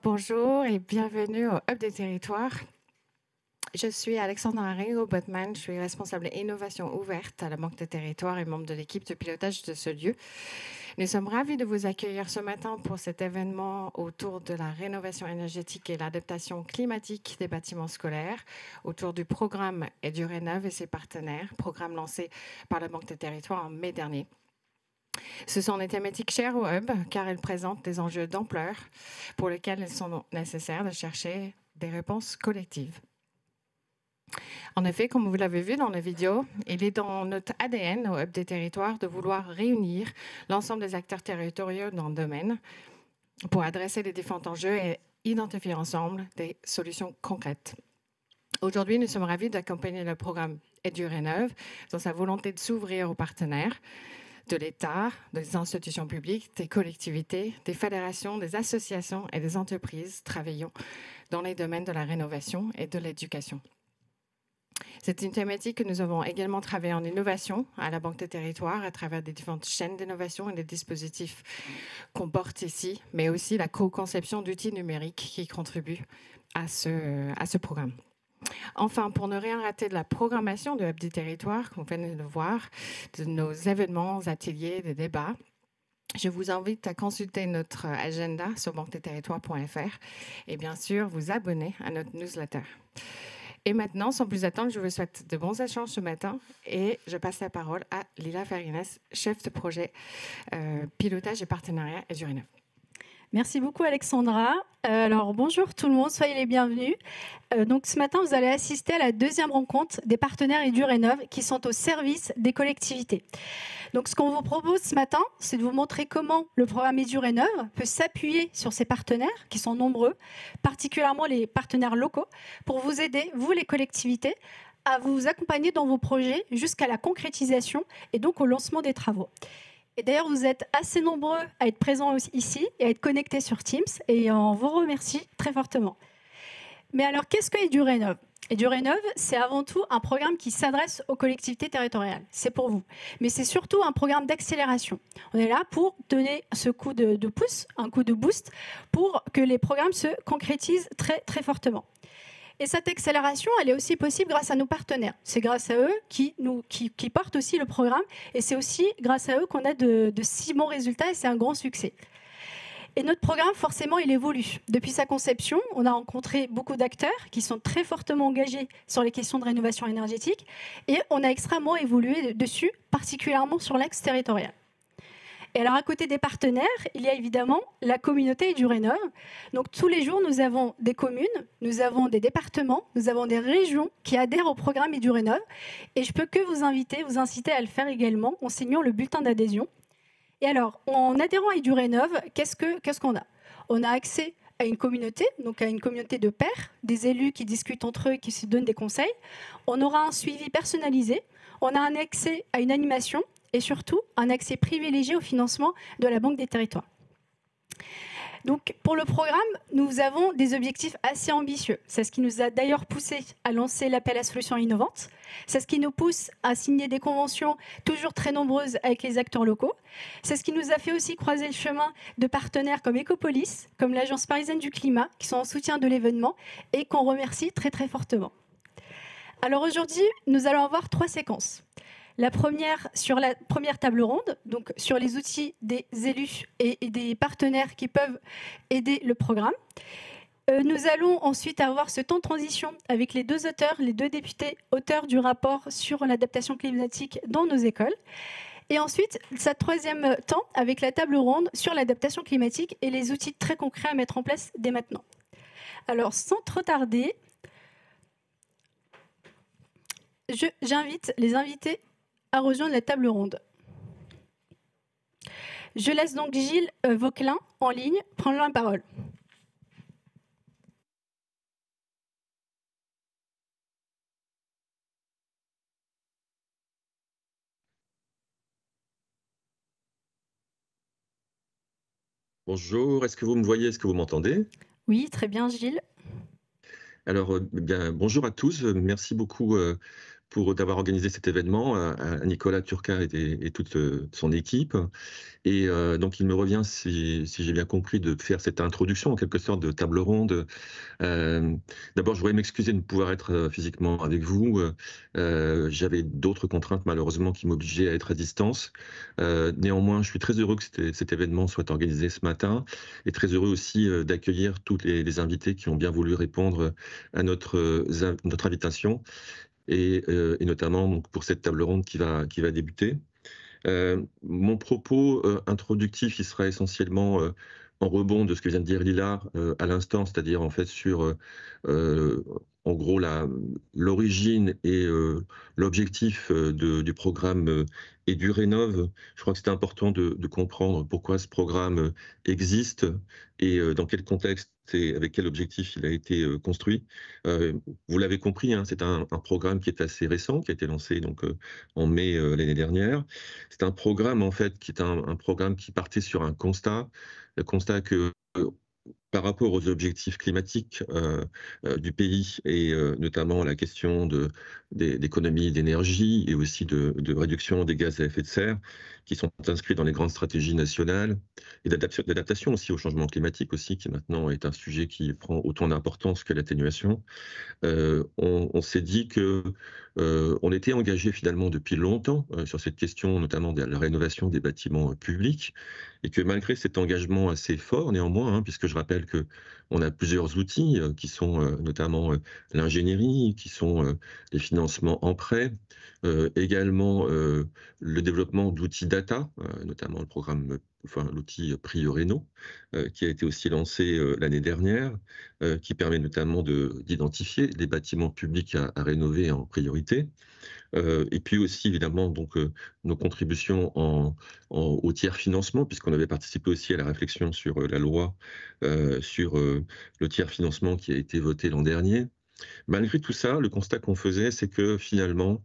Bonjour et bienvenue au Hub des territoires. Je suis Alexandra Ringo-Botman, je suis responsable innovation ouverte à la Banque des territoires et membre de l'équipe de pilotage de ce lieu. Nous sommes ravis de vous accueillir ce matin pour cet événement autour de la rénovation énergétique et l'adaptation climatique des bâtiments scolaires, autour du programme EduRénov et ses partenaires, programme lancé par la Banque des territoires en mai dernier. Ce sont des thématiques chères au Hub car elles présentent des enjeux d'ampleur pour lesquels il sont nécessaires de chercher des réponses collectives. En effet, comme vous l'avez vu dans la vidéo, il est dans notre ADN au Hub des territoires de vouloir réunir l'ensemble des acteurs territoriaux dans le domaine pour adresser les différents enjeux et identifier ensemble des solutions concrètes. Aujourd'hui, nous sommes ravis d'accompagner le programme EduRénov dans sa volonté de s'ouvrir aux partenaires de l'État, des institutions publiques, des collectivités, des fédérations, des associations et des entreprises travaillant dans les domaines de la rénovation et de l'éducation. C'est une thématique que nous avons également travaillé en innovation à la Banque des territoires à travers des différentes chaînes d'innovation et des dispositifs qu'on porte ici, mais aussi la co-conception d'outils numériques qui contribuent à ce programme. Enfin, pour ne rien rater de la programmation de Hub des territoires, qu'on venez de voir, de nos événements, ateliers, des débats, je vous invite à consulter notre agenda sur banquedetterritoires.fr et bien sûr vous abonner à notre newsletter. Et maintenant, sans plus attendre, je vous souhaite de bons échanges ce matin et je passe la parole à Lila Farines, chef de projet pilotage et partenariat EduRénov. Merci beaucoup Alexandra. Alors bonjour tout le monde, soyez les bienvenus. Donc ce matin, vous allez assister à la deuxième rencontre des partenaires EduRénov qui sont au service des collectivités. Donc ce qu'on vous propose ce matin, c'est de vous montrer comment le programme EduRénov peut s'appuyer sur ses partenaires qui sont nombreux, particulièrement les partenaires locaux, pour vous aider, vous les collectivités, à vous accompagner dans vos projets jusqu'à la concrétisation et donc au lancement des travaux. Et d'ailleurs, vous êtes assez nombreux à être présents ici et à être connectés sur Teams et on vous remercie très fortement. Mais alors, qu'est-ce que EduRénov ? EduRénov, c'est avant tout un programme qui s'adresse aux collectivités territoriales. C'est pour vous. Mais c'est surtout un programme d'accélération. On est là pour donner ce coup de pouce, un coup de boost, pour que les programmes se concrétisent très, très fortement. Et cette accélération, elle est aussi possible grâce à nos partenaires. C'est grâce à eux qui portent aussi le programme et c'est aussi grâce à eux qu'on a de si bons résultats et c'est un grand succès. Et notre programme, forcément, il évolue. Depuis sa conception, on a rencontré beaucoup d'acteurs qui sont très fortement engagés sur les questions de rénovation énergétique et on a extrêmement évolué dessus, particulièrement sur l'axe territorial. Et alors, à côté des partenaires, il y a évidemment la communauté EduRénov. Donc, tous les jours, nous avons des communes, nous avons des départements, nous avons des régions qui adhèrent au programme EduRénov. Et je peux que vous inciter à le faire également en signant le bulletin d'adhésion. Et alors, en adhérant à EduRénov, qu'est-ce qu'on a ? On a accès à une communauté, donc à une communauté de pairs, des élus qui discutent entre eux, qui se donnent des conseils. On aura un suivi personnalisé. On a un accès à une animation et surtout un accès privilégié au financement de la Banque des territoires. Donc, pour le programme, nous avons des objectifs assez ambitieux. C'est ce qui nous a d'ailleurs poussé à lancer l'appel à solutions innovantes. C'est ce qui nous pousse à signer des conventions toujours très nombreuses avec les acteurs locaux. C'est ce qui nous a fait aussi croiser le chemin de partenaires comme Ecopolis, comme l'Agence parisienne du climat, qui sont en soutien de l'événement et qu'on remercie très très fortement. Alors aujourd'hui, nous allons avoir 3 séquences. La première, sur la première table ronde, donc sur les outils des élus et des partenaires qui peuvent aider le programme. Nous allons ensuite avoir ce temps de transition avec les 2 auteurs, les 2 députés auteurs du rapport sur l'adaptation climatique dans nos écoles. Et ensuite, ce 3e temps avec la table ronde sur l'adaptation climatique et les outils très concrets à mettre en place dès maintenant. Alors, sans trop tarder, j'invite les invités à rejoindre la table ronde. Je laisse donc Gilles Vauquelin en ligne prendre la parole. Bonjour, est-ce que vous me voyez, est-ce que vous m'entendez ? Oui, très bien Gilles. Alors, bonjour à tous. Merci beaucoup d'avoir organisé cet événement, à Nicolas Turca et toute son équipe. Et donc il me revient, si j'ai bien compris, de faire cette introduction, en quelque sorte, de table ronde. Euh, D'abord, je voudrais m'excuser de ne pouvoir être physiquement avec vous. J'avais d'autres contraintes, malheureusement, qui m'obligeaient à être à distance. Néanmoins, je suis très heureux que cet événement soit organisé ce matin et très heureux aussi d'accueillir tous les invités qui ont bien voulu répondre à notre invitation et notamment donc, pour cette table ronde qui va débuter. Mon propos introductif, il sera essentiellement en rebond de ce que vient de dire Lila à l'instant, c'est-à-dire en fait sur, euh, en gros, l'origine et l'objectif du programme EduRénov. Je crois que c'est important de comprendre pourquoi ce programme existe et dans quel contexte et avec quel objectif il a été construit. Vous l'avez compris, hein, c'est un programme qui est assez récent, qui a été lancé donc en mai l'année dernière. C'est un programme en fait qui est un programme qui partait sur un constat, le constat que par rapport aux objectifs climatiques du pays et notamment la question d'économie d'énergie et aussi de réduction des gaz à effet de serre qui sont inscrits dans les grandes stratégies nationales et d'adaptation aussi au changement climatique aussi qui maintenant est un sujet qui prend autant d'importance que l'atténuation. On s'est dit que on était engagé finalement depuis longtemps sur cette question, notamment de la rénovation des bâtiments publics, et que malgré cet engagement assez fort, néanmoins, hein, puisque je rappelle que on a plusieurs outils qui sont notamment l'ingénierie, qui sont les financements en prêt, également le développement d'outils data, notamment le programme, enfin l'outil PrioRéno, qui a été aussi lancé l'année dernière, qui permet notamment d'identifier les bâtiments publics à rénover en priorité. Et puis aussi, évidemment, donc, nos contributions au tiers financement, puisqu'on avait participé aussi à la réflexion sur la loi sur le tiers financement qui a été voté l'an dernier. Malgré tout ça, le constat qu'on faisait, c'est que finalement,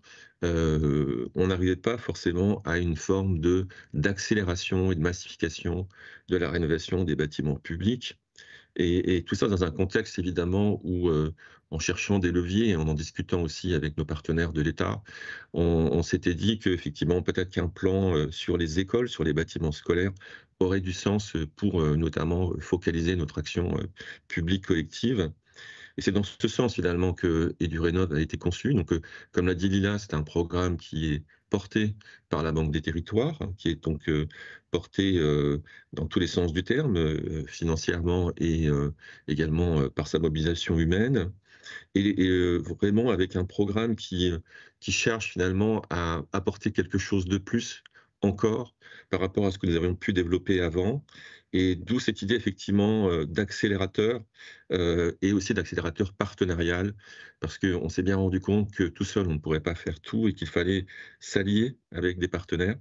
on n'arrivait pas forcément à une forme d'accélération et de massification de la rénovation des bâtiments publics. Et tout ça dans un contexte évidemment où, en cherchant des leviers et en discutant aussi avec nos partenaires de l'État, on s'était dit qu'effectivement, peut-être qu'un plan sur les écoles, sur les bâtiments scolaires, aurait du sens pour notamment focaliser notre action publique collective. Et c'est dans ce sens finalement que EduRénov a été conçu. Donc, comme l'a dit Lila, c'est un programme qui est porté par la Banque des Territoires, hein, qui est donc porté dans tous les sens du terme, financièrement et également par sa mobilisation humaine, et vraiment avec un programme qui cherche finalement à apporter quelque chose de plus encore par rapport à ce que nous avions pu développer avant. Et d'où cette idée effectivement d'accélérateur et aussi d'accélérateur partenarial, parce qu'on s'est bien rendu compte que tout seul on ne pourrait pas faire tout et qu'il fallait s'allier avec des partenaires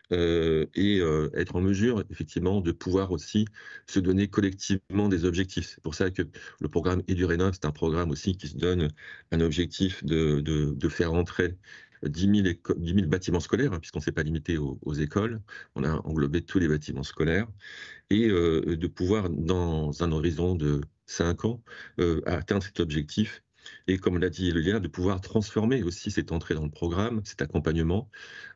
et être en mesure effectivement de pouvoir aussi se donner collectivement des objectifs. C'est pour ça que le programme EduRénov, c'est un programme aussi qui se donne un objectif de faire entrer 10 000 bâtiments scolaires, hein, puisqu'on ne s'est pas limité aux écoles, on a englobé tous les bâtiments scolaires, et de pouvoir, dans un horizon de 5 ans, atteindre cet objectif. Et comme l'a dit Elia, de pouvoir transformer aussi cette entrée dans le programme, cet accompagnement,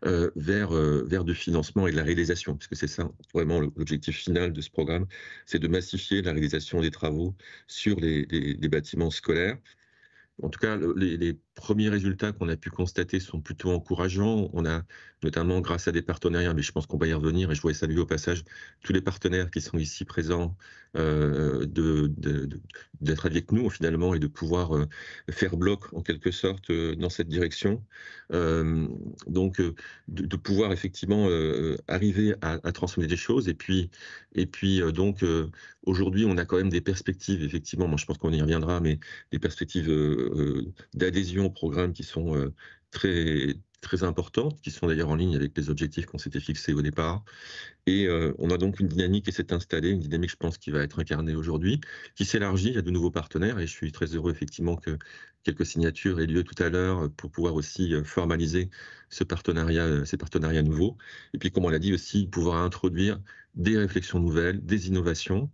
vers du financement et de la réalisation, puisque c'est ça vraiment l'objectif final de ce programme, c'est de massifier la réalisation des travaux sur les bâtiments scolaires. En tout cas, les premiers résultats qu'on a pu constater sont plutôt encourageants. On a notamment, grâce à des partenariats, mais je pense qu'on va y revenir, et je voudrais saluer au passage tous les partenaires qui sont ici présents, d'être avec nous finalement et de pouvoir faire bloc en quelque sorte dans cette direction. Donc, de pouvoir effectivement arriver à transformer des choses. Et puis donc, aujourd'hui, on a quand même des perspectives, effectivement, moi je pense qu'on y reviendra, mais des perspectives d'adhésion au programme qui sont très, très importantes, qui sont d'ailleurs en ligne avec les objectifs qu'on s'était fixés au départ. Et on a donc une dynamique qui s'est installée, une dynamique, je pense, qui va être incarnée aujourd'hui, qui s'élargit. Il y a de nouveaux partenaires et je suis très heureux, effectivement, que quelques signatures aient lieu tout à l'heure pour pouvoir aussi formaliser ces partenariats nouveaux. Et puis, comme on l'a dit aussi, pouvoir introduire des réflexions nouvelles, des innovations.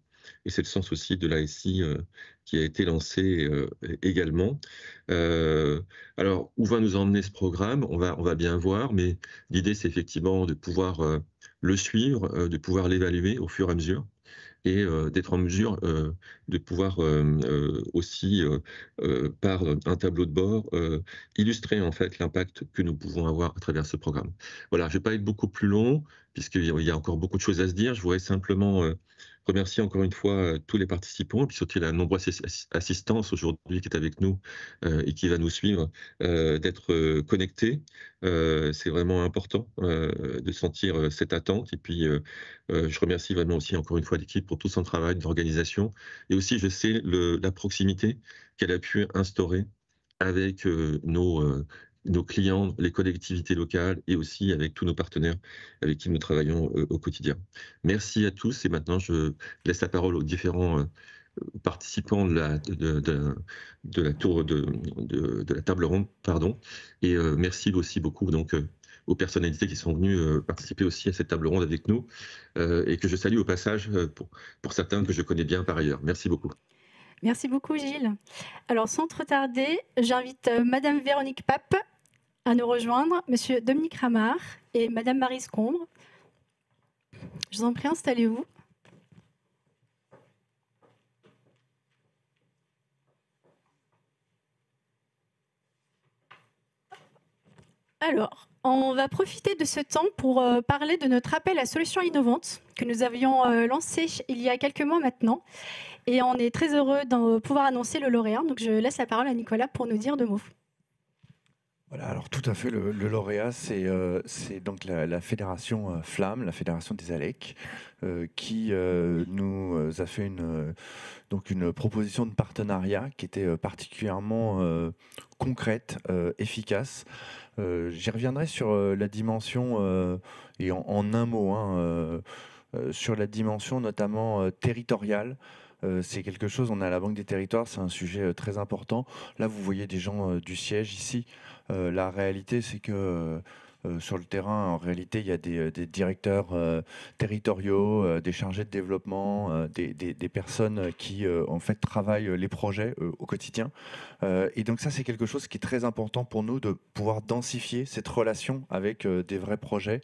et c'est le sens aussi de l'ASI qui a été lancé également. Alors, où va nous emmener ce programme? On va bien voir, mais l'idée, c'est effectivement de pouvoir le suivre, de pouvoir l'évaluer au fur et à mesure, et d'être en mesure de pouvoir aussi, par un tableau de bord, illustrer en fait l'impact que nous pouvons avoir à travers ce programme. Voilà, je ne vais pas être beaucoup plus long, puisqu'il y a encore beaucoup de choses à se dire. Je voudrais simplement remercier encore une fois tous les participants, et puis surtout la nombreuse assistance aujourd'hui qui est avec nous et qui va nous suivre, d'être connectés. C'est vraiment important de sentir cette attente, et puis je remercie vraiment aussi encore une fois l'équipe pour tout son travail d'organisation, et aussi je sais la proximité qu'elle a pu instaurer avec nos clients, les collectivités locales, et aussi avec tous nos partenaires avec qui nous travaillons au quotidien. Merci à tous, et maintenant je laisse la parole aux différents participants de la tour de la table ronde, pardon, et merci aussi beaucoup donc aux personnalités qui sont venues participer aussi à cette table ronde avec nous, et que je salue au passage pour certains que je connais bien par ailleurs. Merci beaucoup. Merci beaucoup, Gilles. Alors, sans trop tarder, j'invite Madame Véronique Pape à nous rejoindre, Monsieur Dominique Ramard et Madame Marie Scombre. Je vous en prie, installez-vous. Alors, on va profiter de ce temps pour parler de notre appel à solutions innovantes que nous avions lancé il y a quelques mois maintenant. Et on est très heureux de pouvoir annoncer le lauréat. Donc, je laisse la parole à Nicolas pour nous dire 2 mots. Voilà, alors tout à fait, le lauréat, c'est donc la fédération Flamme, la fédération des ALEC, qui nous a fait une proposition de partenariat qui était particulièrement concrète, efficace. J'y reviendrai sur la dimension, et en un mot, sur la dimension notamment territoriale. C'est quelque chose, on est à la Banque des Territoires, c'est un sujet très important. Là, vous voyez des gens du siège ici. La réalité, c'est que sur le terrain, en réalité, il y a des directeurs territoriaux, des chargés de développement, des personnes qui, en fait, travaillent les projets au quotidien. Et donc ça, c'est quelque chose qui est très important pour nous, de pouvoir densifier cette relation avec des vrais projets,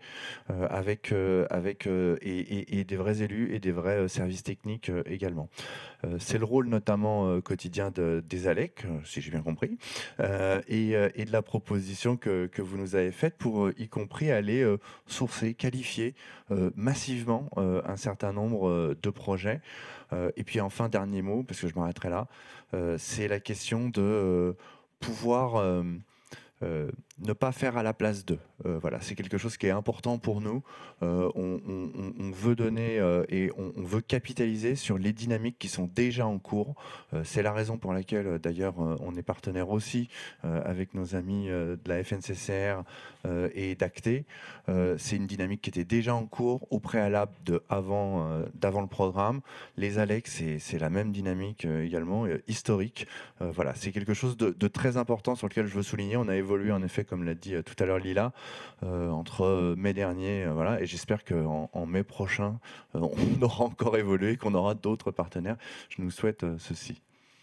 et des vrais élus et des vrais services techniques également. C'est le rôle notamment quotidien des ALEC, si j'ai bien compris, et de la proposition que vous nous avez faite pour y compris aller sourcer, qualifier massivement un certain nombre de projets. Et puis enfin, dernier mot, parce que je m'arrêterai là, c'est la question de pouvoir ne pas faire à la place d'eux. Voilà, c'est quelque chose qui est important pour nous. On veut donner et on veut capitaliser sur les dynamiques qui sont déjà en cours. C'est la raison pour laquelle, d'ailleurs, on est partenaire aussi avec nos amis de la FNCCR et d'Acté. C'est une dynamique qui était déjà en cours au préalable d'avant le programme. Les ALEC, c'est la même dynamique également, historique. Voilà, c'est quelque chose de très important sur lequel je veux souligner. On a évolué en effet, comme l'a dit tout à l'heure Lila, entre mai dernier, voilà, et j'espère qu'en mai prochain, on aura encore évolué, qu'on aura d'autres partenaires. Je nous souhaite ceci.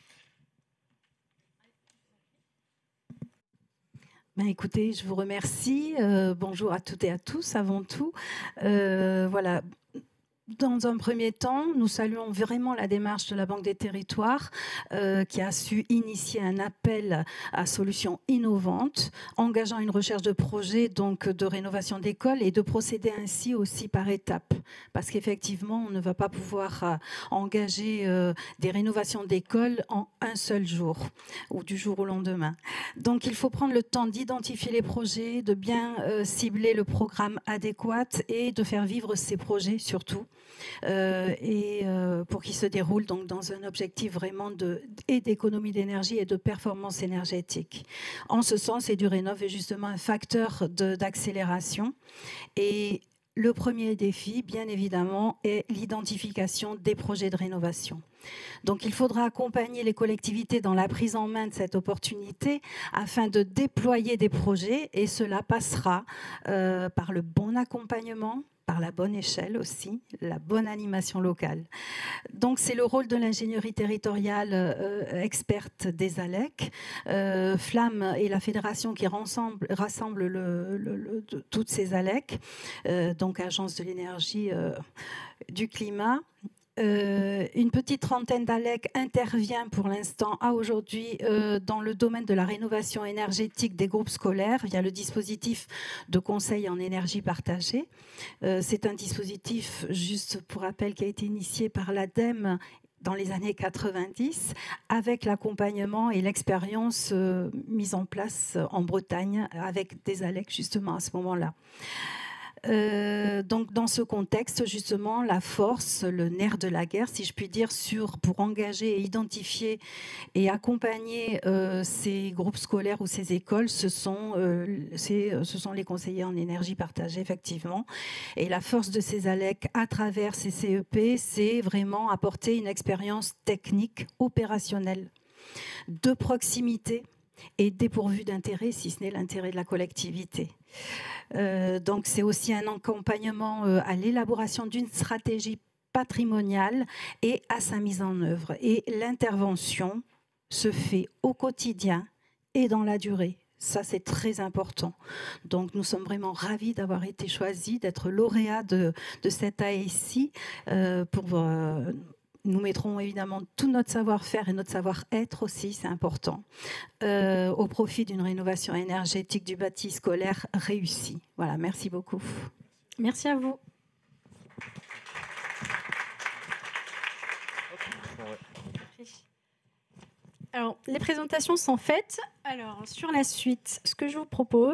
Ben écoutez, je vous remercie. Bonjour à toutes et à tous, avant tout. Voilà. Dans un premier temps, nous saluons vraiment la démarche de la Banque des Territoires qui a su initier un appel à solutions innovantes, engageant une recherche de projets donc, de rénovation d'écoles et de procéder ainsi aussi par étapes. Parce qu'effectivement, on ne va pas pouvoir engager des rénovations d'écoles en un seul jour ou du jour au lendemain. Donc, il faut prendre le temps d'identifier les projets, de bien cibler le programme adéquat et de faire vivre ces projets surtout. Pour qu'ils se déroulent donc dans un objectif vraiment d'économie d'énergie et de performance énergétique. En ce sens, EduRénov est justement un facteur d'accélération. Et le premier défi, bien évidemment, est l'identification des projets de rénovation. Donc, il faudra accompagner les collectivités dans la prise en main de cette opportunité afin de déployer des projets, et cela passera par le bon accompagnement, par la bonne échelle aussi, la bonne animation locale. Donc c'est le rôle de l'ingénierie territoriale experte des ALEC. Flamme est la fédération qui rassemble toutes ces ALEC, donc Agence de l'énergie, du climat. Une petite trentaine d'ALEC intervient pour l'instant aujourd'hui dans le domaine de la rénovation énergétique des groupes scolaires via le dispositif de conseil en énergie partagée. C'est un dispositif, juste pour rappel, qui a été initié par l'ADEME dans les années 90, avec l'accompagnement et l'expérience mise en place en Bretagne avec des ALEC justement à ce moment-là. Donc dans ce contexte, justement, la force, le nerf de la guerre, si je puis dire, pour engager et identifier et accompagner ces groupes scolaires ou ces écoles, ce sont les conseillers en énergie partagée, effectivement. Et la force de ces ALEC à travers ces CEP, c'est vraiment apporter une expérience technique, opérationnelle, de proximité et dépourvue d'intérêt, si ce n'est l'intérêt de la collectivité. Donc c'est aussi un accompagnement à l'élaboration d'une stratégie patrimoniale et à sa mise en œuvre. Et l'intervention se fait au quotidien et dans la durée. Ça, c'est très important. Donc, nous sommes vraiment ravis d'avoir été choisis, d'être lauréats de cette ASI nous mettrons évidemment tout notre savoir-faire et notre savoir-être aussi, c'est important, au profit d'une rénovation énergétique du bâti scolaire réussie. Voilà, merci beaucoup. Merci à vous. Alors, les présentations sont faites. Alors, sur la suite, ce que je vous propose...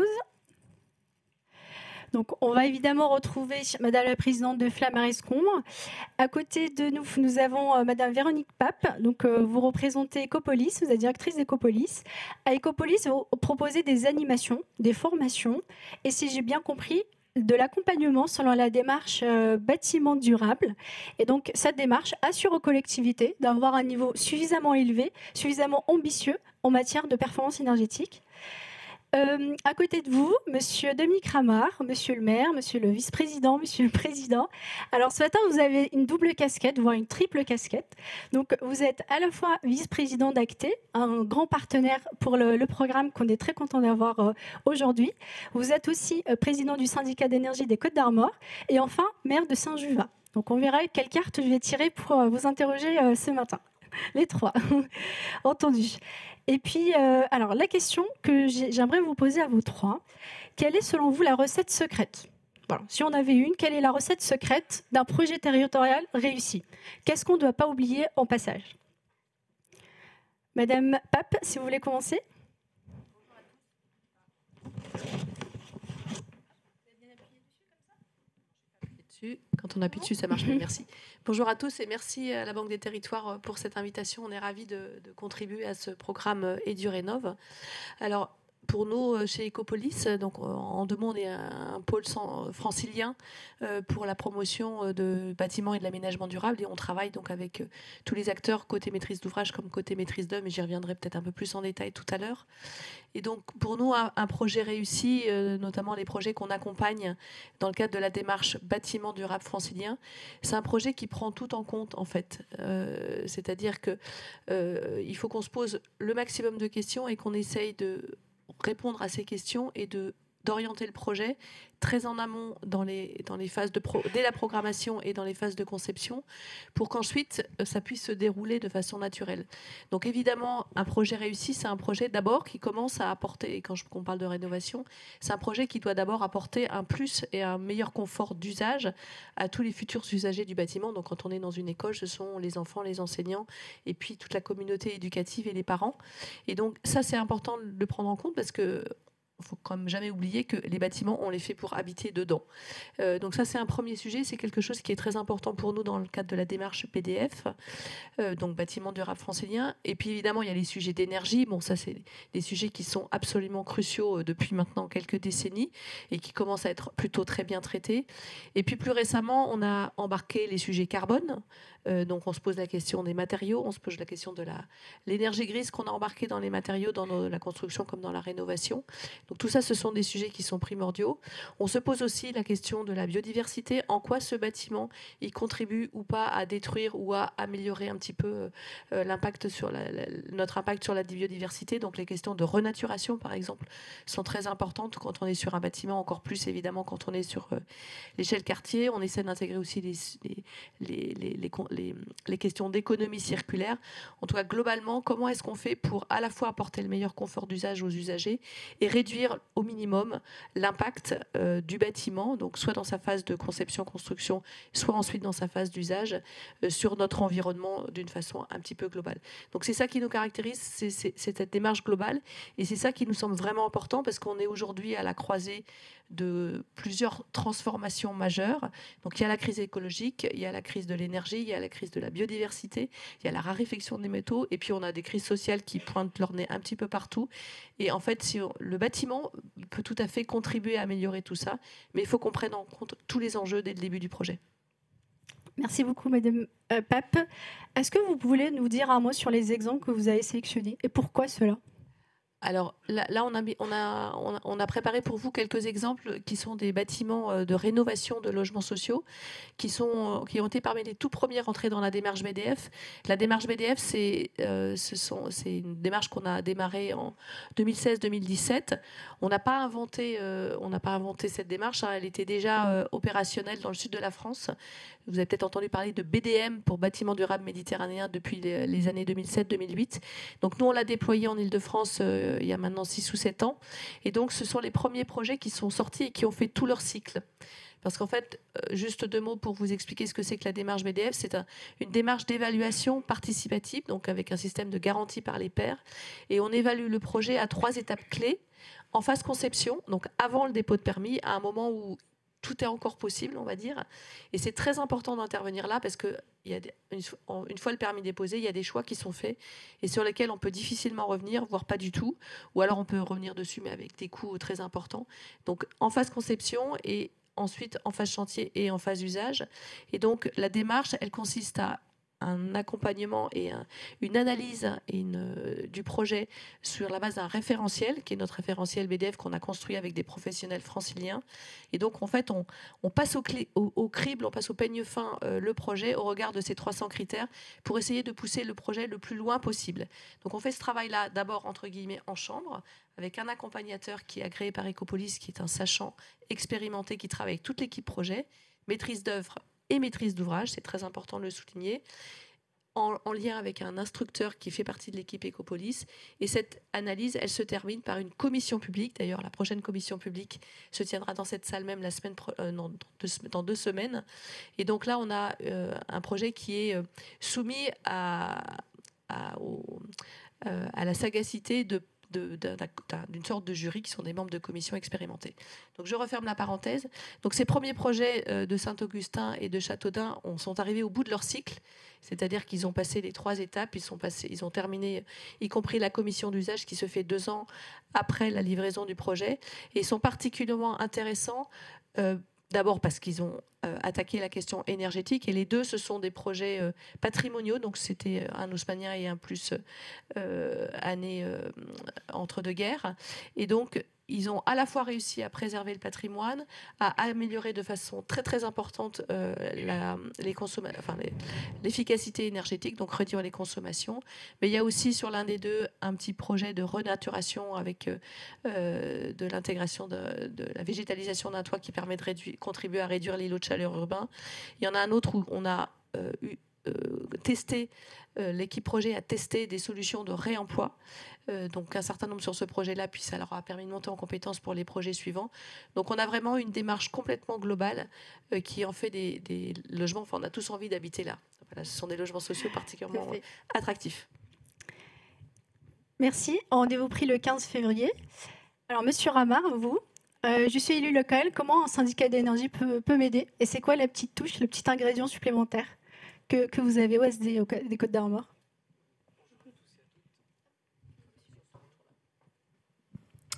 Donc, on va évidemment retrouver Madame la Présidente de Flamme Escombre. À côté de nous, nous avons Madame Véronique Pape. Donc, vous représentez Ecopolis, vous êtes directrice d'Ecopolis. À Ecopolis, vous proposez des animations, des formations, et si j'ai bien compris, de l'accompagnement selon la démarche bâtiment durable. Et donc, cette démarche assure aux collectivités d'avoir un niveau suffisamment élevé, suffisamment ambitieux en matière de performance énergétique. À côté de vous, Monsieur Dominique Ramard, Monsieur le maire, Monsieur le vice-président, Monsieur le président. Alors ce matin, vous avez une double casquette, voire une triple casquette. Donc vous êtes à la fois vice-président d'Acté, un grand partenaire pour le programme qu'on est très content d'avoir aujourd'hui. Vous êtes aussi président du syndicat d'énergie des Côtes-d'Armor et enfin maire de Saint-Juvat. Donc on verra quelle carte je vais tirer pour vous interroger ce matin. Les trois, entendu. Et puis, alors la question que j'aimerais vous poser à vous trois, quelle est selon vous la recette secrète ? Voilà. Si on avait une, quelle est la recette secrète d'un projet territorial réussi ? Qu'est-ce qu'on ne doit pas oublier en passage ? Madame Pape, si vous voulez commencer. Quand on appuie dessus, ça marche mieux. Merci. Bonjour à tous et merci à la Banque des Territoires pour cette invitation. On est ravis de contribuer à ce programme EduRénov. Alors, pour nous, chez Ecopolis, donc en deux mots, on est un pôle francilien pour la promotion de bâtiments et de l'aménagement durable. Et on travaille donc avec tous les acteurs, côté maîtrise d'ouvrage comme côté maîtrise d'œuvre, mais j'y reviendrai peut-être un peu plus en détail tout à l'heure. Et donc, pour nous, un projet réussi, notamment les projets qu'on accompagne dans le cadre de la démarche bâtiment durable francilien, c'est un projet qui prend tout en compte, en fait. C'est-à-dire qu'il faut qu'on se pose le maximum de questions et qu'on essaye de répondre à ces questions et d'orienter le projet très en amont dans les phases dès la programmation et dans les phases de conception pour qu'ensuite ça puisse se dérouler de façon naturelle. Donc évidemment, un projet réussi, c'est un projet d'abord qui commence à apporter, et quand on parle de rénovation, c'est un projet qui doit d'abord apporter un plus et un meilleur confort d'usage à tous les futurs usagers du bâtiment. Donc quand on est dans une école, ce sont les enfants, les enseignants et puis toute la communauté éducative et les parents. Et donc ça, c'est important de le prendre en compte parce que il ne faut quand même jamais oublier que les bâtiments, on les fait pour habiter dedans. Donc ça, c'est un premier sujet. C'est quelque chose qui est très important pour nous dans le cadre de la démarche PDF, donc bâtiment durable francilien. Et puis évidemment, il y a les sujets d'énergie. Bon, ça, c'est des sujets qui sont absolument cruciaux depuis maintenant quelques décennies et qui commencent à être plutôt très bien traités. Et puis plus récemment, on a embarqué les sujets carbone. Donc on se pose la question des matériaux, on se pose la question de l'énergie grise qu'on a embarquée dans les matériaux, dans la construction comme dans la rénovation. Donc tout ça, ce sont des sujets qui sont primordiaux. On se pose aussi la question de la biodiversité. En quoi ce bâtiment il contribue ou pas à détruire ou à améliorer un petit peu l'impact sur notre impact sur la biodiversité. Donc les questions de renaturation, par exemple, sont très importantes quand on est sur un bâtiment, encore plus évidemment quand on est sur l'échelle quartier. On essaie d'intégrer aussi les questions d'économie circulaire. En tout cas, globalement, comment est-ce qu'on fait pour à la fois apporter le meilleur confort d'usage aux usagers et réduire au minimum l'impact du bâtiment, donc soit dans sa phase de conception-construction, soit ensuite dans sa phase d'usage, sur notre environnement d'une façon un petit peu globale. Donc c'est ça qui nous caractérise, c'est cette démarche globale, et c'est ça qui nous semble vraiment important, parce qu'on est aujourd'hui à la croisée de plusieurs transformations majeures. Donc il y a la crise écologique, il y a la crise de l'énergie, il y a la crise de la biodiversité, il y a la raréfaction des métaux, et puis on a des crises sociales qui pointent leur nez un petit peu partout. Et en fait, le bâtiment peut tout à fait contribuer à améliorer tout ça, mais il faut qu'on prenne en compte tous les enjeux dès le début du projet. Merci beaucoup, Madame Pape. Est-ce que vous voulez nous dire un mot sur les exemples que vous avez sélectionnés et pourquoi cela ? Alors là, on a préparé pour vous quelques exemples qui sont des bâtiments de rénovation de logements sociaux qui ont été parmi les tout premiers rentrés dans la démarche BDF. La démarche BDF, c'est une démarche qu'on a démarrée en 2016-2017. On n'a pas inventé cette démarche, hein. Elle était déjà opérationnelle dans le sud de la France. Vous avez peut-être entendu parler de BDM pour bâtiments durables méditerranéens depuis les années 2007-2008. Donc nous, on l'a déployé en Ile-de-France il y a maintenant 6 ou 7 ans. Et donc, ce sont les premiers projets qui sont sortis et qui ont fait tout leur cycle. Parce qu'en fait, juste 2 mots pour vous expliquer ce que c'est que la démarche BDF. C'est une démarche d'évaluation participative, donc avec un système de garantie par les pairs. Et on évalue le projet à 3 étapes clés. En phase conception, donc avant le dépôt de permis, à un moment où tout est encore possible, on va dire. Et c'est très important d'intervenir là parce que une fois le permis déposé, il y a des choix qui sont faits et sur lesquels on peut difficilement revenir, voire pas du tout. Ou alors on peut revenir dessus, mais avec des coûts très importants. Donc en phase conception et ensuite en phase chantier et en phase usage. Et donc la démarche, elle consiste à un accompagnement et une analyse du projet sur la base d'un référentiel, qui est notre référentiel BDF qu'on a construit avec des professionnels franciliens. Et donc, en fait, on passe au crible, on passe au peigne fin le projet au regard de ces 300 critères pour essayer de pousser le projet le plus loin possible. Donc, on fait ce travail-là d'abord, entre guillemets, en chambre, avec un accompagnateur qui est agréé par Ecopolis, qui est un sachant expérimenté qui travaille avec toute l'équipe projet, maîtrise d'œuvre et maîtrise d'ouvrage, c'est très important de le souligner, en lien avec un instructeur qui fait partie de l'équipe Ecopolis. Et cette analyse, elle se termine par une commission publique. D'ailleurs, la prochaine commission publique se tiendra dans cette salle même dans 2 semaines. Et donc là, on a un projet qui est soumis à la sagacité d'une sorte de jury qui sont des membres de commissions expérimentées. Donc je referme la parenthèse. Donc ces premiers projets de Saint-Augustin et de Châteaudun sont arrivés au bout de leur cycle, c'est-à-dire qu'ils ont passé les 3 étapes, ils ont terminé, y compris la commission d'usage qui se fait 2 ans après la livraison du projet, et sont particulièrement intéressants. D'abord parce qu'ils ont attaqué la question énergétique, et les 2, ce sont des projets patrimoniaux, donc c'était un haussmannien et un plus année entre 2 guerres. Et donc, ils ont à la fois réussi à préserver le patrimoine, à améliorer de façon très très importante l'efficacité énergétique, donc réduire les consommations. Mais il y a aussi sur l'un des 2 un petit projet de renaturation avec de l'intégration de la végétalisation d'un toit qui permet de contribuer à réduire les lots de chaleur urbains. Il y en a un autre où on a testé, l'équipe projet a testé des solutions de réemploi, donc un certain nombre sur ce projet-là, puis ça leur a permis de monter en compétences pour les projets suivants. Donc on a vraiment une démarche complètement globale qui en fait des logements, enfin on a tous envie d'habiter là. Voilà, ce sont des logements sociaux particulièrement attractifs. Merci. Rendez-vous pris le 15 février. Alors Monsieur Ramar, vous, je suis élu local, comment un syndicat d'énergie peut m'aider? Et c'est quoi la petite touche, le petit ingrédient supplémentaire que vous avez au SD des Côtes-d'Armor?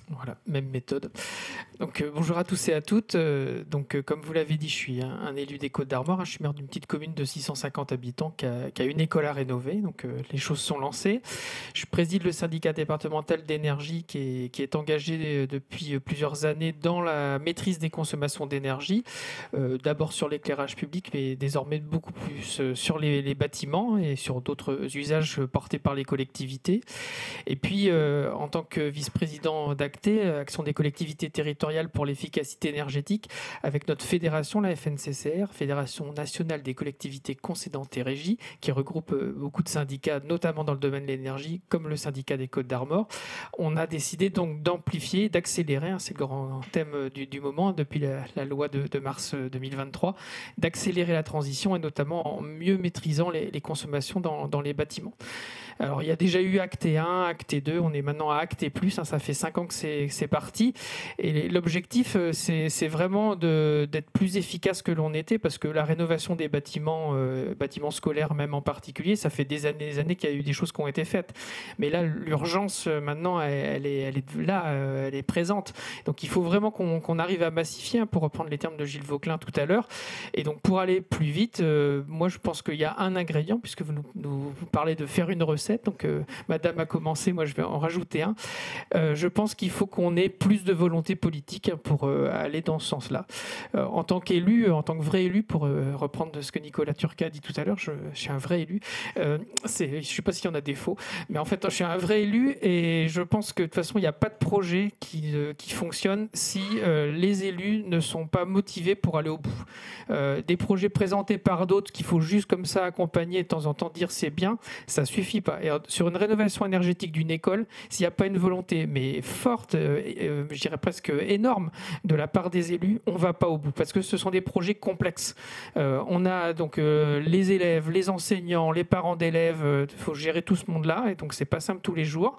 Voilà, même méthode. Donc bonjour à tous et à toutes. Comme vous l'avez dit, je suis un élu des Côtes-d'Armor. Je suis maire d'une petite commune de 650 habitants qui a une école à rénover. Donc les choses sont lancées. Je préside le syndicat départemental d'énergie qui est engagé depuis plusieurs années dans la maîtrise des consommations d'énergie. D'abord sur l'éclairage public, mais désormais beaucoup plus sur les bâtiments et sur d'autres usages portés par les collectivités. Et puis en tant que vice-président d'Acté, Action des collectivités territoriales pour l'efficacité énergétique, avec notre fédération, la FNCCR, Fédération nationale des collectivités concédantes et régies, qui regroupe beaucoup de syndicats, notamment dans le domaine de l'énergie, comme le syndicat des Côtes-d'Armor. On a décidé donc d'amplifier, d'accélérer, c'est le grand thème du moment, depuis la loi de mars 2023, d'accélérer la transition et notamment en mieux maîtrisant les consommations dans les bâtiments. Alors, il y a déjà eu Acté 1, Acté 2, on est maintenant à Acté+, ça fait 5 ans que c'est parti. Et l'objectif, c'est vraiment d'être plus efficace que l'on était, parce que la rénovation des bâtiments scolaires même en particulier, ça fait des années qu'il y a eu des choses qui ont été faites. Mais là, l'urgence, maintenant, elle est là, elle est présente. Donc, il faut vraiment qu'on arrive à massifier, pour reprendre les termes de Gilles Vauquelin tout à l'heure. Et donc, pour aller plus vite, moi, je pense qu'il y a un ingrédient, puisque vous parlez de faire une recette. Donc, madame a commencé, moi je vais en rajouter un. Je pense qu'il faut qu'on ait plus de volonté politique pour aller dans ce sens-là. En tant qu'élu, en tant que vrai élu, pour reprendre ce que Nicolas Turca a dit tout à l'heure, je suis un vrai élu. Je ne sais pas s'il y en a des faux, mais en fait, je suis un vrai élu et je pense que de toute façon, il n'y a pas de projet qui fonctionne si les élus ne sont pas motivés pour aller au bout. Des projets présentés par d'autres qu'il faut juste comme ça accompagner de temps en temps, dire c'est bien, ça suffit pas. Et sur une rénovation énergétique d'une école, s'il n'y a pas une volonté mais forte, je dirais presque énorme de la part des élus, on ne va pas au bout parce que ce sont des projets complexes. On a donc les élèves, les enseignants, les parents d'élèves, il faut gérer tout ce monde-là et donc c'est pas simple tous les jours.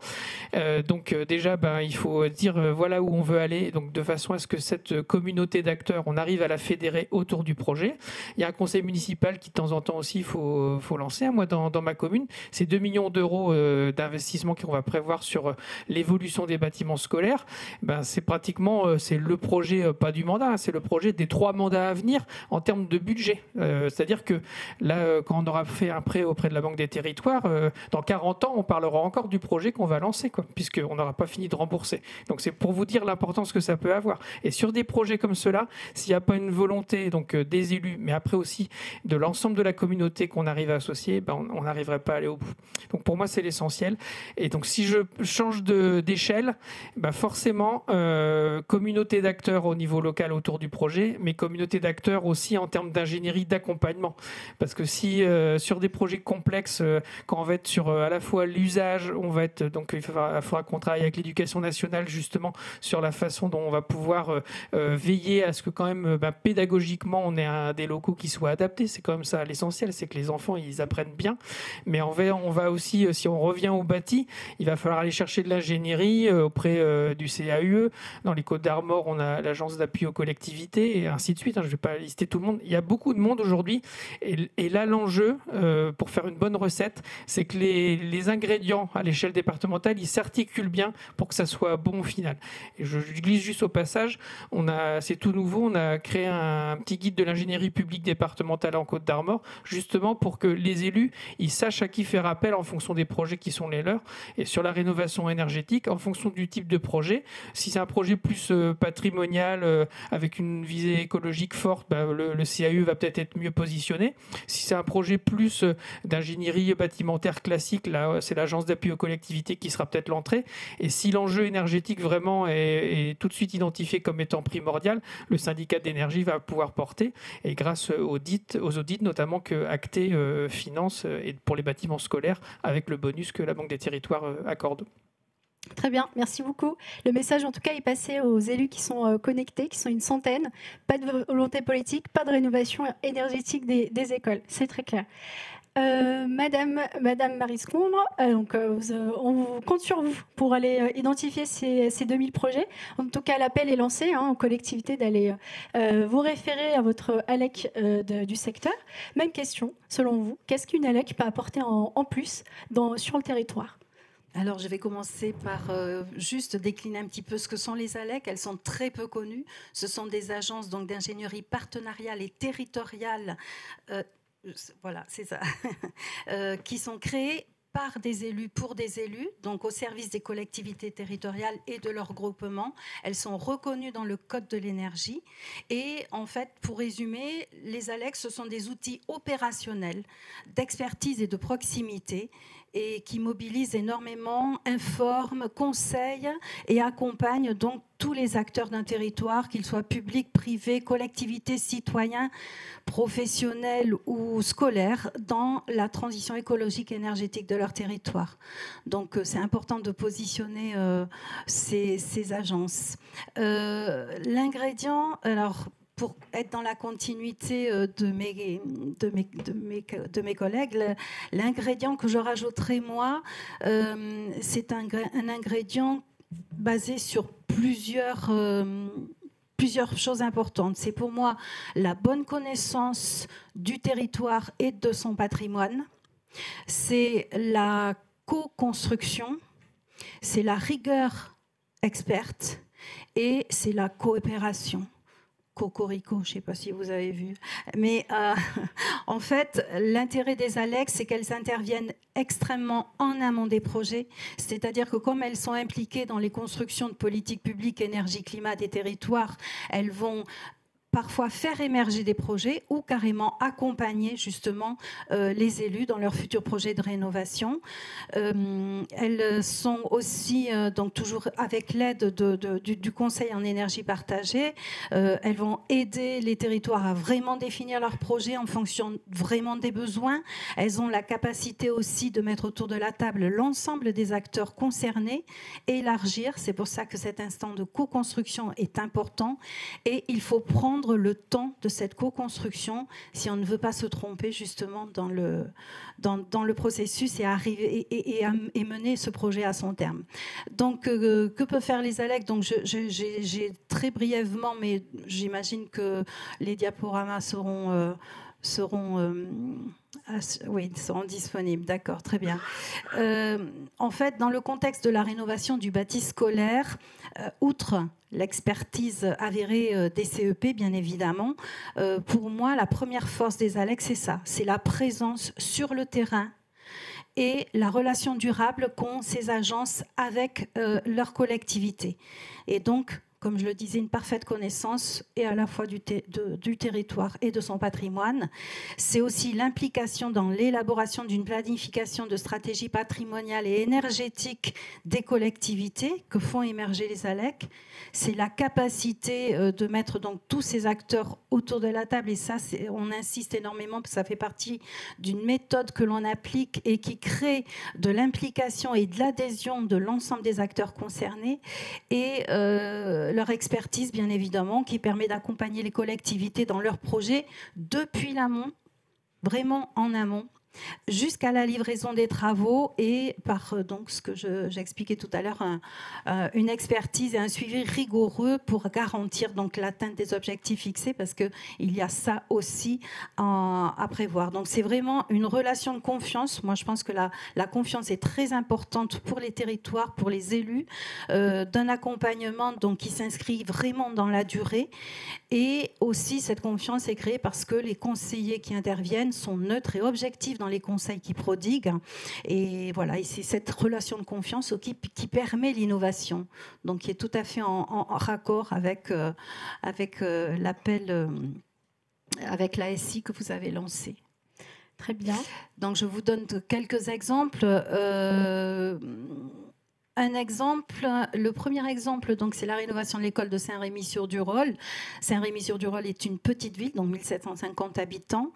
Donc déjà, il faut dire voilà où on veut aller, donc de façon à ce que cette communauté d'acteurs, on arrive à la fédérer autour du projet. Il y a un conseil municipal qui de temps en temps aussi il faut lancer. Moi dans ma commune, c'est 2 millions d'euros d'investissement qu'on va prévoir sur l'évolution des bâtiments scolaires. C'est pratiquement c'est le projet, pas du mandat, c'est le projet des 3 mandats à venir en termes de budget. C'est-à-dire que là, quand on aura fait un prêt auprès de la Banque des Territoires, dans 40 ans, on parlera encore du projet qu'on va lancer, puisqu'on n'aura pas fini de rembourser. Donc c'est pour vous dire l'importance que ça peut avoir. Et sur des projets comme cela, s'il n'y a pas une volonté donc, des élus, mais après aussi de l'ensemble de la communauté qu'on arrive à associer, on n'arriverait pas à aller au bout. Donc pour moi, c'est l'essentiel. Et donc si je change d'échelle, forcément, communauté d'acteurs au niveau local autour du projet, mais communauté d'acteurs aussi en termes d'ingénierie, d'accompagnement. Parce que si sur des projets complexes, quand on va être sur à la fois l'usage, on va être donc il faudra qu'on travaille avec l'éducation nationale justement sur la façon dont on va pouvoir veiller à ce que quand même pédagogiquement on ait des locaux qui soient adaptés. C'est quand même ça l'essentiel, c'est que les enfants ils apprennent bien. Mais on va aussi, si on revient au bâti, il va falloir aller chercher de l'ingénierie auprès du CAUE. Dans les Côtes-d'Armor, on a l'agence d'appui aux collectivités et ainsi de suite. Je ne vais pas lister tout le monde. Il y a beaucoup de monde aujourd'hui. Et là, l'enjeu, pour faire une bonne recette, c'est que les ingrédients à l'échelle départementale, ils s'articulent bien pour que ça soit bon au final. Et je glisse juste au passage, c'est tout nouveau, on a créé un petit guide de l'ingénierie publique départementale en Côtes-d'Armor, justement pour que les élus, ils sachent à qui faire appel en fonction des projets qui sont les leurs. Et sur la rénovation énergétique, en fonction du type de projet, si c'est un projet plus patrimonial, avec une visée écologique forte, le CAE va peut-être être mieux positionné. Si c'est un projet plus d'ingénierie bâtimentaire classique, là, c'est l'agence d'appui aux collectivités qui sera peut-être l'entrée. Et si l'enjeu énergétique vraiment est tout de suite identifié comme étant primordial, le syndicat d'énergie va pouvoir porter. Et grâce aux audits notamment que Acté finance et pour les bâtiments scolaires avec le bonus que la Banque des Territoires accorde. Très bien, merci beaucoup. Le message, en tout cas, est passé aux élus qui sont connectés, qui sont une centaine. Pas de volonté politique, pas de rénovation énergétique des écoles. C'est très clair. Madame Marie Scombre, on compte sur vous pour aller identifier ces 2000 projets. En tout cas, l'appel est lancé aux collectivités d'aller vous référer à votre ALEC du secteur. Même question, selon vous, qu'est-ce qu'une ALEC peut apporter en plus sur le territoire ? Alors, je vais commencer par juste décliner un petit peu ce que sont les ALEC. Elles sont très peu connues. Ce sont des agences donc d'ingénierie partenariale et territoriale, voilà, c'est ça, qui sont créées par des élus, pour des élus, donc au service des collectivités territoriales et de leurs groupements. Elles sont reconnues dans le Code de l'énergie. Et en fait, pour résumer, les ALEC, ce sont des outils opérationnels d'expertise et de proximité et qui mobilisent énormément, informent, conseillent et accompagnent donc tous les acteurs d'un territoire, qu'ils soient publics, privés, collectivités, citoyens, professionnels ou scolaires, dans la transition écologique et énergétique de leur territoire. Donc c'est important de positionner ces agences. L'ingrédient, alors pour être dans la continuité de mes collègues, l'ingrédient que je rajouterai moi, c'est un ingrédient basé sur plusieurs choses importantes. C'est pour moi la bonne connaissance du territoire et de son patrimoine. C'est la co-construction, c'est la rigueur experte et c'est la coopération. Cocorico, je ne sais pas si vous avez vu. Mais en fait, l'intérêt des ALEC, c'est qu'elles interviennent extrêmement en amont des projets. C'est-à-dire que comme elles sont impliquées dans les constructions de politiques publiques, énergie, climat des territoires, elles vont parfois faire émerger des projets ou carrément accompagner justement les élus dans leurs futurs projets de rénovation. Elles sont aussi, donc toujours avec l'aide du Conseil en énergie partagée, elles vont aider les territoires à vraiment définir leurs projets en fonction vraiment des besoins. Elles ont la capacité aussi de mettre autour de la table l'ensemble des acteurs concernés et élargir. C'est pour ça que cet instant de co-construction est important et il faut prendre le temps de cette co-construction si on ne veut pas se tromper justement dans le processus et arriver et mener ce projet à son terme. Donc que peuvent faire les ALEC? Donc j'ai très brièvement, mais j'imagine que les diaporamas seront disponibles. D'accord, très bien. En fait, dans le contexte de la rénovation du bâti scolaire, outre l'expertise avérée des CEP, bien évidemment, pour moi, la première force des ALEC, c'est ça, c'est la présence sur le terrain et la relation durable qu'ont ces agences avec leur collectivité. Et donc, comme je le disais, une parfaite connaissance et à la fois du territoire et de son patrimoine. C'est aussi l'implication dans l'élaboration d'une planification de stratégie patrimoniale et énergétique des collectivités que font émerger les ALEC. C'est la capacité de mettre donc tous ces acteurs autour de la table, et ça, on insiste énormément, parce que ça fait partie d'une méthode que l'on applique et qui crée de l'implication et de l'adhésion de l'ensemble des acteurs concernés, et leur expertise, bien évidemment, qui permet d'accompagner les collectivités dans leurs projets depuis l'amont, vraiment en amont, jusqu'à la livraison des travaux et par donc ce que j'expliquais tout à l'heure, une expertise et un suivi rigoureux pour garantir donc l'atteinte des objectifs fixés, parce qu'il y a ça aussi à prévoir. Donc c'est vraiment une relation de confiance. Moi je pense que la confiance est très importante pour les territoires, pour les élus, d'un accompagnement donc qui s'inscrit vraiment dans la durée. Et aussi cette confiance est créée parce que les conseillers qui interviennent sont neutres et objectifs dans les conseils qu'ils prodiguent. Et voilà, et c'est cette relation de confiance qui permet l'innovation, donc qui est tout à fait en raccord avec l'appel, avec l'ASI que vous avez lancé. Très bien. Donc je vous donne quelques exemples. Un exemple, le premier exemple, donc, c'est la rénovation de l'école de Saint-Rémy-sur-Durol. Saint-Rémy-sur-Durol est une petite ville, donc 1750 habitants.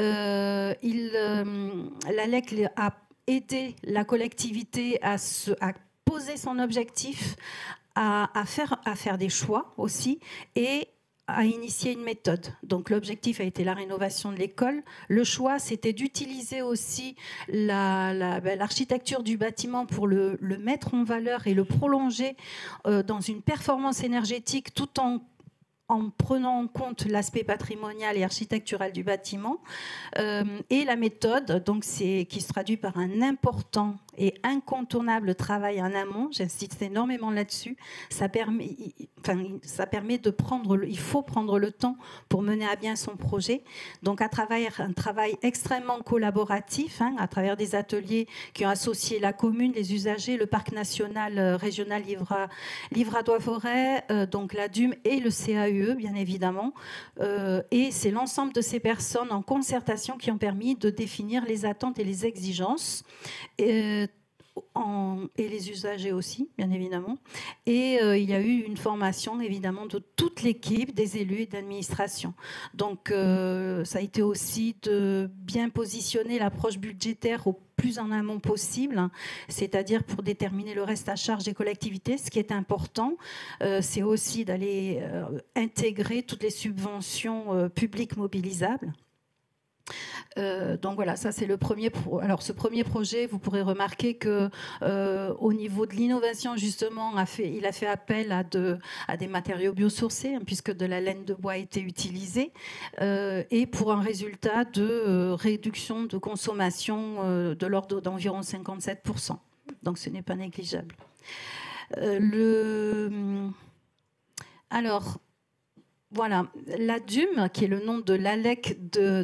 L'ALEC a aidé la collectivité à poser son objectif, à faire des choix aussi, et a initié une méthode. Donc l'objectif a été la rénovation de l'école. Le choix, c'était d'utiliser aussi l'architecture du bâtiment pour le mettre en valeur et le prolonger dans une performance énergétique, tout en en prenant en compte l'aspect patrimonial et architectural du bâtiment, et la méthode, donc qui se traduit par un important et incontournable travail en amont. J'insiste énormément là-dessus. Ça permet de il faut prendre le temps pour mener à bien son projet. Donc à travers un travail extrêmement collaboratif, à travers des ateliers qui ont associé la commune, les usagers, le parc national régional Livradois-Forêt, donc la DUM et le CAUE, bien évidemment. Et c'est l'ensemble de ces personnes en concertation qui ont permis de définir les attentes et les exigences. Et les usagers aussi, bien évidemment. Et il y a eu une formation, évidemment, de toute l'équipe, des élus et d'administration. Donc, ça a été aussi de bien positionner l'approche budgétaire au plus en amont possible, c'est-à-dire pour déterminer le reste à charge des collectivités. Ce qui est important, c'est aussi d'aller intégrer toutes les subventions publiques mobilisables. Donc voilà, ça c'est le premier. Alors ce premier projet, vous pourrez remarquer que au niveau de l'innovation justement, il a fait appel à des matériaux biosourcés, puisque de la laine de bois a été utilisée, et pour un résultat de réduction de consommation de l'ordre d'environ 57%. Donc ce n'est pas négligeable. Alors. Voilà, la DUM, qui est le nom de l'ALEC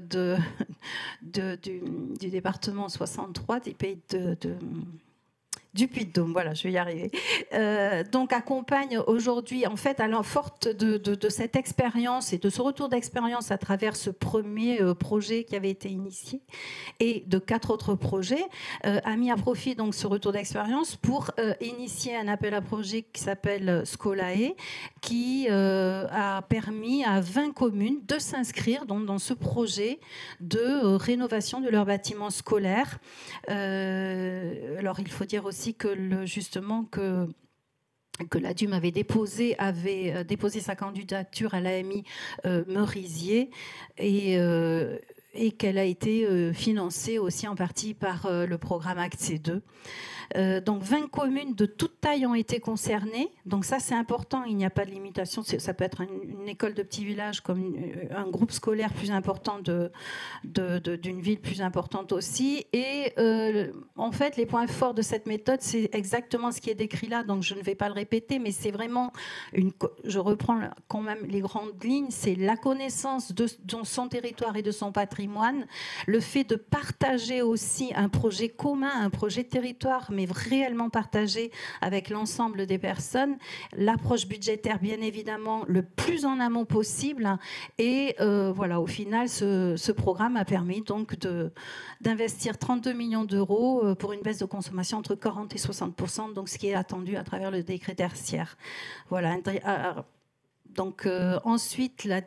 du département 63 des pays du Puy-de-Dôme, voilà, je vais y arriver. Donc accompagne aujourd'hui, en fait, à la forte de cette expérience et de ce retour d'expérience à travers ce premier projet qui avait été initié et de 4 autres projets, a mis à profit donc ce retour d'expérience pour initier un appel à projet qui s'appelle Scolae, qui a permis à 20 communes de s'inscrire dans ce projet de rénovation de leurs bâtiments scolaires. Alors il faut dire aussi que justement que la DUM avait déposé sa candidature à l'AMI Merisier et qu'elle a été financée aussi en partie par le programme Accès 2. Donc 20 communes de toute taille ont été concernées. Donc ça c'est important, il n'y a pas de limitation. Ça peut être une école de petit village comme un groupe scolaire plus important d'une ville plus importante aussi. Et en fait les points forts de cette méthode, c'est exactement ce qui est décrit là, donc je ne vais pas le répéter, mais c'est vraiment, je reprends quand même les grandes lignes, c'est la connaissance de son territoire et de son patrimoine, le fait de partager aussi un projet commun, un projet de territoire, mais réellement partagé avec l'ensemble des personnes, l'approche budgétaire bien évidemment le plus en amont possible, et voilà, au final ce programme a permis donc d'investir 32 millions d'euros pour une baisse de consommation entre 40 et 60%, donc ce qui est attendu à travers le décret tertiaire. Voilà. Donc ensuite la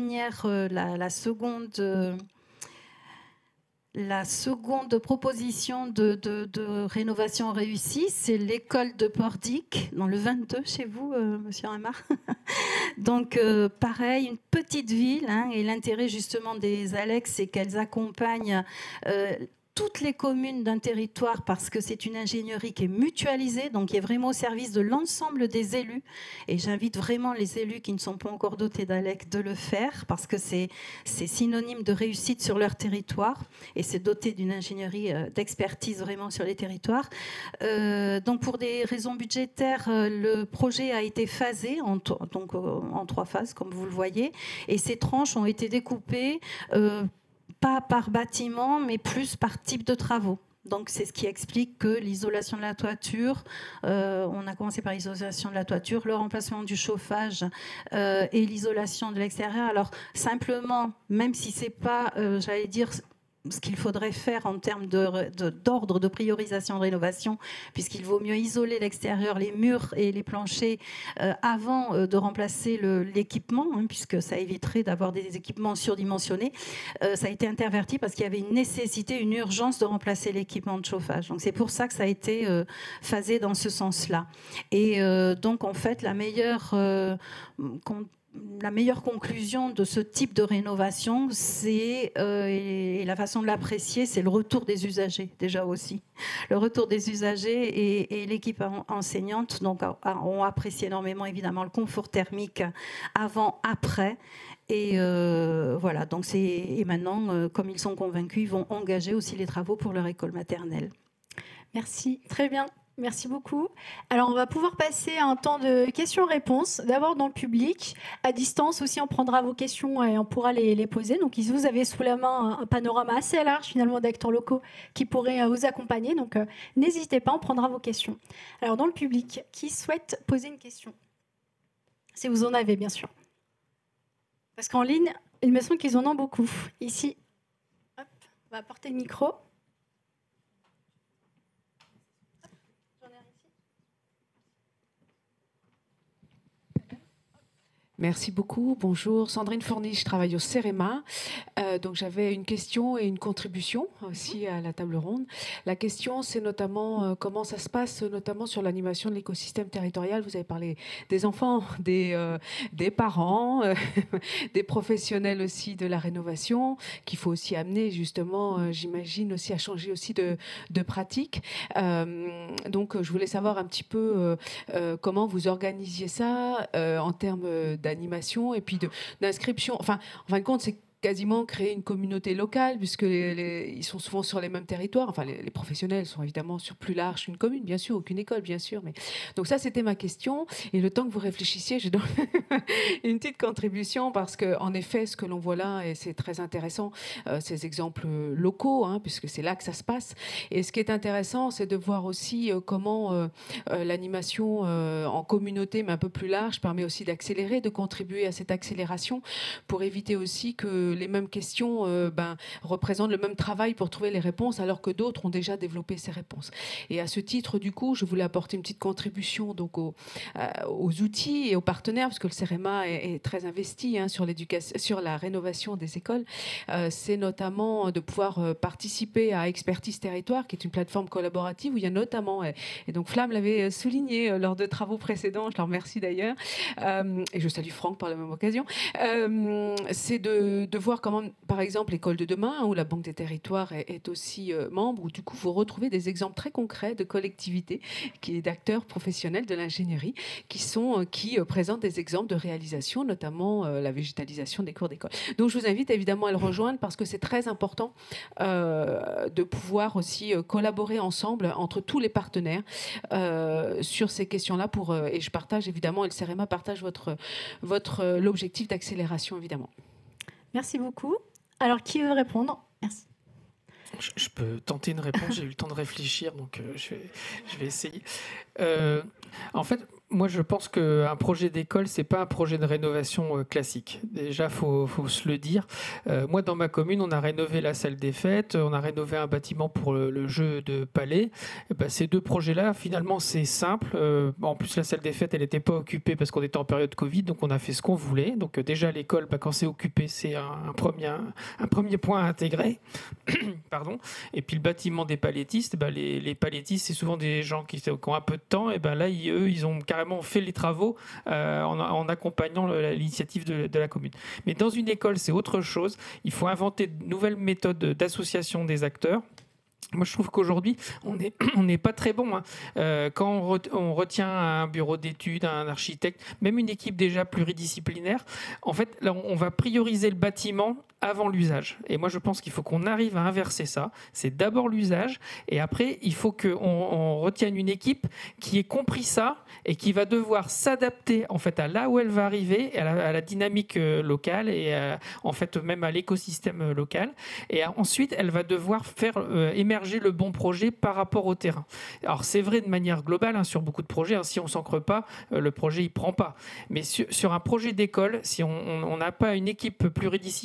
seconde proposition de rénovation réussie, c'est l'école de Pordic, dans le 22 chez vous, monsieur Amar. Donc, pareil, une petite ville, et l'intérêt justement des ALEC, c'est qu'elles accompagnent toutes les communes d'un territoire, parce que c'est une ingénierie qui est mutualisée, donc qui est vraiment au service de l'ensemble des élus. Et j'invite vraiment les élus qui ne sont pas encore dotés d'ALEC de le faire, parce que c'est synonyme de réussite sur leur territoire, et c'est doté d'une ingénierie d'expertise vraiment sur les territoires. Donc pour des raisons budgétaires, le projet a été phasé en 3 phases, comme vous le voyez, et ces tranches ont été découpées pas par bâtiment, mais plus par type de travaux. Donc c'est ce qui explique que l'isolation de la toiture, on a commencé par l'isolation de la toiture, le remplacement du chauffage et l'isolation de l'extérieur. Alors simplement, même si c'est pas, j'allais dire, ce qu'il faudrait faire en termes d'ordre de priorisation de rénovation, puisqu'il vaut mieux isoler l'extérieur, les murs et les planchers avant de remplacer l'équipement, puisque ça éviterait d'avoir des équipements surdimensionnés. Ça a été interverti parce qu'il y avait une nécessité, une urgence de remplacer l'équipement de chauffage. Donc c'est pour ça que ça a été phasé dans ce sens-là. Et donc en fait, la meilleure la meilleure conclusion de ce type de rénovation, et la façon de l'apprécier, c'est le retour des usagers, déjà aussi. Le retour des usagers et l'équipe enseignante ont apprécié énormément, évidemment, le confort thermique avant, après. Et voilà, donc et maintenant, comme ils sont convaincus, ils vont engager aussi les travaux pour leur école maternelle. Merci, très bien. Merci beaucoup. Alors, on va pouvoir passer à un temps de questions-réponses. D'abord dans le public. À distance aussi, on prendra vos questions et on pourra les poser. Donc, vous avez sous la main un panorama assez large, finalement, d'acteurs locaux qui pourraient vous accompagner. Donc, n'hésitez pas, on prendra vos questions. Alors, dans le public, qui souhaite poser une question? Si vous en avez, bien sûr. Parce qu'en ligne, il me semble qu'ils en ont beaucoup. Ici, hop, on va apporter le micro. Merci beaucoup. Bonjour, Sandrine Fourny, je travaille au CEREMA. Donc j'avais une question et une contribution aussi à la table ronde. La question, c'est notamment comment ça se passe, notamment sur l'animation de l'écosystème territorial. Vous avez parlé des enfants, des parents, des professionnels aussi de la rénovation, qu'il faut aussi amener justement, j'imagine, aussi à changer aussi de pratique. Donc je voulais savoir un petit peu comment vous organisiez ça en termes d'animation et puis d'inscription. Enfin, en fin de compte, c'est quasiment créer une communauté locale, puisque ils sont souvent sur les mêmes territoires. Enfin, les professionnels sont évidemment sur plus large qu'une commune, bien sûr, ou qu'une école, bien sûr. Mais... Donc ça, c'était ma question. Et le temps que vous réfléchissiez, j'ai donc une petite contribution, parce qu'en effet, ce que l'on voit là, et c'est très intéressant, ces exemples locaux, hein, puisque c'est là que ça se passe. Et ce qui est intéressant, c'est de voir aussi comment l'animation en communauté, mais un peu plus large, permet aussi d'accélérer, de contribuer à cette accélération, pour éviter aussi que les mêmes questions représentent le même travail pour trouver les réponses, alors que d'autres ont déjà développé ces réponses. Et à ce titre, du coup, je voulais apporter une petite contribution donc aux outils et aux partenaires, parce que le CEREMA est très investi sur la rénovation des écoles. C'est notamment de pouvoir participer à Expertise Territoire, qui est une plateforme collaborative où il y a notamment, et donc Flamme l'avait souligné lors de travaux précédents, je leur remercie d'ailleurs, et je salue Franck par la même occasion, c'est de voir comment, par exemple, l'école de demain, où la Banque des Territoires est aussi membre, où du coup vous retrouvez des exemples très concrets de collectivités, d'acteurs professionnels de l'ingénierie, qui présentent des exemples de réalisation, notamment la végétalisation des cours d'école. Donc je vous invite évidemment à le rejoindre, parce que c'est très important de pouvoir aussi collaborer ensemble entre tous les partenaires sur ces questions-là, et je partage évidemment, et le CEREMA partage l'objectif d'accélération évidemment. Merci beaucoup. Alors, qui veut répondre? Merci. Je peux tenter une réponse, j'ai eu le temps de réfléchir, donc je vais essayer. En fait, moi, je pense qu'un projet d'école, c'est pas un projet de rénovation classique. Déjà, faut se le dire. Moi, dans ma commune, on a rénové la salle des fêtes, on a rénové un bâtiment pour le jeu de palais. Et ben, ces deux projets-là, finalement, c'est simple. En plus, la salle des fêtes, elle n'était pas occupée parce qu'on était en période Covid, donc on a fait ce qu'on voulait. Donc déjà, l'école, quand c'est occupé, c'est un premier point à intégrer. Pardon. Et puis le bâtiment des palettistes, les palettistes, c'est souvent des gens qui ont un peu de temps. Et ben là, eux, ils ont carrément fait les travaux en accompagnant l'initiative de la commune. Mais dans une école, c'est autre chose. Il faut inventer de nouvelles méthodes d'association des acteurs. Moi, je trouve qu'aujourd'hui, on n'est pas très bon. Quand on retient un bureau d'études, un architecte, même une équipe déjà pluridisciplinaire, en fait, là, on va prioriser le bâtiment avant l'usage. Et moi, je pense qu'il faut qu'on arrive à inverser ça. C'est d'abord l'usage, et après, il faut qu'on retienne une équipe qui ait compris ça et qui va devoir s'adapter en fait à là où elle va arriver, à la dynamique locale et en fait même à l'écosystème local. Et ensuite, elle va devoir faire émerger le bon projet par rapport au terrain. Alors, c'est vrai de manière globale sur beaucoup de projets. Si on ne s'ancre pas, le projet il prend pas. Mais sur un projet d'école, si on n'a pas une équipe pluridisciplinaire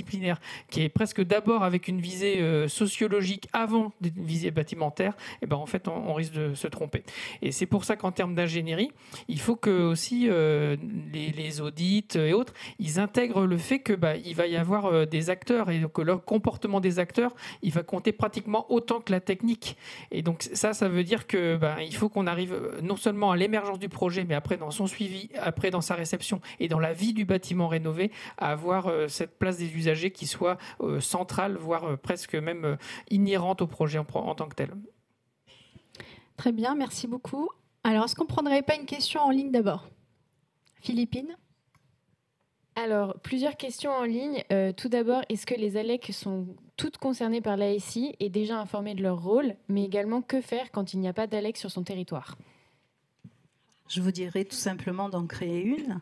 qui est presque d'abord avec une visée sociologique avant des visées bâtimentaires, et ben en fait on risque de se tromper. Et c'est pour ça qu'en termes d'ingénierie, il faut que aussi les audits et autres, ils intègrent le fait que il va y avoir des acteurs et que le comportement des acteurs, il va compter pratiquement autant que la technique. Et donc ça veut dire que il faut qu'on arrive non seulement à l'émergence du projet, mais après dans son suivi, après dans sa réception et dans la vie du bâtiment rénové, à avoir cette place des usagers qui soit centrale, voire presque même inhérente au projet en tant que tel. Très bien, merci beaucoup. Alors, est-ce qu'on ne prendrait pas une question en ligne d'abord? Philippine? Alors, plusieurs questions en ligne. Tout d'abord, est-ce que les ALEC sont toutes concernées par l'ASI et déjà informées de leur rôle, mais également que faire quand il n'y a pas d'ALEC sur son territoire? Je vous dirais tout simplement d'en créer une.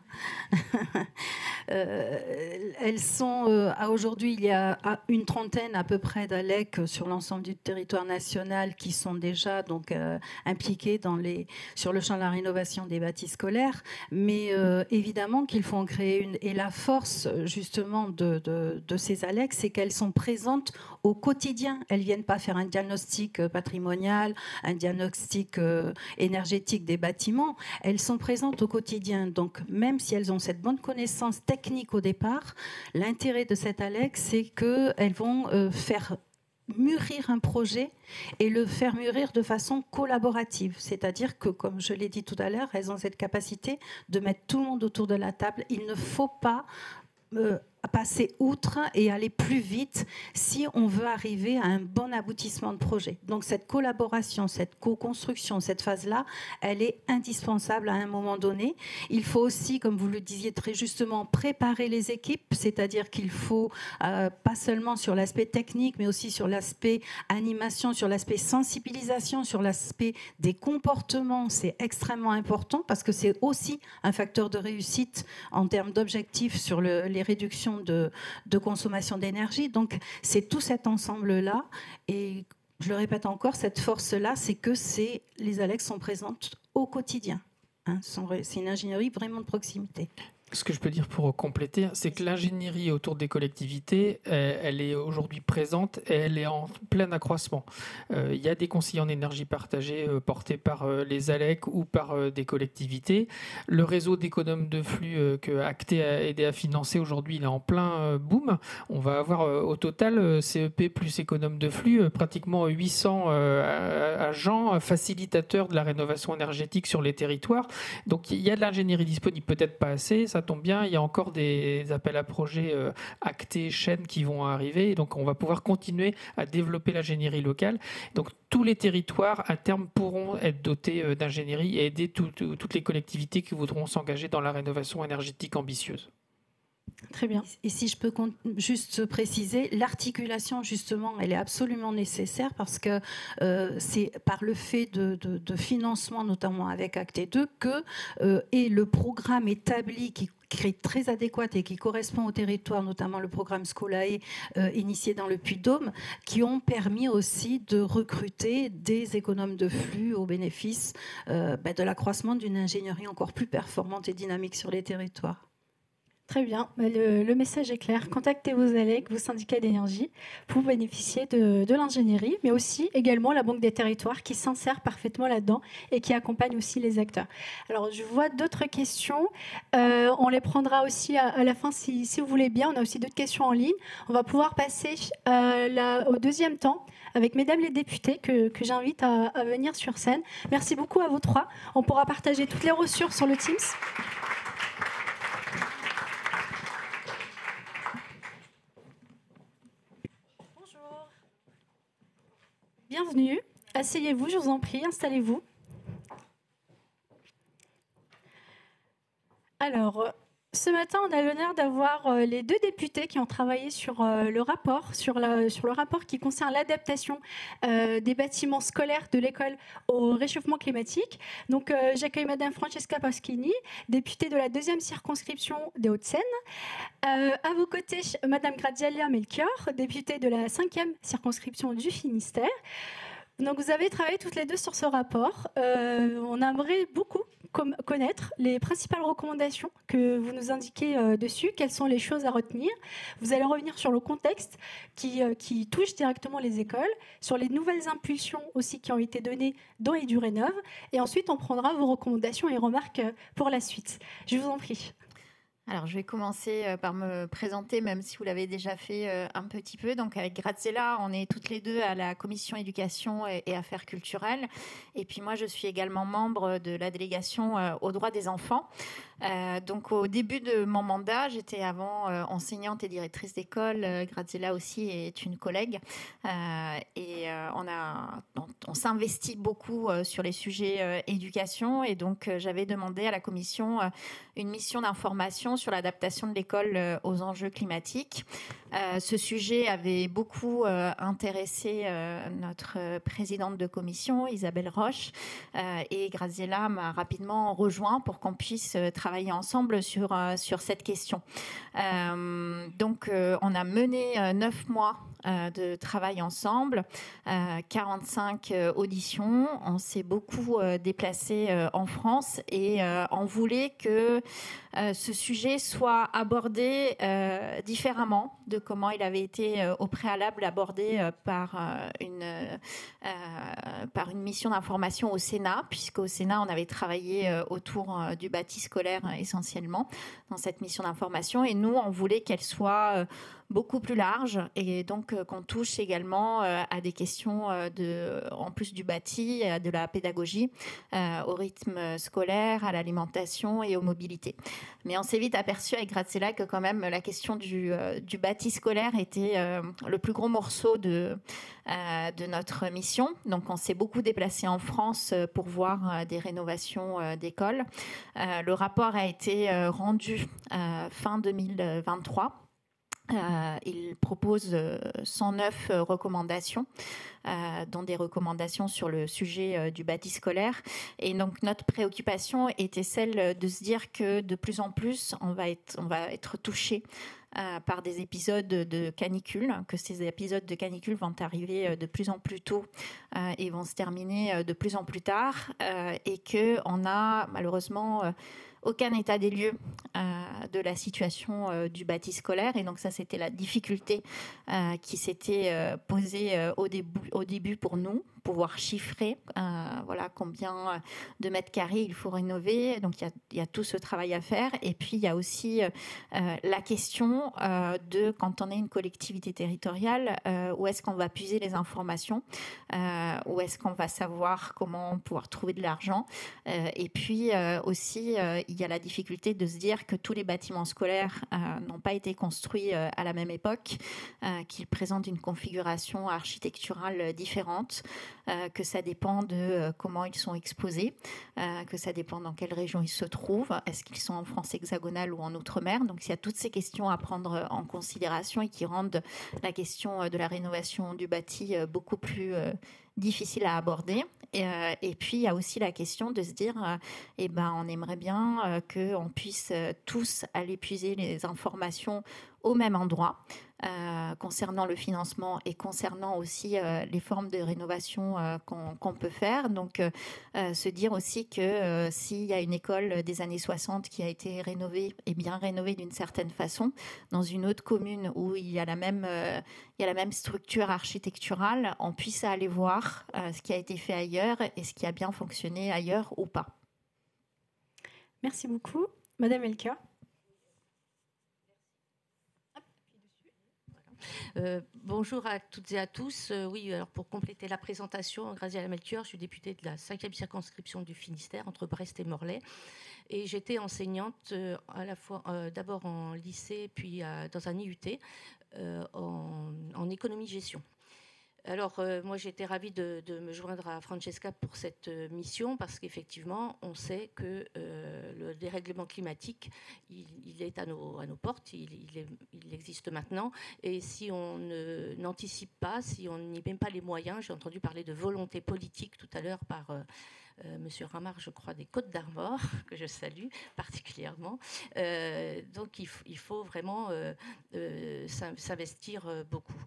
Elles sont, à aujourd'hui, il y a une trentaine à peu près d'ALEC sur l'ensemble du territoire national qui sont déjà donc, impliquées sur le champ de la rénovation des bâtis scolaires. Mais évidemment qu'il faut en créer une. Et la force justement de ces ALEC, c'est qu'elles sont présentes au quotidien. Elles ne viennent pas faire un diagnostic patrimonial, un diagnostic énergétique des bâtiments. Elles sont présentes au quotidien. Donc, même si elles ont cette bonne connaissance technique au départ, l'intérêt de cette ALEC, c'est qu'elles vont faire mûrir un projet et le faire mûrir de façon collaborative. C'est-à-dire que, comme je l'ai dit tout à l'heure, elles ont cette capacité de mettre tout le monde autour de la table. Il ne faut pas passer outre et aller plus vite si on veut arriver à un bon aboutissement de projet. Donc cette collaboration, cette co-construction, cette phase-là, elle est indispensable à un moment donné. Il faut aussi, comme vous le disiez très justement, préparer les équipes, c'est-à-dire qu'il faut pas seulement sur l'aspect technique, mais aussi sur l'aspect animation, sur l'aspect sensibilisation, sur l'aspect des comportements. C'est extrêmement important parce que c'est aussi un facteur de réussite en termes d'objectifs sur les réductions de consommation d'énergie. Donc, c'est tout cet ensemble-là. Et je le répète encore, cette force-là, c'est que les ALEC sont présentes au quotidien. Hein, c'est une ingénierie vraiment de proximité. Ce que je peux dire pour compléter, c'est que l'ingénierie autour des collectivités, elle est aujourd'hui présente et elle est en plein accroissement. Il y a des conseillers en énergie partagée portés par les ALEC ou par des collectivités. Le réseau d'économes de flux que Acté a aidé à financer aujourd'hui, il est en plein boom. On va avoir au total CEP plus économes de flux, pratiquement 800 agents facilitateurs de la rénovation énergétique sur les territoires. Donc il y a de l'ingénierie disponible, peut-être pas assez. Ça tombe bien, il y a encore des appels à projets Acté, chaînes qui vont arriver. Donc, on va pouvoir continuer à développer l'ingénierie locale. Donc, tous les territoires, à terme, pourront être dotés d'ingénierie et aider toutes les collectivités qui voudront s'engager dans la rénovation énergétique ambitieuse. Très bien. Et si je peux juste préciser, l'articulation, justement, elle est absolument nécessaire parce que c'est par le fait de financement, notamment avec Acté 2, et le programme établi qui est très adéquat et qui correspond au territoire, notamment le programme Scolae initié dans le Puy-de-Dôme, qui ont permis aussi de recruter des économes de flux au bénéfice de l'accroissement d'une ingénierie encore plus performante et dynamique sur les territoires. Très bien, le message est clair. Contactez vos ALEC, vos syndicats d'énergie pour bénéficier de l'ingénierie, mais aussi également la Banque des territoires qui s'insère parfaitement là-dedans et qui accompagne aussi les acteurs. Alors, je vois d'autres questions. On les prendra aussi à la fin si vous voulez bien. On a aussi d'autres questions en ligne. On va pouvoir passer au deuxième temps avec mesdames les députés que j'invite à venir sur scène. Merci beaucoup à vous trois. On pourra partager toutes les ressources sur le Teams. Bienvenue, asseyez-vous, je vous en prie, installez-vous. Alors, ce matin, on a l'honneur d'avoir les deux députés qui ont travaillé sur le rapport, sur le rapport qui concerne l'adaptation des bâtiments scolaires de l'école au réchauffement climatique. Donc, j'accueille Madame Francesca Paschini, députée de la 2e circonscription des Hauts-de-Seine. À vos côtés, Madame Graziella Melchior, députée de la 5e circonscription du Finistère. Donc, vous avez travaillé toutes les deux sur ce rapport. On aimerait beaucoup connaître les principales recommandations que vous nous indiquez dessus, quelles sont les choses à retenir. Vous allez revenir sur le contexte qui touche directement les écoles, sur les nouvelles impulsions aussi qui ont été données dans EduRénov, et ensuite on prendra vos recommandations et remarques pour la suite. Je vous en prie. Alors, je vais commencer par me présenter, même si vous l'avez déjà fait un petit peu. Donc, avec Graziella, on est toutes les deux à la commission éducation et affaires culturelles. Et puis, moi, je suis également membre de la délégation aux droits des enfants. Donc, au début de mon mandat, j'étais avant enseignante et directrice d'école. Graziella aussi est une collègue. On s'investit beaucoup sur les sujets éducation. Et donc, j'avais demandé à la commission une mission d'information sur l'adaptation de l'école aux enjeux climatiques. Ce sujet avait beaucoup intéressé notre présidente de commission, Isabelle Roche, et Graziella m'a rapidement rejoint pour qu'on puisse travailler ensemble sur cette question. Donc, on a mené 9 mois de travail ensemble, 45 auditions. On s'est beaucoup déplacé en France et on voulait que ce sujet soit abordé différemment de comment il avait été au préalable abordé par une mission d'information au Sénat, puisqu'au Sénat, on avait travaillé autour du bâti scolaire essentiellement dans cette mission d'information. Et nous, on voulait qu'elle soit beaucoup plus large et donc qu'on touche également à des questions en plus du bâti, de la pédagogie, au rythme scolaire, à l'alimentation et aux mobilités. Mais on s'est vite aperçu avec Graziella que quand même la question du bâti scolaire était le plus gros morceau de notre mission. Donc on s'est beaucoup déplacé en France pour voir des rénovations d'écoles. Le rapport a été rendu fin 2023. Il propose 109 recommandations, dont des recommandations sur le sujet du bâti scolaire. Et donc notre préoccupation était celle de se dire que de plus en plus, on va être touché par des épisodes de canicule, que ces épisodes de canicule vont arriver de plus en plus tôt et vont se terminer de plus en plus tard, et qu'on a malheureusement aucun état des lieux de la situation du bâti scolaire. Et donc ça, c'était la difficulté qui s'était posée au début pour nous, pouvoir chiffrer combien de mètres carrés il faut rénover. Donc il y a tout ce travail à faire. Et puis il y a aussi la question de, quand on est une collectivité territoriale, où est-ce qu'on va puiser les informations, où est-ce qu'on va savoir comment pouvoir trouver de l'argent. Et puis aussi, il y a la difficulté de se dire que tous les bâtiments scolaires n'ont pas été construits à la même époque, qu'ils présentent une configuration architecturale différente, que ça dépend de comment ils sont exposés, que ça dépend dans quelle région ils se trouvent, est-ce qu'ils sont en France hexagonale ou en Outre-mer. Donc il y a toutes ces questions à prendre en considération et qui rendent la question de la rénovation du bâti beaucoup plus difficile à aborder. Et puis il y a aussi la question de se dire on aimerait bien qu'on puisse tous aller puiser les informations au même endroit, concernant le financement et concernant aussi les formes de rénovation qu'on peut faire. Donc se dire aussi que s'il y a une école des années 60 qui a été rénovée et bien rénovée d'une certaine façon dans une autre commune où il y a la même structure architecturale, on puisse aller voir ce qui a été fait ailleurs et ce qui a bien fonctionné ailleurs ou pas. Merci beaucoup. Madame Elka. Bonjour à toutes et à tous. Oui, alors pour compléter la présentation, Graziella Melchior, je suis députée de la 5e circonscription du Finistère, entre Brest et Morlaix. Et j'étais enseignante à la fois d'abord en lycée, puis dans un IUT en économie-gestion. Alors, moi, j'étais ravie de me joindre à Francesca pour cette mission parce qu'effectivement, on sait que le dérèglement climatique, il est à nos portes, il existe maintenant. Et si on n'anticipe pas, si on n'y met pas les moyens, j'ai entendu parler de volonté politique tout à l'heure par Monsieur Ramard, je crois, des Côtes-d'Armor, que je salue particulièrement. Donc il faut vraiment s'investir beaucoup.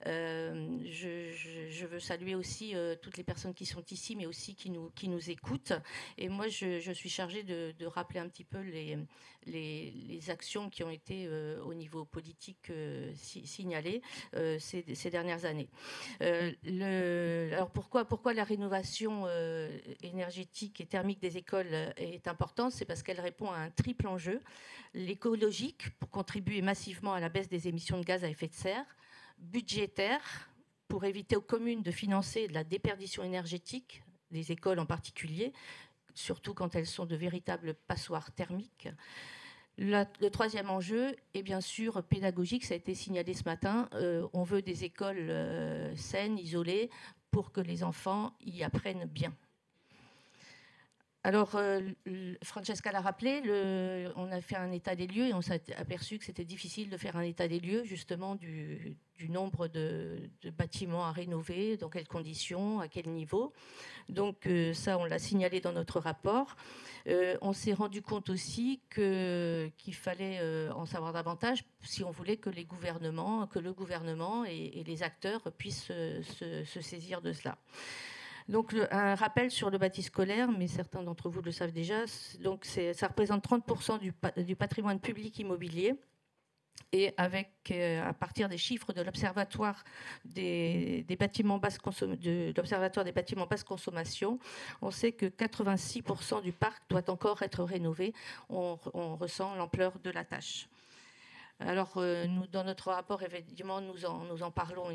Je veux saluer aussi toutes les personnes qui sont ici, mais aussi qui nous écoutent. Et moi, je suis chargée de rappeler un petit peu les actions qui ont été au niveau politique signalées ces dernières années. Alors pourquoi la rénovation énergétique et thermique des écoles est importante? C'est parce qu'elle répond à un triple enjeu: l'écologique, pour contribuer massivement à la baisse des émissions de gaz à effet de serre; budgétaire, pour éviter aux communes de financer de la déperdition énergétique, des écoles en particulier, surtout quand elles sont de véritables passoires thermiques. Le troisième enjeu est bien sûr pédagogique, ça a été signalé ce matin. On veut des écoles saines, isolées, pour que les enfants y apprennent bien. Alors, Francesca l'a rappelé, on a fait un état des lieux et on s'est aperçu que c'était difficile de faire un état des lieux, justement, du nombre de bâtiments à rénover, dans quelles conditions, à quel niveau. Donc, ça, on l'a signalé dans notre rapport. On s'est rendu compte aussi qu'il fallait en savoir davantage si on voulait que le gouvernement et les acteurs puissent se saisir de cela. Donc, un rappel sur le bâti scolaire, mais certains d'entre vous le savent déjà. Donc, ça représente 30% du patrimoine public immobilier. Et à partir des chiffres de l'Observatoire des bâtiments basse consommation, on sait que 86% du parc doit encore être rénové. On ressent l'ampleur de la tâche. Alors, nous, dans notre rapport, évidemment, nous en parlons et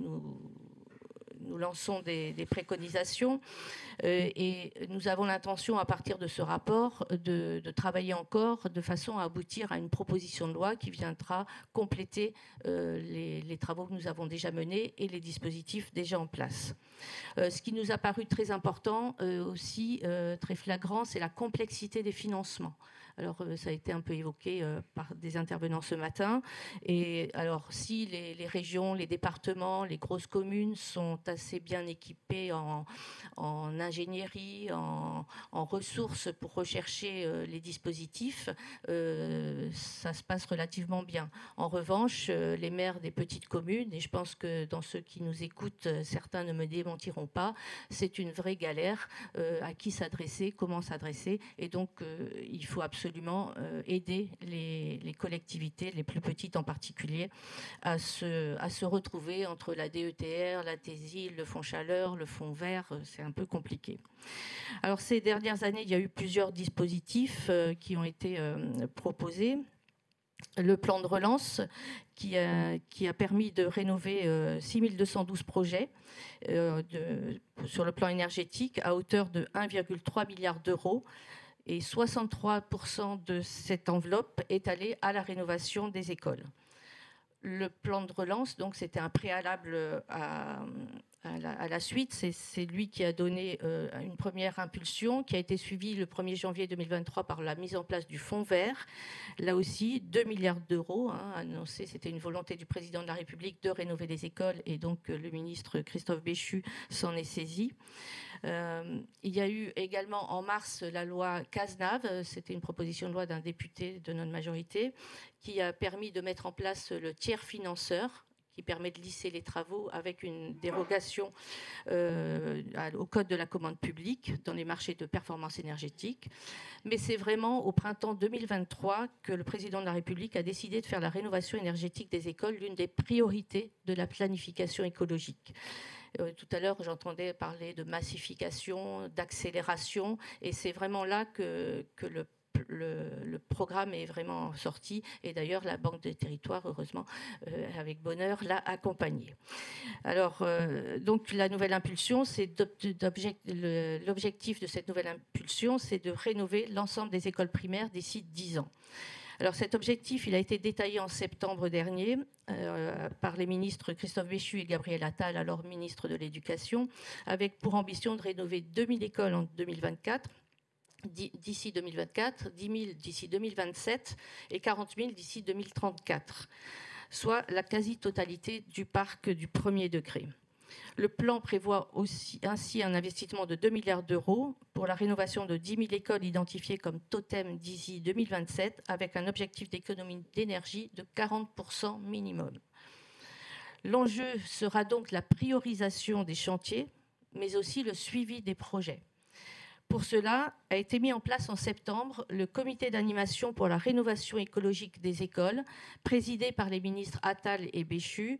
nous lançons des préconisations et nous avons l'intention, à partir de ce rapport, de travailler encore de façon à aboutir à une proposition de loi qui viendra compléter les travaux que nous avons déjà menés et les dispositifs déjà en place. Ce qui nous a paru très important aussi, très flagrant, c'est la complexité des financements. Alors, ça a été un peu évoqué par des intervenants ce matin. Et alors, si les régions, les départements, les grosses communes sont assez bien équipées en ingénierie, en ressources pour rechercher les dispositifs, ça se passe relativement bien. En revanche, les maires des petites communes, et je pense que dans ceux qui nous écoutent, certains ne me démentiront pas, c'est une vraie galère. À qui s'adresser, comment s'adresser, et donc il faut absolument aider les collectivités, les plus petites en particulier, à se retrouver entre la DETR, la TESIL, le Fonds Chaleur, le Fonds Vert. C'est un peu compliqué. Alors, ces dernières années, il y a eu plusieurs dispositifs qui ont été proposés. Le plan de relance qui a permis de rénover 6212 projets sur le plan énergétique à hauteur de 1,3 milliard d'euros. Et 63% de cette enveloppe est allée à la rénovation des écoles. Le plan de relance, donc, c'était un préalable à la suite. C'est lui qui a donné une première impulsion, qui a été suivie le 1er janvier 2023 par la mise en place du Fonds Vert. Là aussi, 2 milliards d'euros annoncés. C'était une volonté du président de la République de rénover les écoles, et donc le ministre Christophe Béchu s'en est saisi. Il y a eu également en mars la loi Cazenave, c'était une proposition de loi d'un député de notre majorité, qui a permis de mettre en place le tiers financeur, qui permet de lisser les travaux avec une dérogation au code de la commande publique dans les marchés de performance énergétique. Mais c'est vraiment au printemps 2023 que le président de la République a décidé de faire la rénovation énergétique des écoles l'une des priorités de la planification écologique. Tout à l'heure, j'entendais parler de massification, d'accélération, et c'est vraiment là que le programme est vraiment sorti. Et d'ailleurs, la Banque des Territoires, heureusement, avec bonheur, l'a accompagné. Alors, donc, la nouvelle impulsion, l'objectif de cette nouvelle impulsion, c'est de rénover l'ensemble des écoles primaires d'ici 10 ans. Alors cet objectif, il a été détaillé en septembre dernier par les ministres Christophe Béchu et Gabriel Attal, alors ministre de l'Éducation, avec pour ambition de rénover 2000 écoles en 2024, d'ici 2024, 10 000 d'ici 2027 et 40 000 d'ici 2034, soit la quasi-totalité du parc du premier degré. Le plan prévoit ainsi un investissement de 2 milliards d'euros pour la rénovation de 10 000 écoles identifiées comme totem d'ici 2027, avec un objectif d'économie d'énergie de 40% minimum. L'enjeu sera donc la priorisation des chantiers, mais aussi le suivi des projets. Pour cela, a été mis en place en septembre le comité d'animation pour la rénovation écologique des écoles, présidé par les ministres Attal et Béchu,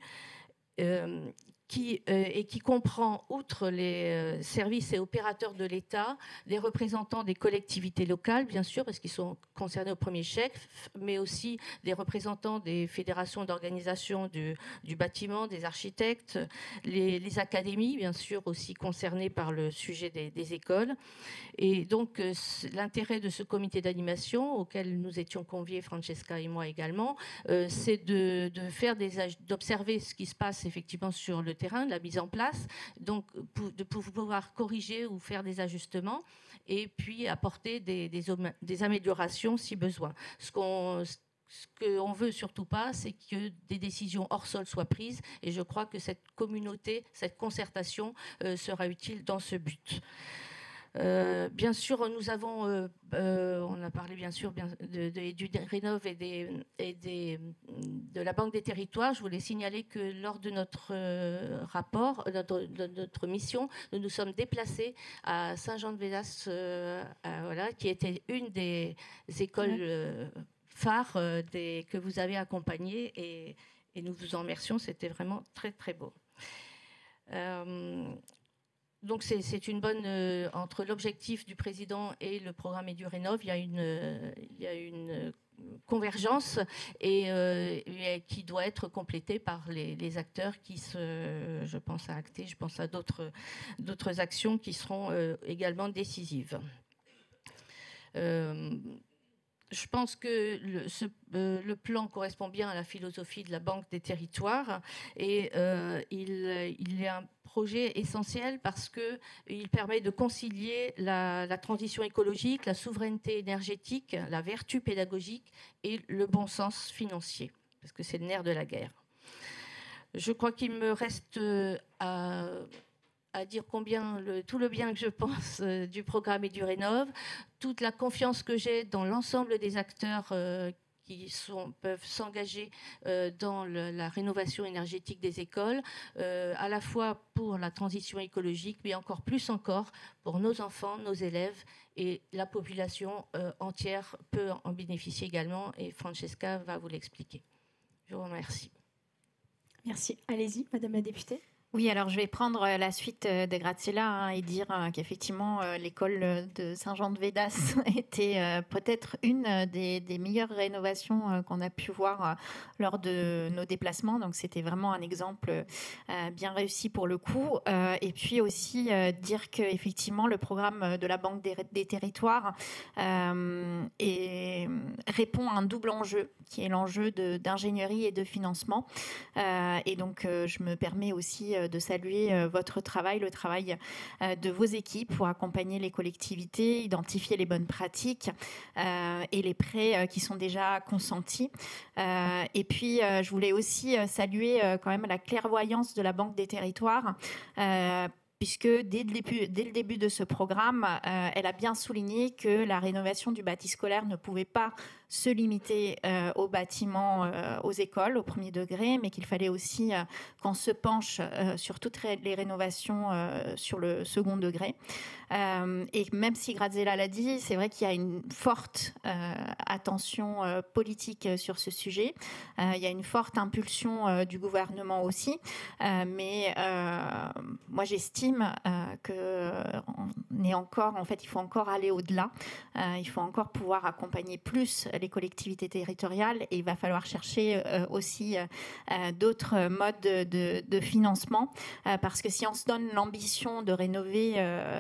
qui comprend, outre les services et opérateurs de l'État, des représentants des collectivités locales, bien sûr, parce qu'ils sont concernés au premier chef, mais aussi des représentants des fédérations d'organisation du bâtiment, des architectes, les académies, bien sûr, aussi concernées par le sujet des écoles. Et donc, l'intérêt de ce comité d'animation, auquel nous étions conviés, Francesca et moi également, c'est d'observer ce qui se passe effectivement sur le terrain, de la mise en place, donc de pouvoir corriger ou faire des ajustements et puis apporter des améliorations si besoin. Ce qu'on ne veut surtout pas, c'est que des décisions hors sol soient prises, et je crois que cette communauté, cette concertation sera utile dans ce but. Bien sûr, nous avons, on a parlé bien sûr du Rénov et de la Banque des Territoires. Je voulais signaler que lors de notre rapport, de notre mission, nous nous sommes déplacés à Saint-Jean-de-Védas, voilà, qui était une des écoles phares que vous avez accompagnées, et nous vous en remercions. C'était vraiment très très beau. Donc c'est une bonne entre l'objectif du président et le programme EduRénov, il y a une convergence et qui doit être complétée par les acteurs qui je pense à Acté, je pense à d'autres actions qui seront également décisives. Je pense que le plan correspond bien à la philosophie de la Banque des Territoires, et il est un projet essentiel parce qu'il permet de concilier la transition écologique, la souveraineté énergétique, la vertu pédagogique et le bon sens financier, parce que c'est le nerf de la guerre. Je crois qu'il me reste à dire tout le bien que je pense du programme EduRénov, toute la confiance que j'ai dans l'ensemble des acteurs qui peuvent s'engager dans la rénovation énergétique des écoles, à la fois pour la transition écologique, mais encore plus encore pour nos enfants, nos élèves, et la population entière peut en bénéficier également, et Francesca va vous l'expliquer. Je vous remercie. Merci. Allez-y, Madame la députée. Oui, alors je vais prendre la suite de Graziella et dire qu'effectivement, l'école de Saint-Jean-de-Védas était peut-être une des meilleures rénovations qu'on a pu voir lors de nos déplacements. Donc, c'était vraiment un exemple bien réussi pour le coup. Et puis aussi dire qu'effectivement, le programme de la Banque des Territoires répond à un double enjeu, qui est l'enjeu d'ingénierie et de financement. Et donc, je me permets aussi de saluer votre travail, le travail de vos équipes pour accompagner les collectivités, identifier les bonnes pratiques et les prêts qui sont déjà consentis. Et puis, je voulais aussi saluer quand même la clairvoyance de la Banque des Territoires, puisque dès le début de ce programme, elle a bien souligné que la rénovation du bâti scolaire ne pouvait pas se limiter aux bâtiments, aux écoles, au premier degré, mais qu'il fallait aussi qu'on se penche sur toutes les rénovations sur le second degré. Et même si Graziella l'a dit, c'est vrai qu'il y a une forte attention politique sur ce sujet. Il y a une forte impulsion du gouvernement aussi. Mais moi, j'estime qu'on est encore, en fait, il faut encore aller au-delà. Il faut encore pouvoir accompagner plus les collectivités territoriales, et il va falloir chercher aussi d'autres modes de financement, parce que si on se donne l'ambition de rénover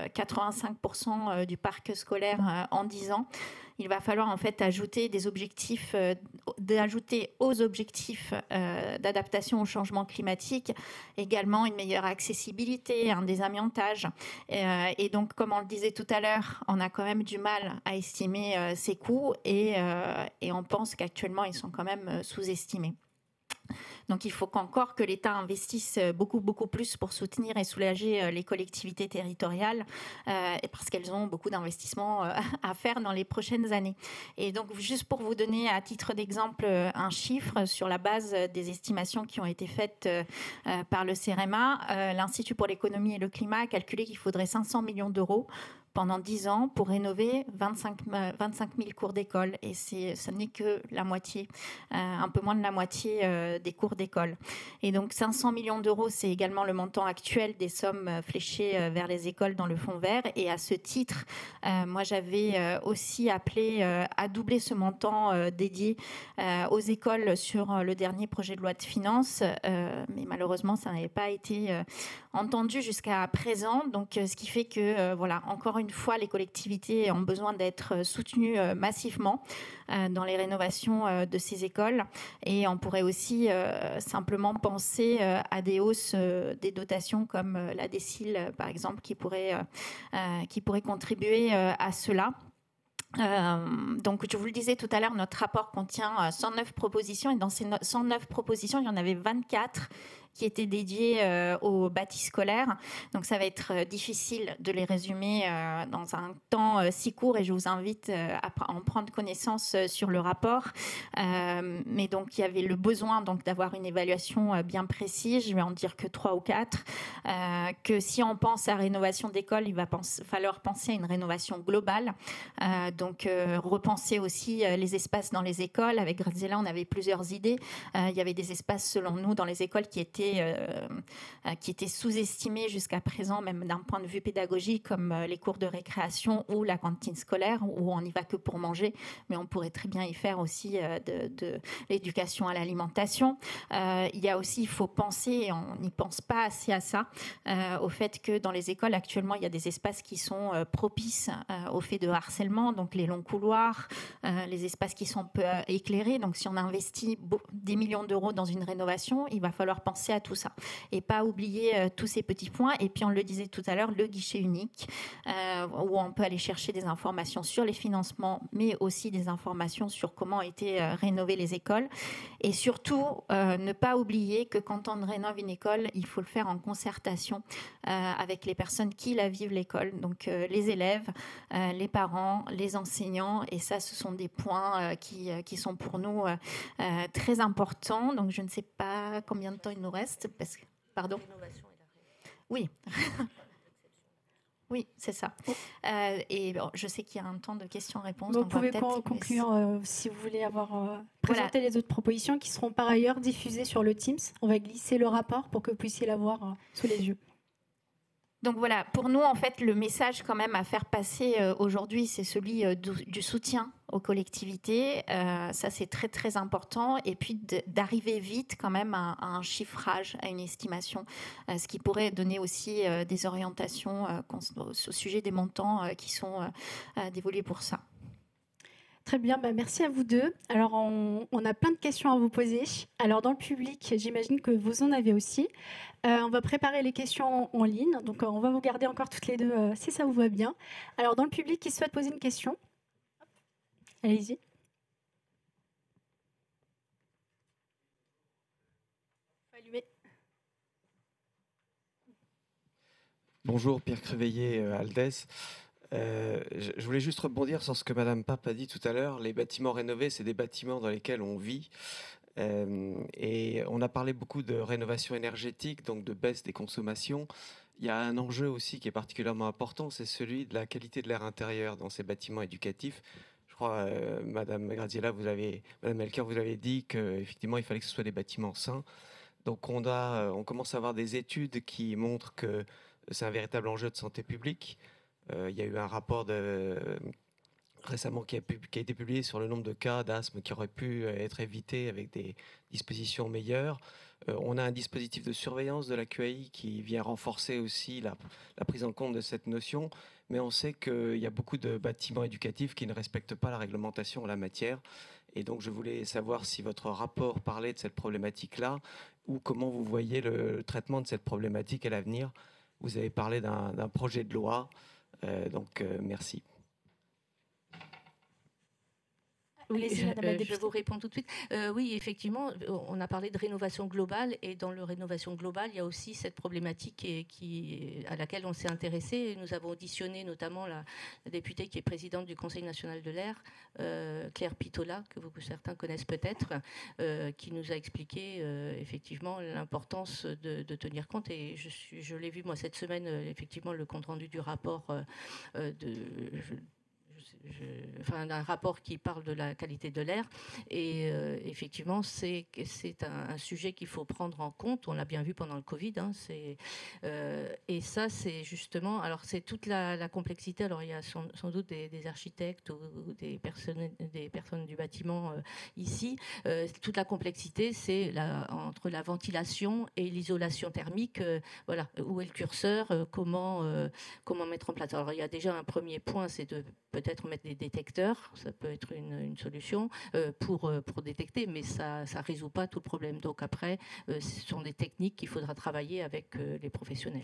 85% du parc scolaire en 10 ans, il va falloir en fait ajouter des objectifs, d'ajouter aux objectifs d'adaptation au changement climatique également une meilleure accessibilité, un désamiantage. Et donc, comme on le disait tout à l'heure, on a quand même du mal à estimer ces coûts, et on pense qu'actuellement ils sont quand même sous-estimés. Donc il faut qu'encore que l'État investisse beaucoup plus pour soutenir et soulager les collectivités territoriales parce qu'elles ont beaucoup d'investissements à faire dans les prochaines années. Et donc juste pour vous donner à titre d'exemple un chiffre sur la base des estimations qui ont été faites par le CEREMA, l'Institut pour l'économie et le climat a calculé qu'il faudrait 500 millions d'euros pendant 10 ans pour rénover 25 000 cours d'école. Et ça n'est que la moitié, un peu moins de la moitié des cours d'école. Et donc 500 millions d'euros, c'est également le montant actuel des sommes fléchées vers les écoles dans le fonds vert. Et à ce titre, moi j'avais aussi appelé à doubler ce montant dédié aux écoles sur le dernier projet de loi de finances. Mais malheureusement, ça n'avait pas été entendu jusqu'à présent. Donc ce qui fait que, voilà, encore une fois, les collectivités ont besoin d'être soutenues massivement dans les rénovations de ces écoles. Et on pourrait aussi simplement penser à des hausses des dotations comme la DSIL, par exemple, qui pourrait contribuer à cela. Donc, je vous le disais tout à l'heure, notre rapport contient 109 propositions et dans ces 109 propositions, il y en avait 24 qui étaient dédiées au bâti scolaire. Donc, ça va être difficile de les résumer dans un temps si court et je vous invite à en prendre connaissance sur le rapport. Mais donc, il y avait le besoin d'avoir une évaluation bien précise. Je vais en dire que 3 ou 4. Que si on pense à rénovation d'école, il va falloir penser à une rénovation globale. Donc, repenser aussi les espaces dans les écoles. Avec Graziella, on avait plusieurs idées. Il y avait des espaces, selon nous, dans les écoles qui étaient sous-estimés jusqu'à présent, même d'un point de vue pédagogique, comme les cours de récréation ou la cantine scolaire, où on n'y va que pour manger, mais on pourrait très bien y faire aussi de l'éducation à l'alimentation. Il y a aussi, il faut penser, et on n'y pense pas assez à ça, au fait que dans les écoles, actuellement, il y a des espaces qui sont propices au fait de harcèlement, donc les longs couloirs, les espaces qui sont peu éclairés. Donc, si on investit des millions d'euros dans une rénovation, il va falloir penser à tout ça et pas oublier tous ces petits points. Et puis, on le disait tout à l'heure, le guichet unique, où on peut aller chercher des informations sur les financements, mais aussi des informations sur comment ont été rénovées les écoles. Et surtout, ne pas oublier que quand on rénove une école, il faut le faire en concertation avec les personnes qui la vivent, l'école, donc les élèves, les parents, les enseignants. Et ça, ce sont des points qui sont pour nous très importants. Donc, je ne sais pas combien de temps il nous reste. Pardon ? Oui. Oui, c'est ça. Et bon, je sais qu'il y a un temps de questions-réponses. Vous pouvez conclure si vous voulez avoir présenté les autres propositions qui seront par ailleurs diffusées sur le Teams. On va glisser le rapport pour que vous puissiez l'avoir sous les yeux. Donc voilà, pour nous, en fait, le message quand même à faire passer aujourd'hui, c'est celui du soutien aux collectivités. Ça, c'est très, très important. Et puis, d'arriver vite quand même à un chiffrage, à une estimation, ce qui pourrait donner aussi des orientations au sujet des montants qui sont dévolus pour ça. Très bien, merci à vous deux. Alors, on a plein de questions à vous poser. Alors, dans le public, j'imagine que vous en avez aussi. On va préparer les questions en ligne. Donc, on va vous garder encore toutes les deux si ça vous va bien. Alors, dans le public qui souhaite poser une question, allez-y. Allumez. Bonjour, Pierre Créveillé, Aldès. Je voulais juste rebondir sur ce que Madame Pape a dit tout à l'heure. Les bâtiments rénovés, c'est des bâtiments dans lesquels on vit. Et on a parlé beaucoup de rénovation énergétique, donc de baisse des consommations. Il y a un enjeu aussi qui est particulièrement important, c'est celui de la qualité de l'air intérieur dans ces bâtiments éducatifs. Je crois, Madame Graziella, Madame Melchior, vous avez dit qu'effectivement, il fallait que ce soit des bâtiments sains. Donc on commence à avoir des études qui montrent que c'est un véritable enjeu de santé publique. Il y a eu un rapport récemment qui a été publié sur le nombre de cas d'asthme qui auraient pu être évités avec des dispositions meilleures. On a un dispositif de surveillance de la QAI qui vient renforcer aussi la prise en compte de cette notion, mais on sait qu'il y a beaucoup de bâtiments éducatifs qui ne respectent pas la réglementation en la matière. Et donc je voulais savoir si votre rapport parlait de cette problématique-là ou comment vous voyez le traitement de cette problématique à l'avenir. Vous avez parlé d'un projet de loi. Donc, merci. Oui, Allez-y, Madame la députée. je vous réponds tout de suite. Oui, effectivement, on a parlé de rénovation globale et dans la rénovation globale, il y a aussi cette problématique à laquelle on s'est intéressé. Nous avons auditionné notamment la députée qui est présidente du Conseil national de l'air, Claire Pitola, que certains connaissent peut-être, qui nous a expliqué effectivement l'importance de tenir compte. Et je l'ai vu moi cette semaine, effectivement, le compte-rendu du rapport d'un rapport qui parle de la qualité de l'air. Et effectivement, c'est un sujet qu'il faut prendre en compte. On l'a bien vu pendant le Covid. Et ça, c'est justement... Alors, c'est toute la complexité. Alors, il y a sans doute des architectes ou des personnes du bâtiment ici. Toute la complexité, c'est entre la ventilation et l'isolation thermique. Voilà, où est le curseur, comment mettre en place. Alors, il y a déjà un premier point, c'est de peut-être mettre des détecteurs, ça peut être une solution pour détecter, mais ça ne résout pas tout le problème. Donc après, ce sont des techniques qu'il faudra travailler avec les professionnels.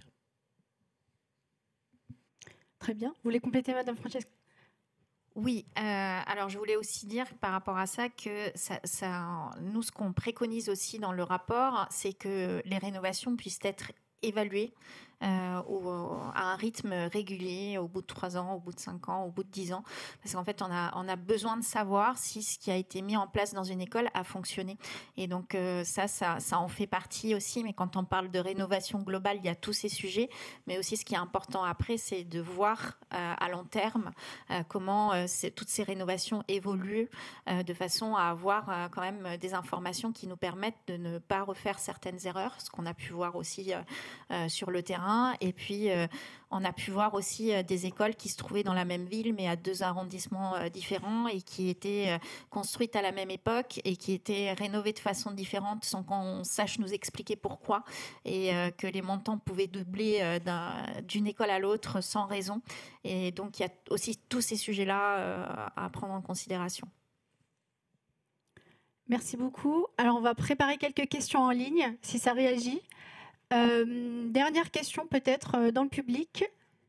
Très bien. Vous voulez compléter, Madame Francesca? Oui, alors je voulais aussi dire par rapport à ça que nous, ce qu'on préconise aussi dans le rapport, c'est que les rénovations puissent être évaluées à un rythme régulier au bout de 3 ans, au bout de 5 ans, au bout de 10 ans. Parce qu'en fait, on a besoin de savoir si ce qui a été mis en place dans une école a fonctionné. Et donc, ça en fait partie aussi. Mais quand on parle de rénovation globale, il y a tous ces sujets. Mais aussi, ce qui est important après, c'est de voir à long terme comment toutes ces rénovations évoluent de façon à avoir quand même des informations qui nous permettent de ne pas refaire certaines erreurs, ce qu'on a pu voir aussi sur le terrain. Et puis, on a pu voir aussi des écoles qui se trouvaient dans la même ville, mais à 2 arrondissements différents et qui étaient construites à la même époque et qui étaient rénovées de façon différente sans qu'on sache nous expliquer pourquoi et que les montants pouvaient doubler d'une école à l'autre sans raison. Et donc, il y a aussi tous ces sujets-là à prendre en considération. Merci beaucoup. Alors, on va préparer quelques questions en ligne, si ça réagit. Dernière question peut-être dans le public.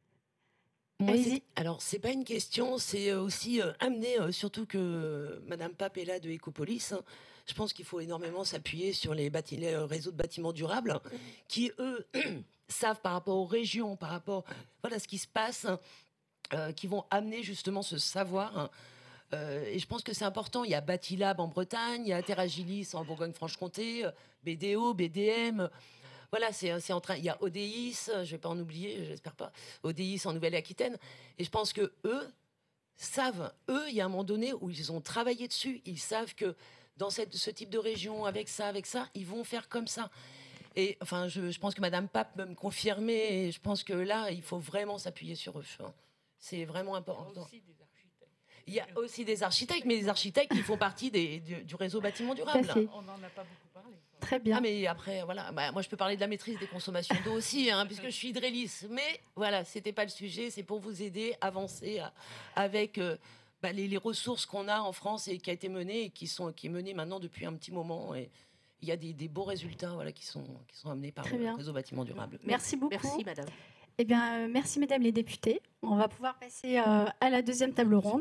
Alors, c'est pas une question, c'est aussi amener, surtout que Madame Pape est là de Ecopolis. Je pense qu'il faut énormément s'appuyer sur les réseaux de bâtiments durables qui, eux, savent par rapport aux régions, par rapport à ce qui se passe, qui vont amener justement ce savoir. Et je pense que c'est important. Il y a Bâtilab en Bretagne, il y a Terragilis en Bourgogne-Franche-Comté, BDO, BDM... Voilà, c'est en train. Il y a ODIS, je ne vais pas en oublier, j'espère pas. ODIS en Nouvelle-Aquitaine. Et je pense que eux savent, il y a un moment donné où ils ont travaillé dessus. Ils savent que dans ce type de région, avec ça, ils vont faire comme ça. Et enfin, je pense que Madame Pape peut me confirmer. Et je pense que là, il faut vraiment s'appuyer sur eux. C'est vraiment important. Il y a aussi des architectes, mais des architectes qui font partie du réseau bâtiment durable. On n'en a pas beaucoup parlé. Très bien. Mais après, voilà, moi je peux parler de la maîtrise des consommations d'eau aussi, puisque je suis hydrauliste. Mais voilà, c'était pas le sujet, c'est pour vous aider à avancer avec les ressources qu'on a en France et qui a été menée et qui est menée maintenant depuis un petit moment. Et il y a des beaux résultats qui sont amenés par le réseau bâtiment durable. Merci beaucoup. Merci, Madame. Eh bien, merci, Mesdames les députées. On va pouvoir passer à la deuxième table ronde.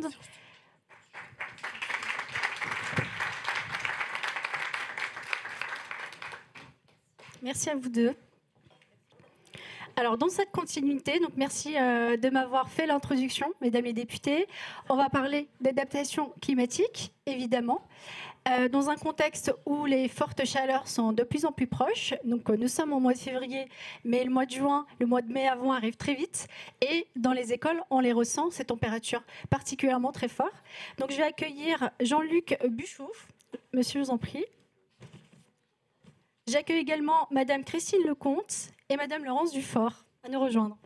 Merci à vous deux. Alors, dans cette continuité, donc merci de m'avoir fait l'introduction, mesdames les députées. On va parler d'adaptation climatique, évidemment, dans un contexte où les fortes chaleurs sont de plus en plus proches. Donc, nous sommes au mois de février, mais le mois de juin, le mois de mai avant arrive très vite. Et dans les écoles, on les ressent, ces températures particulièrement très fortes. Donc, je vais accueillir Jean-Luc Buchouf. Monsieur, je vous en prie. J'accueille également Madame Christine Lecomte et Madame Laurence Dufort à nous rejoindre.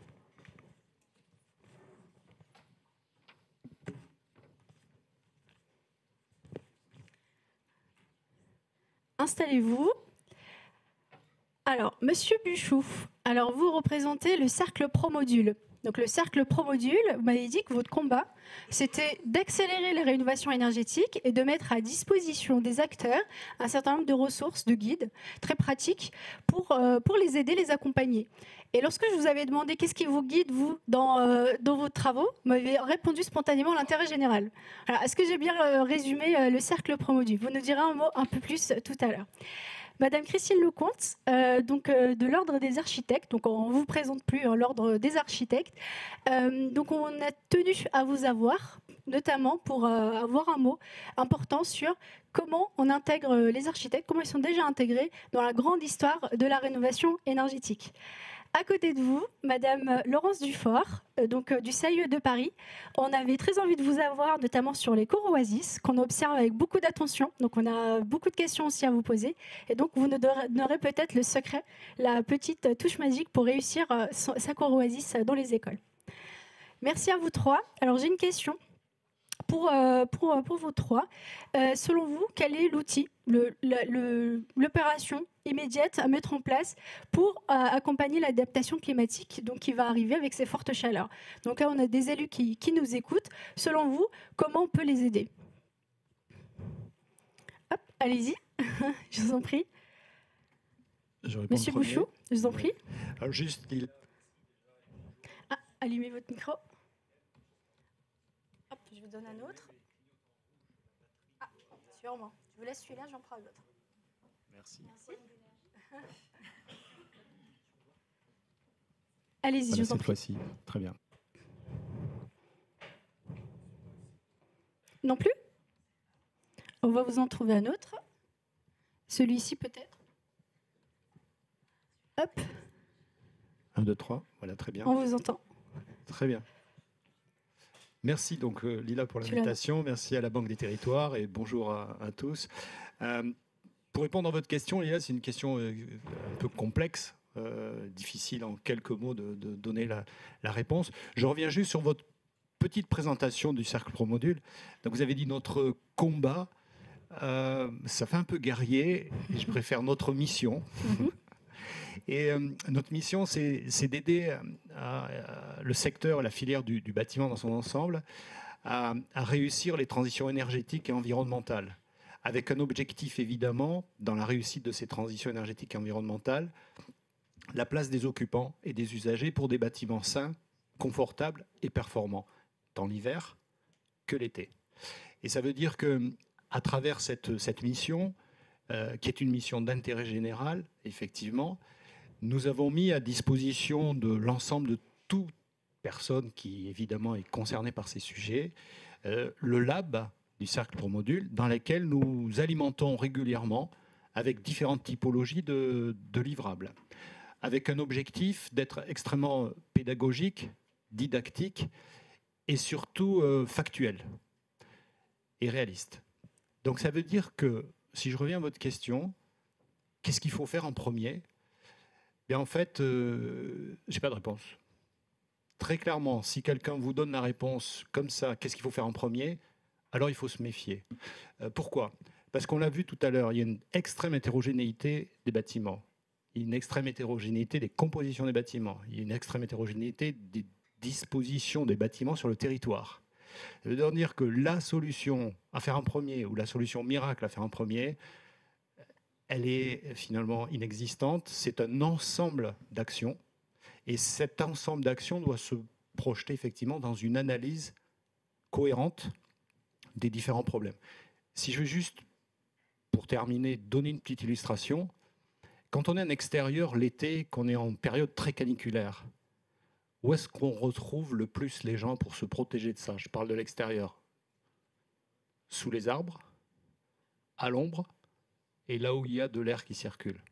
Installez-vous. Alors, Monsieur Buchouf, alors vous représentez le Cercle Promodule. Donc le Cercle Promodule, vous m'avez dit que votre combat, c'était d'accélérer les rénovations énergétiques et de mettre à disposition des acteurs un certain nombre de ressources, de guides très pratiques pour les aider, les accompagner. Et lorsque je vous avais demandé qu'est-ce qui vous guide, vous, dans vos travaux, vous m'avez répondu spontanément l'intérêt général. Alors, est-ce que j'ai bien résumé le cercle Promodule? Vous nous direz un mot un peu plus tout à l'heure. Madame Christine Lecomte, de l'Ordre des architectes, donc on ne vous présente plus l'Ordre des architectes, donc on a tenu à vous avoir, notamment pour avoir un mot important sur comment on intègre les architectes, comment ils sont déjà intégrés dans la grande histoire de la rénovation énergétique. À côté de vous, Madame Laurence Dufort, du CAIE de Paris. On avait très envie de vous avoir, notamment sur les cours-oasis, qu'on observe avec beaucoup d'attention. Donc, on a beaucoup de questions aussi à vous poser. Et donc, vous nous donnerez peut-être le secret, la petite touche magique pour réussir sa cours-oasis dans les écoles. Merci à vous trois. Alors, j'ai une question. Pour vous trois, selon vous, quel est l'outil, l'opération immédiate à mettre en place pour accompagner l'adaptation climatique qui va arriver avec ces fortes chaleurs? Donc là, on a des élus qui nous écoutent. Selon vous, comment on peut les aider? Hop, allez-y, je vous en prie. Monsieur Bouchou, je vous en prie. Alors juste, allumez votre micro. Hop, je vous donne un autre. Ah, sûrement. Je vous laisse celui-là, j'en prends l'autre. Merci. Allez-y, voilà, je vous en prie. cette fois-ci, très bien. Non plus? On va vous en trouver un autre. Celui-ci peut-être. Hop. 1, 2, 3, voilà, très bien. On vous entend. Très bien. Merci donc Lila pour l'invitation, merci à la Banque des Territoires et bonjour à tous. Pour répondre à votre question, Lila, c'est une question un peu complexe, difficile en quelques mots de donner la réponse. Je reviens juste sur votre petite présentation du Cercle Promodule. Donc vous avez dit notre combat, ça fait un peu guerrier, et je préfère notre mission. Et notre mission, c'est d'aider le secteur, la filière du bâtiment dans son ensemble, à réussir les transitions énergétiques et environnementales, avec un objectif évidemment, dans la réussite de ces transitions énergétiques et environnementales, la place des occupants et des usagers pour des bâtiments sains, confortables et performants, tant l'hiver que l'été. Et ça veut dire que, à travers cette mission, qui est une mission d'intérêt général, effectivement, nous avons mis à disposition de l'ensemble de toute personne qui, évidemment, est concernée par ces sujets, le lab du Cercle Promodule, dans lequel nous alimentons régulièrement avec différentes typologies de livrables, avec un objectif d'être extrêmement pédagogique, didactique et surtout factuel et réaliste. Donc ça veut dire que, si je reviens à votre question, qu'est-ce qu'il faut faire en premier ? Bien, en fait, je n'ai pas de réponse. Très clairement, si quelqu'un vous donne la réponse comme ça, qu'est-ce qu'il faut faire en premier ? Alors il faut se méfier. Pourquoi ? Parce qu'on l'a vu tout à l'heure, il y a une extrême hétérogénéité des bâtiments. Il y a une extrême hétérogénéité des compositions des bâtiments. Il y a une extrême hétérogénéité des dispositions des bâtiments sur le territoire. Ça veut dire que la solution à faire en premier, ou la solution miracle à faire en premier, elle est finalement inexistante. C'est un ensemble d'actions. Et cet ensemble d'actions doit se projeter effectivement dans une analyse cohérente des différents problèmes. Si je veux juste, pour terminer, donner une petite illustration, quand on est en extérieur l'été, qu'on est en période très caniculaire, où est-ce qu'on retrouve le plus les gens pour se protéger de ça ? Je parle de l'extérieur. Sous les arbres, à l'ombre, et là où il y a de l'air qui circule.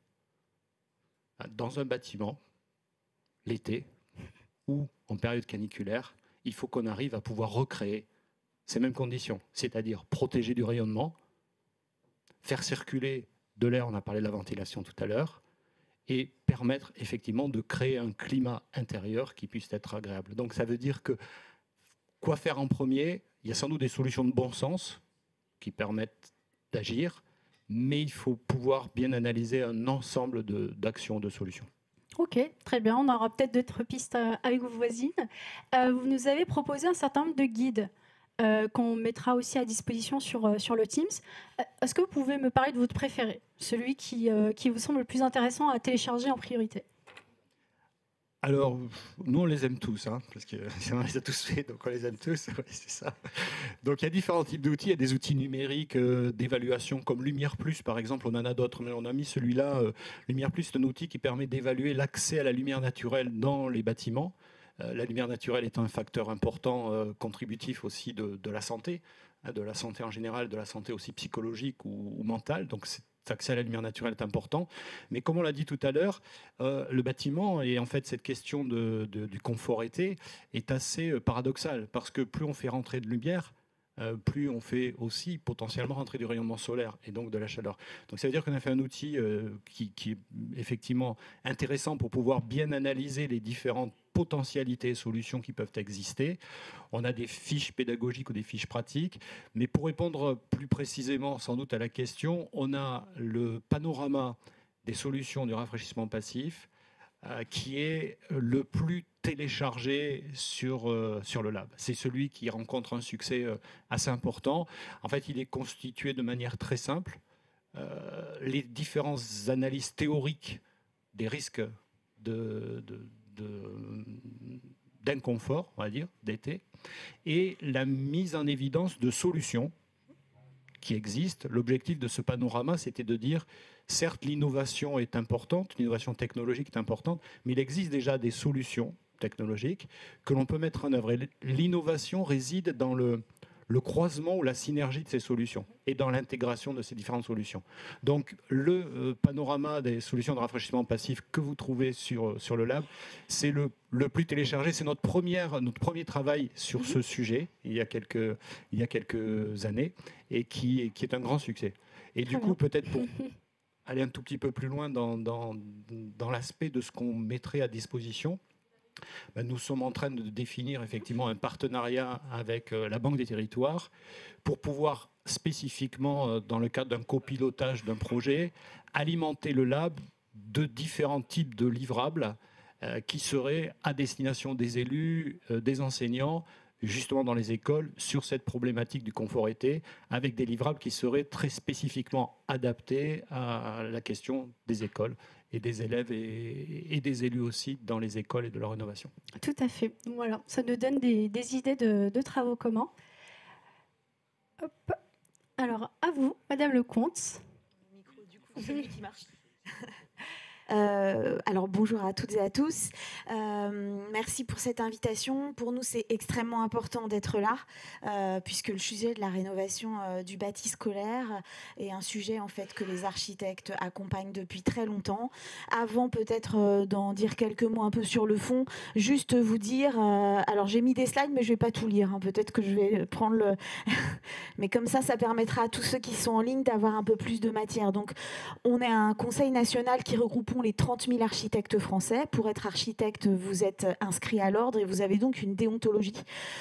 Dans un bâtiment, l'été, ou en période caniculaire, il faut qu'on arrive à pouvoir recréer ces mêmes conditions, c'est-à-dire protéger du rayonnement, faire circuler de l'air, on a parlé de la ventilation tout à l'heure, et permettre effectivement de créer un climat intérieur qui puisse être agréable. Donc ça veut dire que quoi faire en premier ? Il y a sans doute des solutions de bon sens qui permettent d'agir, mais il faut pouvoir bien analyser un ensemble d'actions, de solutions. Ok, très bien. On aura peut-être d'autres pistes avec vos voisines. Vous nous avez proposé un certain nombre de guides qu'on mettra aussi à disposition sur le Teams. Est-ce que vous pouvez me parler de votre préféré, celui qui vous semble le plus intéressant à télécharger en priorité ? Alors, nous, on les aime tous, hein, parce qu'on les a tous fait, donc on les aime tous, ouais, c'est ça. Donc, il y a différents types d'outils. Il y a des outils numériques d'évaluation comme Lumière Plus, par exemple. On en a d'autres, mais on a mis celui-là. Lumière Plus, c'est un outil qui permet d'évaluer l'accès à la lumière naturelle dans les bâtiments. La lumière naturelle est un facteur important, contributif aussi de la santé en général, de la santé aussi psychologique ou mentale. Donc, cet accès à la lumière naturelle est important. Mais comme on l'a dit tout à l'heure, le bâtiment et en fait cette question du confort été est assez paradoxale parce que plus on fait rentrer de lumière, plus on fait aussi potentiellement rentrer du rayonnement solaire et donc de la chaleur. Donc ça veut dire qu'on a fait un outil qui est effectivement intéressant pour pouvoir bien analyser les différentes potentialités et solutions qui peuvent exister. On a des fiches pédagogiques ou des fiches pratiques, mais pour répondre plus précisément sans doute à la question, on a le panorama des solutions du rafraîchissement passif qui est le plus téléchargé sur le lab. C'est celui qui rencontre un succès assez important. En fait, il est constitué de manière très simple. Les différentes analyses théoriques des risques d'inconfort, on va dire, d'été, et la mise en évidence de solutions qui existent. L'objectif de ce panorama, c'était de dire, certes, l'innovation est importante, l'innovation technologique est importante, mais il existe déjà des solutions technologiques que l'on peut mettre en œuvre. Et l'innovation réside dans le croisement ou la synergie de ces solutions et dans l'intégration de ces différentes solutions. Donc, le panorama des solutions de rafraîchissement passif que vous trouvez sur le lab, c'est le plus téléchargé. C'est notre premier travail sur ce sujet, il y a quelques années, et qui est un grand succès. Et du coup, peut-être pour aller un tout petit peu plus loin dans l'aspect de ce qu'on mettrait à disposition, nous sommes en train de définir effectivement un partenariat avec la Banque des Territoires pour pouvoir spécifiquement, dans le cadre d'un copilotage d'un projet, alimenter le lab de différents types de livrables qui seraient à destination des élus, des enseignants, justement dans les écoles, sur cette problématique du confort été, avec des livrables qui seraient très spécifiquement adaptés à la question des écoles et des élèves et des élus aussi dans les écoles et de leur rénovation. Tout à fait. Voilà, ça nous donne des idées de travaux communs. Hop. Alors, à vous, Madame Lecomte. Le micro, du coup, c'est lui qui marche. Alors bonjour à toutes et à tous. Merci pour cette invitation. Pour nous, c'est extrêmement important d'être là, puisque le sujet de la rénovation du bâti scolaire est un sujet en fait que les architectes accompagnent depuis très longtemps. Avant peut-être d'en dire quelques mots un peu sur le fond, juste vous dire. Alors j'ai mis des slides, mais je vais pas tout lire. Hein. Peut-être que je vais prendre le. Mais comme ça permettra à tous ceux qui sont en ligne d'avoir un peu plus de matière. Donc on est un conseil national qui regroupe les 30 000 architectes français. Pour être architecte, vous êtes inscrit à l'ordre et vous avez donc une déontologie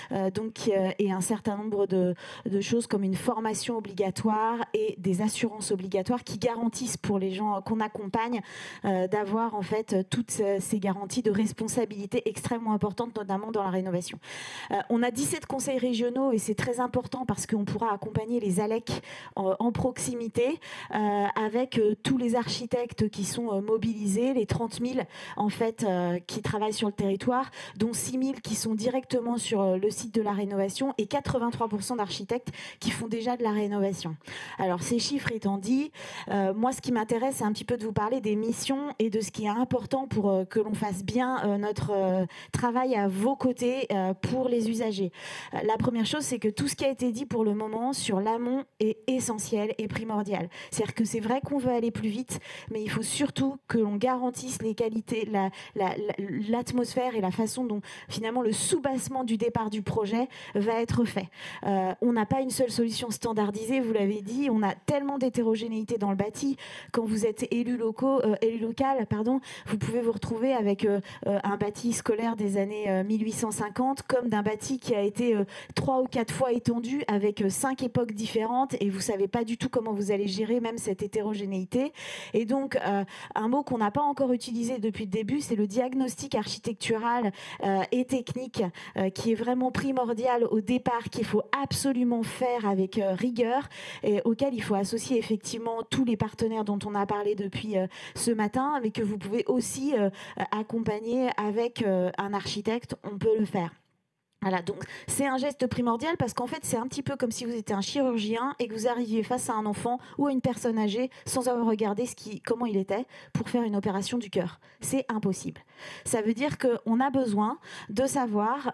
et un certain nombre de choses comme une formation obligatoire et des assurances obligatoires qui garantissent pour les gens qu'on accompagne d'avoir en fait toutes ces garanties de responsabilité extrêmement importantes, notamment dans la rénovation. On a 17 conseils régionaux et c'est très important parce qu'on pourra accompagner les ALEC en proximité avec tous les architectes qui sont mobilisés, les 30 000 en fait, qui travaillent sur le territoire, dont 6 000 qui sont directement sur le site de la rénovation et 83% d'architectes qui font déjà de la rénovation. Alors ces chiffres étant dit, moi ce qui m'intéresse c'est un petit peu de vous parler des missions et de ce qui est important pour que l'on fasse bien notre travail à vos côtés pour les usagers. La première chose c'est que tout ce qui a été dit pour le moment sur l'amont est essentiel et primordial. C'est-à-dire que c'est vrai qu'on veut aller plus vite, mais il faut surtout que l'on garantisse les qualités, l'atmosphère et la façon dont finalement le soubassement du départ du projet va être fait. On n'a pas une seule solution standardisée, vous l'avez dit, on a tellement d'hétérogénéité dans le bâti. Quand vous êtes élu local, vous pouvez vous retrouver avec un bâti scolaire des années 1850 comme d'un bâti qui a été 3 ou 4 fois étendu avec 5 époques différentes et vous ne savez pas du tout comment vous allez gérer même cette hétérogénéité. Et donc, un mot qu'on n'a pas encore utilisé depuis le début, c'est le diagnostic architectural et technique qui est vraiment primordial au départ, qu'il faut absolument faire avec rigueur et auquel il faut associer effectivement tous les partenaires dont on a parlé depuis ce matin, mais que vous pouvez aussi accompagner avec un architecte, on peut le faire. Voilà, donc c'est un geste primordial parce qu'en fait c'est un petit peu comme si vous étiez un chirurgien et que vous arriviez face à un enfant ou à une personne âgée sans avoir regardé comment il était pour faire une opération du cœur. C'est impossible. Ça veut dire qu'on a besoin de savoir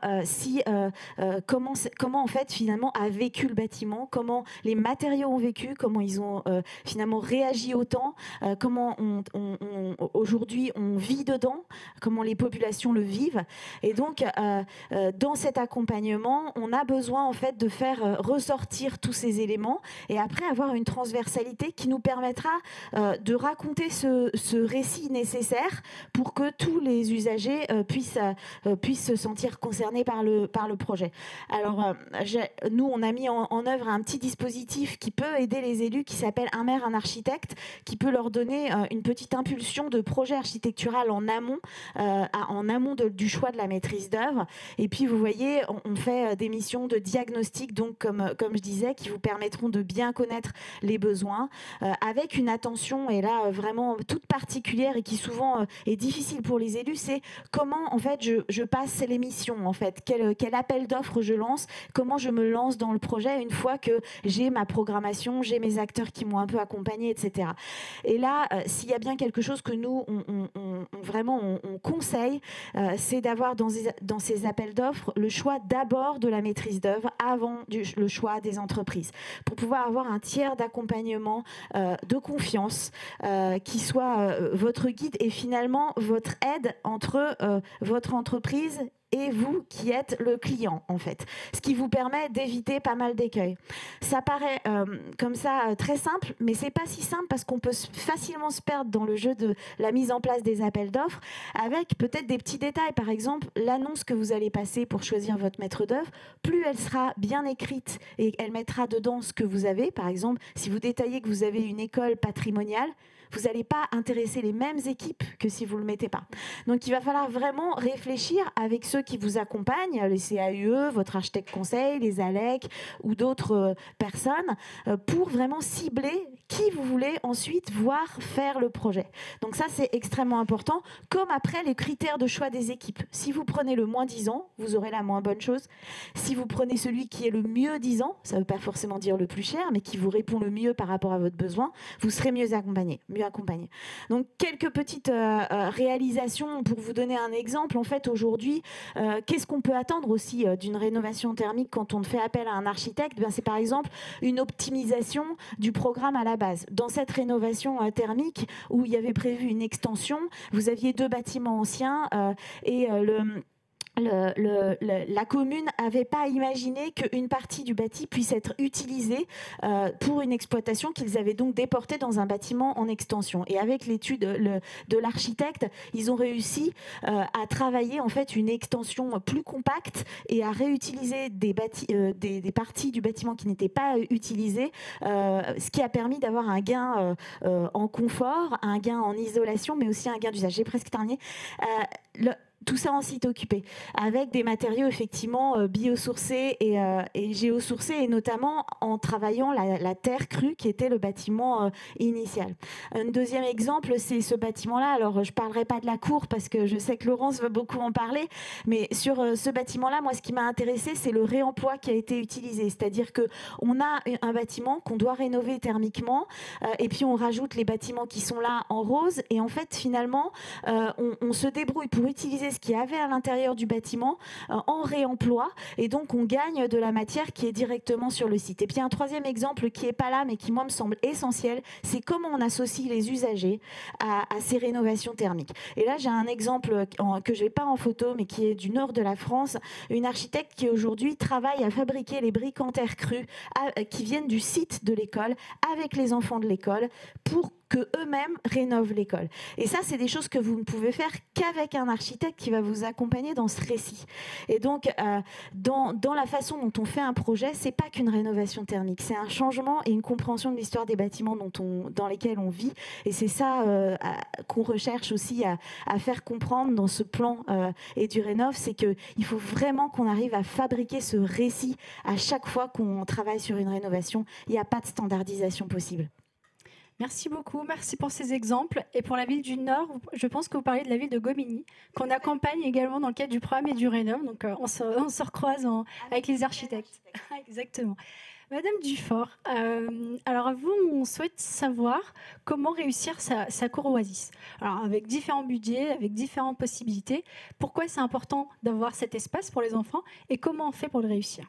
comment en fait finalement a vécu le bâtiment, comment les matériaux ont vécu, comment ils ont finalement réagi au temps, comment aujourd'hui on vit dedans, comment les populations le vivent. Et donc dans cette accompagnement, on a besoin en fait de faire ressortir tous ces éléments et après avoir une transversalité qui nous permettra de raconter ce récit nécessaire pour que tous les usagers puissent se sentir concernés par le projet. Alors nous on a mis en œuvre un petit dispositif qui peut aider les élus qui s'appelle Un maire, un architecte, qui peut leur donner une petite impulsion de projet architectural en amont du choix de la maîtrise d'œuvre. Et puis vous voyez, on fait des missions de diagnostic, donc comme je disais, qui vous permettront de bien connaître les besoins, avec une attention, et là vraiment toute particulière et qui souvent est difficile pour les élus, c'est comment en fait je passe les missions, en fait, quel appel d'offres je lance, comment je me lance dans le projet une fois que j'ai ma programmation, j'ai mes acteurs qui m'ont un peu accompagné, etc. Et là, s'il y a bien quelque chose que nous on conseille, c'est d'avoir dans ces appels d'offres le choix d'abord de la maîtrise d'œuvre avant le choix des entreprises, pour pouvoir avoir un tiers d'accompagnement de confiance qui soit votre guide et finalement votre aide entre votre entreprise et vous qui êtes le client, en fait. Ce qui vous permet d'éviter pas mal d'écueils. Ça paraît comme ça très simple, mais c'est pas si simple parce qu'on peut facilement se perdre dans le jeu de la mise en place des appels d'offres avec peut-être des petits détails. Par exemple, l'annonce que vous allez passer pour choisir votre maître d'œuvre, plus elle sera bien écrite et elle mettra dedans ce que vous avez. Par exemple, si vous détaillez que vous avez une école patrimoniale, vous n'allez pas intéresser les mêmes équipes que si vous ne le mettez pas. Donc il va falloir vraiment réfléchir avec ceux qui vous accompagnent, les CAUE, votre architecte conseil, les ALEC ou d'autres personnes, pour vraiment cibler qui vous voulez ensuite voir faire le projet. Donc ça c'est extrêmement important, comme après les critères de choix des équipes. Si vous prenez le moins 10 ans, vous aurez la moins bonne chose. Si vous prenez celui qui est le mieux 10 ans, ça ne veut pas forcément dire le plus cher, mais qui vous répond le mieux par rapport à votre besoin, vous serez mieux accompagné. Donc quelques petites réalisations pour vous donner un exemple. En fait aujourd'hui, qu'est-ce qu'on peut attendre aussi d'une rénovation thermique quand on fait appel à un architecte? C'est par exemple une optimisation du programme à la base. Dans cette rénovation thermique où il y avait prévu une extension, vous aviez 2 bâtiments anciens et la commune n'avait pas imaginé qu'une partie du bâti puisse être utilisée pour une exploitation qu'ils avaient donc déportée dans un bâtiment en extension. Et avec l'étude de l'architecte, ils ont réussi à travailler en fait une extension plus compacte et à réutiliser des parties du bâtiment qui n'étaient pas utilisées, ce qui a permis d'avoir un gain en confort, un gain en isolation, mais aussi un gain d'usage. J'ai presque terminé. Tout ça en site occupé, avec des matériaux effectivement biosourcés et géosourcés, et notamment en travaillant la terre crue qui était le bâtiment initial. Un deuxième exemple, c'est ce bâtiment-là. Alors, je ne parlerai pas de la cour parce que je sais que Laurence veut beaucoup en parler, mais sur ce bâtiment-là, moi, ce qui m'a intéressé, c'est le réemploi qui a été utilisé. C'est-à-dire qu'on a un bâtiment qu'on doit rénover thermiquement, et puis on rajoute les bâtiments qui sont là en rose, et en fait, finalement, on se débrouille pour utiliser ce qu'il y avait à l'intérieur du bâtiment en réemploi, et donc on gagne de la matière qui est directement sur le site. Et puis un troisième exemple qui n'est pas là mais qui moi me semble essentiel, c'est comment on associe les usagers à ces rénovations thermiques. Et là j'ai un exemple que je n'ai pas en photo mais qui est du nord de la France, une architecte qui aujourd'hui travaille à fabriquer les briques en terre crue qui viennent du site de l'école avec les enfants de l'école pour que eux-mêmes rénovent l'école. Et ça, c'est des choses que vous ne pouvez faire qu'avec un architecte qui va vous accompagner dans ce récit. Et donc, dans la façon dont on fait un projet, c'est pas qu'une rénovation thermique, c'est un changement et une compréhension de l'histoire des bâtiments dans lesquels on vit. Et c'est ça qu'on recherche aussi à faire comprendre dans ce plan EduRénov, c'est qu'il faut vraiment qu'on arrive à fabriquer ce récit à chaque fois qu'on travaille sur une rénovation. Il n'y a pas de standardisation possible. Merci beaucoup, merci pour ces exemples. Et pour la ville du Nord, je pense que vous parlez de la ville de Gomigny, qu'on accompagne également dans le cadre du programme EduRénov. Donc on se recroise avec les architectes. Exactement. Madame Dufort, alors vous, on souhaite savoir comment réussir sa cour Oasis. Alors avec différents budgets, avec différentes possibilités, pourquoi c'est important d'avoir cet espace pour les enfants et comment on fait pour le réussir?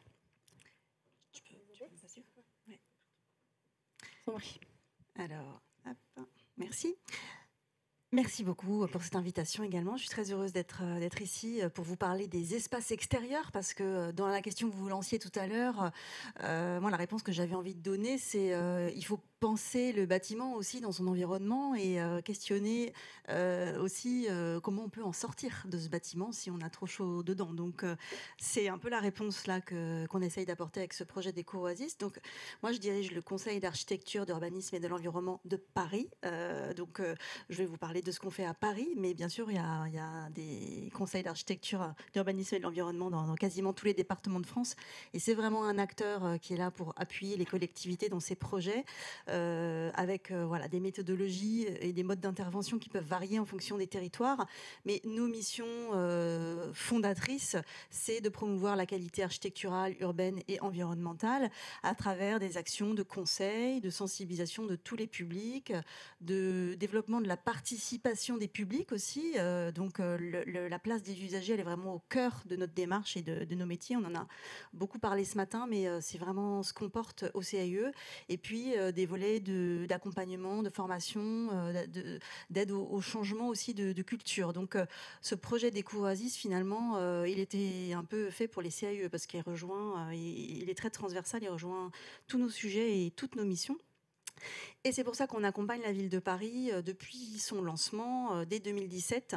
Alors, hop, merci. Merci beaucoup pour cette invitation également. Je suis très heureuse d'être ici pour vous parler des espaces extérieurs parce que dans la question que vous lanciez tout à l'heure, moi la réponse que j'avais envie de donner, c'est il faut penser le bâtiment aussi dans son environnement et questionner aussi comment on peut en sortir de ce bâtiment si on a trop chaud dedans. Donc c'est un peu la réponse là qu'on essaye d'apporter avec ce projet d'Éco-Oasis. Donc moi je dirige le Conseil d'architecture, d'urbanisme et de l'environnement de Paris. Donc je vais vous parler de ce qu'on fait à Paris, mais bien sûr il y a des conseils d'architecture, d'urbanisme et de l'environnement dans quasiment tous les départements de France. Et c'est vraiment un acteur qui est là pour appuyer les collectivités dans ces projets. Avec voilà, des méthodologies et des modes d'intervention qui peuvent varier en fonction des territoires. Mais nos missions fondatrices, c'est de promouvoir la qualité architecturale, urbaine et environnementale à travers des actions de conseil, de sensibilisation de tous les publics, de développement de la participation des publics aussi. Donc la place des usagers, elle est vraiment au cœur de notre démarche et de nos métiers. On en a beaucoup parlé ce matin, mais c'est vraiment ce qu'on porte au CAE. Et puis des volets d'accompagnement, de formation, d'aide au changement aussi de culture. Donc ce projet d'Éco-Oasis, finalement, il était un peu fait pour les CAE parce qu'il rejoint, il est très transversal, il rejoint tous nos sujets et toutes nos missions. Et c'est pour ça qu'on accompagne la ville de Paris depuis son lancement dès 2017.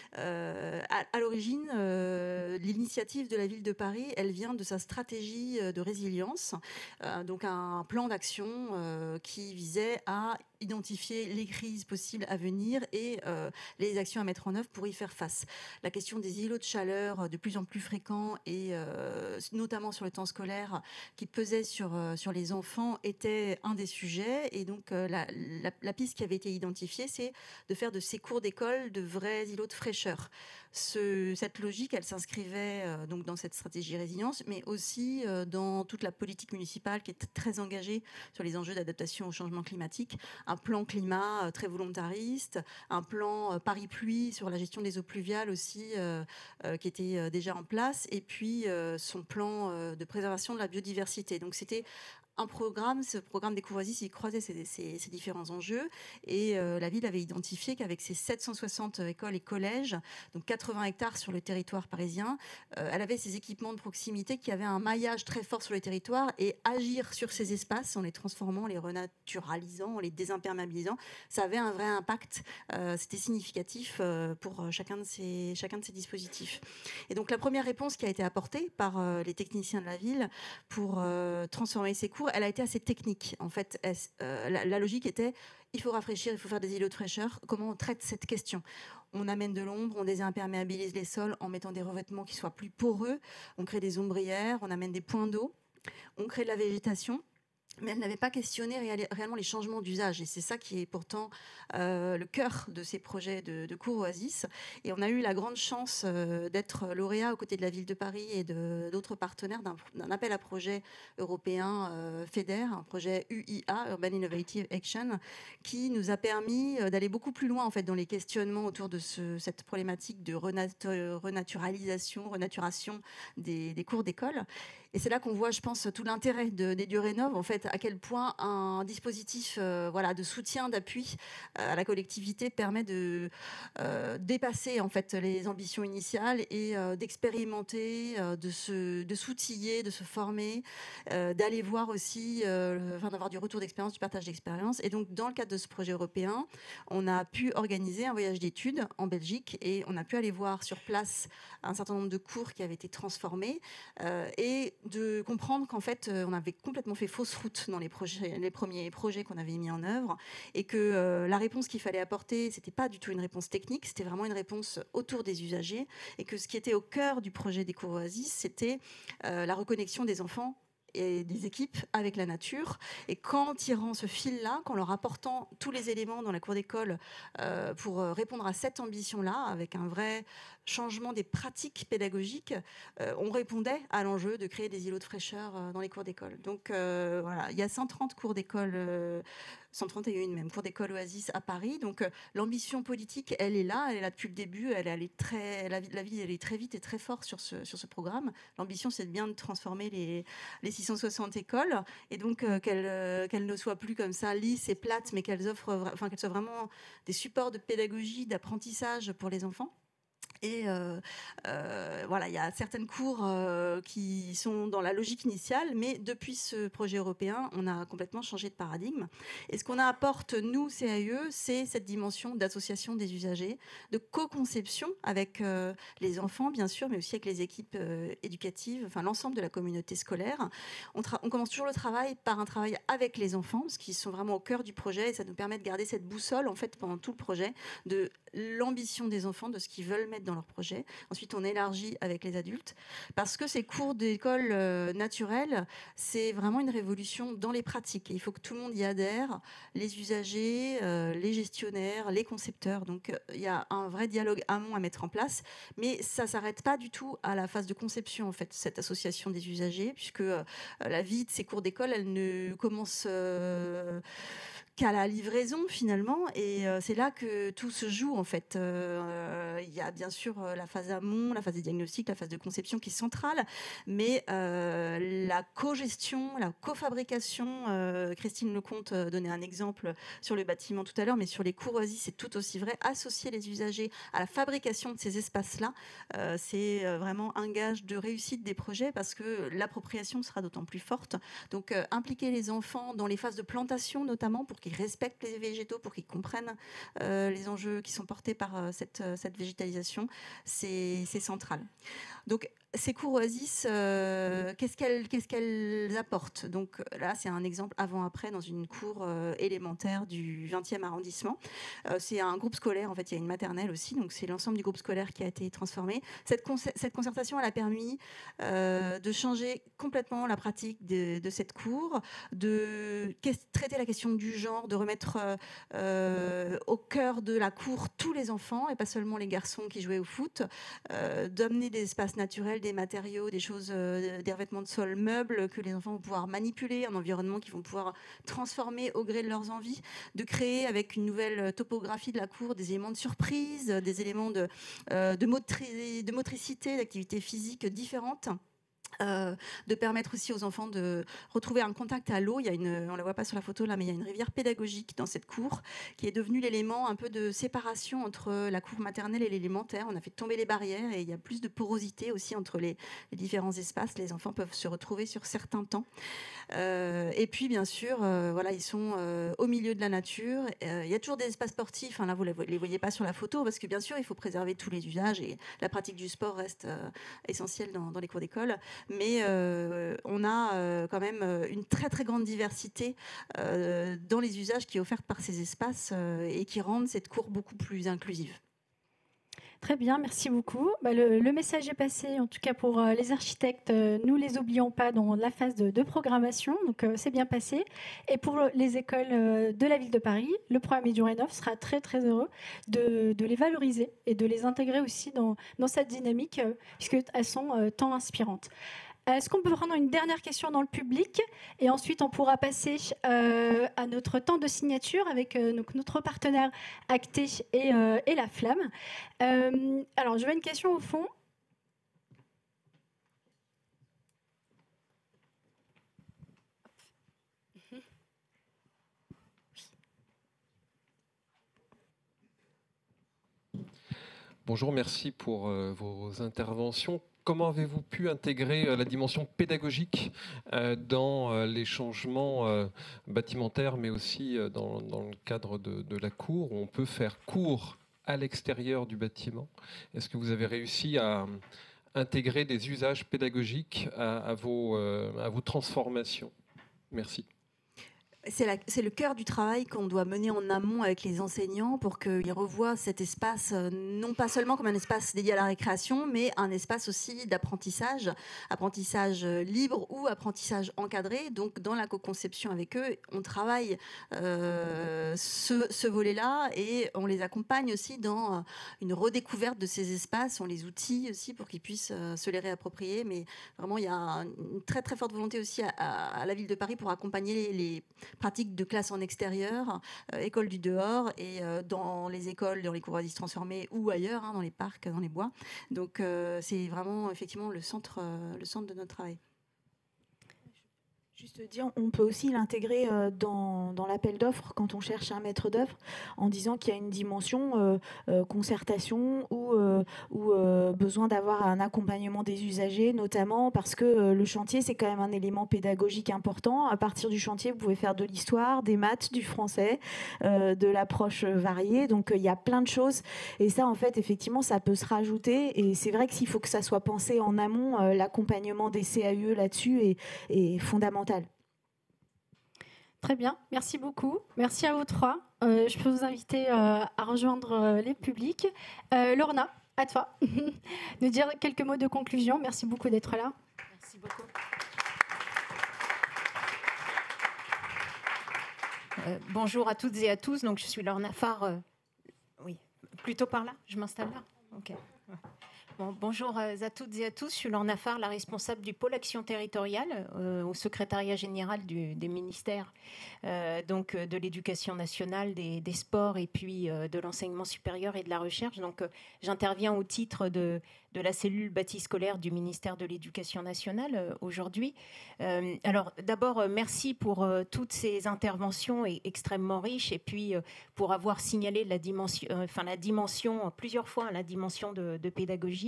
À l'origine, l'initiative de la ville de Paris, elle vient de sa stratégie de résilience, donc un plan d'action qui visait à identifier les crises possibles à venir et les actions à mettre en œuvre pour y faire face. La question des îlots de chaleur de plus en plus fréquents et notamment sur le temps scolaire qui pesait sur les enfants était un des sujets. Et donc la piste qui avait été identifiée, c'est de faire de ces cours d'école de vrais îlots de fraîcheur. Cette logique, elle s'inscrivait donc dans cette stratégie résilience, mais aussi dans toute la politique municipale qui est très engagée sur les enjeux d'adaptation au changement climatique. Un plan climat très volontariste, un plan Paris-Pluie sur la gestion des eaux pluviales aussi qui était déjà en place, et puis son plan de préservation de la biodiversité. Donc c'était ce programme d'Éco-Oasis, il croisait ces différents enjeux et la ville avait identifié qu'avec ses 760 écoles et collèges, donc 80 hectares sur le territoire parisien, elle avait ces équipements de proximité qui avaient un maillage très fort sur le territoire et agir sur ces espaces en les transformant, en les renaturalisant, en les désimperméabilisant, ça avait un vrai impact. C'était significatif pour chacun de ces dispositifs. Et donc la première réponse qui a été apportée par les techniciens de la ville pour transformer ces cours, elle a été assez technique. En fait, la logique était, il faut rafraîchir, il faut faire des îlots de fraîcheur. Comment on traite cette question ? On amène de l'ombre, on désimperméabilise les sols en mettant des revêtements qui soient plus poreux, on crée des ombrières, on amène des points d'eau, on crée de la végétation. Mais elle n'avait pas questionné réellement les changements d'usage. Et c'est ça qui est pourtant le cœur de ces projets de cours Oasis. Et on a eu la grande chance d'être lauréat aux côtés de la ville de Paris et d'autres partenaires d'un appel à projet européen FEDER, un projet UIA, Urban Innovative Action, qui nous a permis d'aller beaucoup plus loin en fait, dans les questionnements autour de cette problématique de renaturation des cours d'école. Et c'est là qu'on voit, je pense, tout l'intérêt d'EduRénov. En fait, fait à quel point un dispositif voilà, de soutien, d'appui à la collectivité permet de dépasser en fait les ambitions initiales et d'expérimenter, de s'outiller, de se former, d'aller voir aussi, d'avoir du retour d'expérience, du partage d'expérience. Et donc dans le cadre de ce projet européen, on a pu organiser un voyage d'études en Belgique et on a pu aller voir sur place un certain nombre de cours qui avaient été transformés et de comprendre qu'en fait on avait complètement fait fausse route dans les premiers projets qu'on avait mis en œuvre et que la réponse qu'il fallait apporter, c'était pas du tout une réponse technique, c'était vraiment une réponse autour des usagers et que ce qui était au cœur du projet des cours Oasis, c'était la reconnexion des enfants et des équipes avec la nature. Et qu'en tirant ce fil-là, qu'en leur apportant tous les éléments dans la cour d'école pour répondre à cette ambition-là, avec un vrai changement des pratiques pédagogiques, on répondait à l'enjeu de créer des îlots de fraîcheur dans les cours d'école. Donc voilà, il y a 130 cours d'école 131 même, cours d'école Oasis à Paris. Donc l'ambition politique, elle est là depuis le début. La vie, elle est très vite et très fort sur ce programme. L'ambition, c'est bien de transformer les 660 écoles et donc qu'elles ne soient plus comme ça lisses et plates, mais qu'elles soient vraiment des supports de pédagogie, d'apprentissage pour les enfants. Et voilà, il y a certaines cours qui sont dans la logique initiale, mais depuis ce projet européen, on a complètement changé de paradigme. Et ce qu'on apporte, nous, CAE, c'est cette dimension d'association des usagers, de co-conception avec les enfants, bien sûr, mais aussi avec les équipes éducatives, enfin l'ensemble de la communauté scolaire. On commence toujours le travail par un travail avec les enfants, parce qu'ils sont vraiment au cœur du projet, et ça nous permet de garder cette boussole, en fait, pendant tout le projet, de l'ambition des enfants, de ce qu'ils veulent mettre dans leur projet. Ensuite, on élargit avec les adultes parce que ces cours d'école naturelle, c'est vraiment une révolution dans les pratiques. Et il faut que tout le monde y adhère, les usagers, les gestionnaires, les concepteurs. Donc, il y a un vrai dialogue amont à mettre en place, mais ça s'arrête pas du tout à la phase de conception, en fait, cette association des usagers, puisque la vie de ces cours d'école, elle ne commence qu'à la livraison finalement, et c'est là que tout se joue en fait. Il y a bien sûr la phase amont, la phase de diagnostic, la phase de conception qui est centrale, mais la co-gestion, la co-fabrication, Christine Lecomte donnait un exemple sur le bâtiment tout à l'heure, mais sur les cours Oasis, c'est tout aussi vrai. Associer les usagers à la fabrication de ces espaces-là, c'est vraiment un gage de réussite des projets parce que l'appropriation sera d'autant plus forte. Donc impliquer les enfants dans les phases de plantation notamment pour qu'ils respectent les végétaux, pour qu'ils comprennent les enjeux qui sont portés par cette végétalisation, c'est central. Donc, ces cours Oasis, qu'est-ce qu'elles apportent? Donc là, c'est un exemple avant-après dans une cour élémentaire du 20e arrondissement. C'est un groupe scolaire, en fait, il y a une maternelle aussi, donc c'est l'ensemble du groupe scolaire qui a été transformé. Cette concertation, elle a permis de changer complètement la pratique de cette cour, de traiter la question du genre, de remettre au cœur de la cour tous les enfants, et pas seulement les garçons qui jouaient au foot, d'amener des espaces naturels, des matériaux, des choses, des revêtements de sol meubles que les enfants vont pouvoir manipuler, un environnement qu'ils vont pouvoir transformer au gré de leurs envies, de créer avec une nouvelle topographie de la cour des éléments de surprise, des éléments de motricité, d'activités physiques différentes. De permettre aussi aux enfants de retrouver un contact à l'eau. On ne la voit pas sur la photo là, mais il y a une rivière pédagogique dans cette cour qui est devenue l'élément un peu de séparation entre la cour maternelle et l'élémentaire. On a fait tomber les barrières et il y a plus de porosité aussi entre les différents espaces. Les enfants peuvent se retrouver sur certains temps. Et puis bien sûr, voilà, ils sont au milieu de la nature. Il y a toujours des espaces sportifs. Là, vous ne les voyez pas sur la photo parce que bien sûr, il faut préserver tous les usages et la pratique du sport reste essentielle dans les cours d'école. Mais on a quand même une très très grande diversité dans les usages qui est offerte par ces espaces et qui rendent cette cour beaucoup plus inclusive. Très bien, merci beaucoup. Le message est passé, en tout cas pour les architectes, nous les oublions pas dans la phase de programmation, donc c'est bien passé. Et pour les écoles de la ville de Paris, le programme EduRénov sera très très heureux de les valoriser et de les intégrer aussi dans cette dynamique, puisqu'elles sont tant inspirantes. Est-ce qu'on peut prendre une dernière question dans le public et ensuite on pourra passer à notre temps de signature avec notre partenaire Acté et la Flamme. Alors, je veux une question au fond. Bonjour, merci pour vos interventions. Comment avez-vous pu intégrer la dimension pédagogique dans les changements bâtimentaires, mais aussi dans le cadre de la cour, où on peut faire cours à l'extérieur du bâtiment? Est-ce que vous avez réussi à intégrer des usages pédagogiques à vos transformations? Merci. C'est le cœur du travail qu'on doit mener en amont avec les enseignants pour qu'ils revoient cet espace, non pas seulement comme un espace dédié à la récréation, mais un espace aussi d'apprentissage, apprentissage libre ou apprentissage encadré. Donc dans la co-conception avec eux, on travaille ce volet-là et on les accompagne aussi dans une redécouverte de ces espaces, on les outille aussi pour qu'ils puissent se les réapproprier. Mais vraiment, il y a une très très forte volonté aussi à la ville de Paris pour accompagner les pratiques de classe en extérieur, école du dehors et dans les écoles, dans les cours à distance transformés ou ailleurs, dans les parcs, dans les bois. Donc c'est vraiment effectivement le centre de notre travail. Juste dire, on peut aussi l'intégrer dans l'appel d'offres quand on cherche un maître d'œuvre en disant qu'il y a une dimension concertation ou besoin d'avoir un accompagnement des usagers, notamment parce que le chantier, c'est quand même un élément pédagogique important. À partir du chantier, vous pouvez faire de l'histoire, des maths, du français, de l'approche variée. Donc, il y a plein de choses. Et ça, en fait, effectivement, ça peut se rajouter. Et c'est vrai que s'il faut que ça soit pensé en amont, l'accompagnement des CAUE là-dessus est fondamental. Très bien, merci beaucoup. Merci à vous trois. Je peux vous inviter à rejoindre les publics. Lorna, à toi. Nous dire quelques mots de conclusion. Merci beaucoup d'être là. Merci beaucoup. Bonjour à toutes et à tous. Donc, je suis Lorna Farr. Oui, plutôt par là. Je m'installe là. Ok. Bonjour à toutes et à tous. Je suis Lorna Farr, la responsable du pôle action territoriale au secrétariat général des ministères donc de l'éducation nationale, des sports et puis de l'enseignement supérieur et de la recherche. Donc j'interviens au titre de la cellule bâti scolaire du ministère de l'Éducation nationale aujourd'hui. Alors d'abord, merci pour toutes ces interventions extrêmement riches et puis pour avoir signalé la dimension plusieurs fois, la dimension de pédagogie.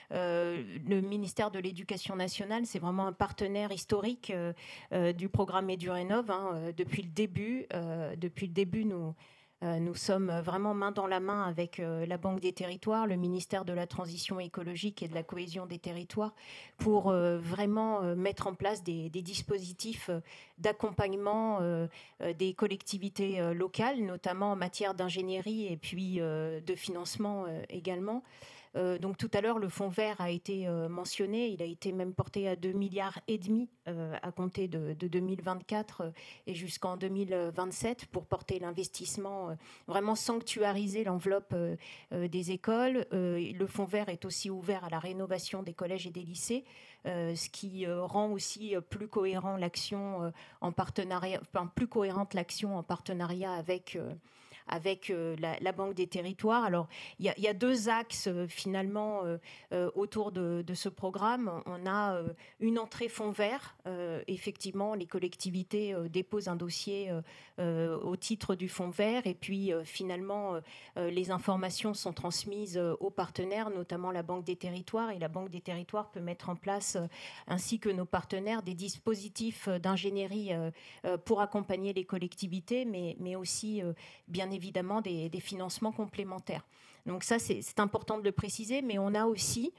Le ministère de l'Éducation nationale, c'est vraiment un partenaire historique du programme EduRénov. Depuis le début, nous sommes vraiment main dans la main avec la Banque des territoires, le ministère de la Transition écologique et de la cohésion des territoires pour vraiment mettre en place des dispositifs d'accompagnement des collectivités locales, notamment en matière d'ingénierie et puis de financement également. Donc tout à l'heure, le fonds vert a été mentionné. Il a été même porté à 2,5 milliards à compter de 2024 et jusqu'en 2027 pour porter l'investissement, vraiment sanctuariser l'enveloppe des écoles. Le fonds vert est aussi ouvert à la rénovation des collèges et des lycées, ce qui rend aussi plus cohérent l'action en partenariat, plus cohérente l'action en partenariat avec la Banque des territoires. Alors, il y a deux axes finalement autour de ce programme. On a une entrée fonds vert. Effectivement, les collectivités déposent un dossier au titre du fonds vert et puis finalement, les informations sont transmises aux partenaires, notamment la Banque des territoires, et la Banque des territoires peut mettre en place, ainsi que nos partenaires, des dispositifs d'ingénierie pour accompagner les collectivités, mais aussi, bien évidemment, des financements complémentaires. Donc ça, c'est important de le préciser, mais on a aussi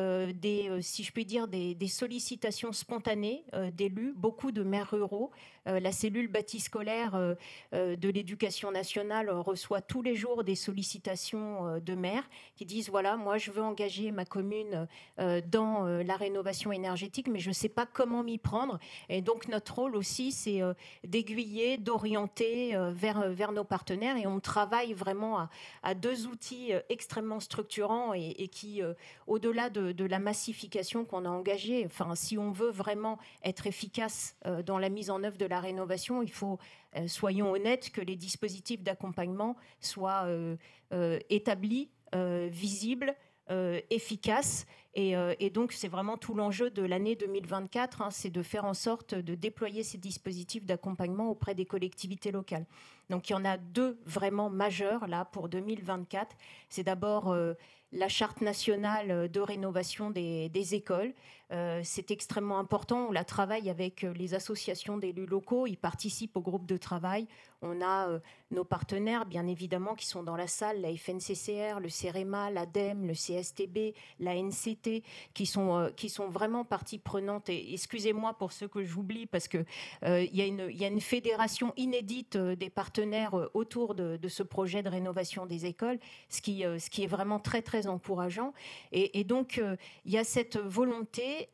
si je puis dire, des sollicitations spontanées d'élus, beaucoup de maires ruraux. La cellule bâti scolaire de l'éducation nationale reçoit tous les jours des sollicitations de maires qui disent, voilà, moi je veux engager ma commune dans la rénovation énergétique, mais je ne sais pas comment m'y prendre. Et donc notre rôle aussi, c'est d'aiguiller, d'orienter vers nos partenaires. Et on travaille vraiment à deux outils extrêmement structurants et qui, au-delà de la massification qu'on a engagée, enfin, si on veut vraiment être efficace dans la mise en œuvre de la rénovation, il faut, soyons honnêtes, que les dispositifs d'accompagnement soient établis, visibles, efficaces. Et donc, c'est vraiment tout l'enjeu de l'année 2024, c'est de faire en sorte de déployer ces dispositifs d'accompagnement auprès des collectivités locales. Donc, il y en a deux vraiment majeurs là pour 2024. C'est d'abord la charte nationale de rénovation des écoles. C'est extrêmement important. On la travaille avec les associations d'élus locaux. Ils participent au groupe de travail. On a nos partenaires, bien évidemment, qui sont dans la salle, la FNCCR, le CEREMA, l'ADEME, le CSTB, la NCT, qui sont vraiment partie prenante. Et excusez-moi pour ceux que j'oublie, parce qu'il y a une fédération inédite des partenaires autour de ce projet de rénovation des écoles, ce qui est vraiment très, très encourageant. Et donc, il y a cette volonté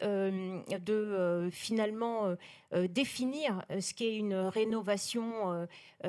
de finalement définir ce qu'est une rénovation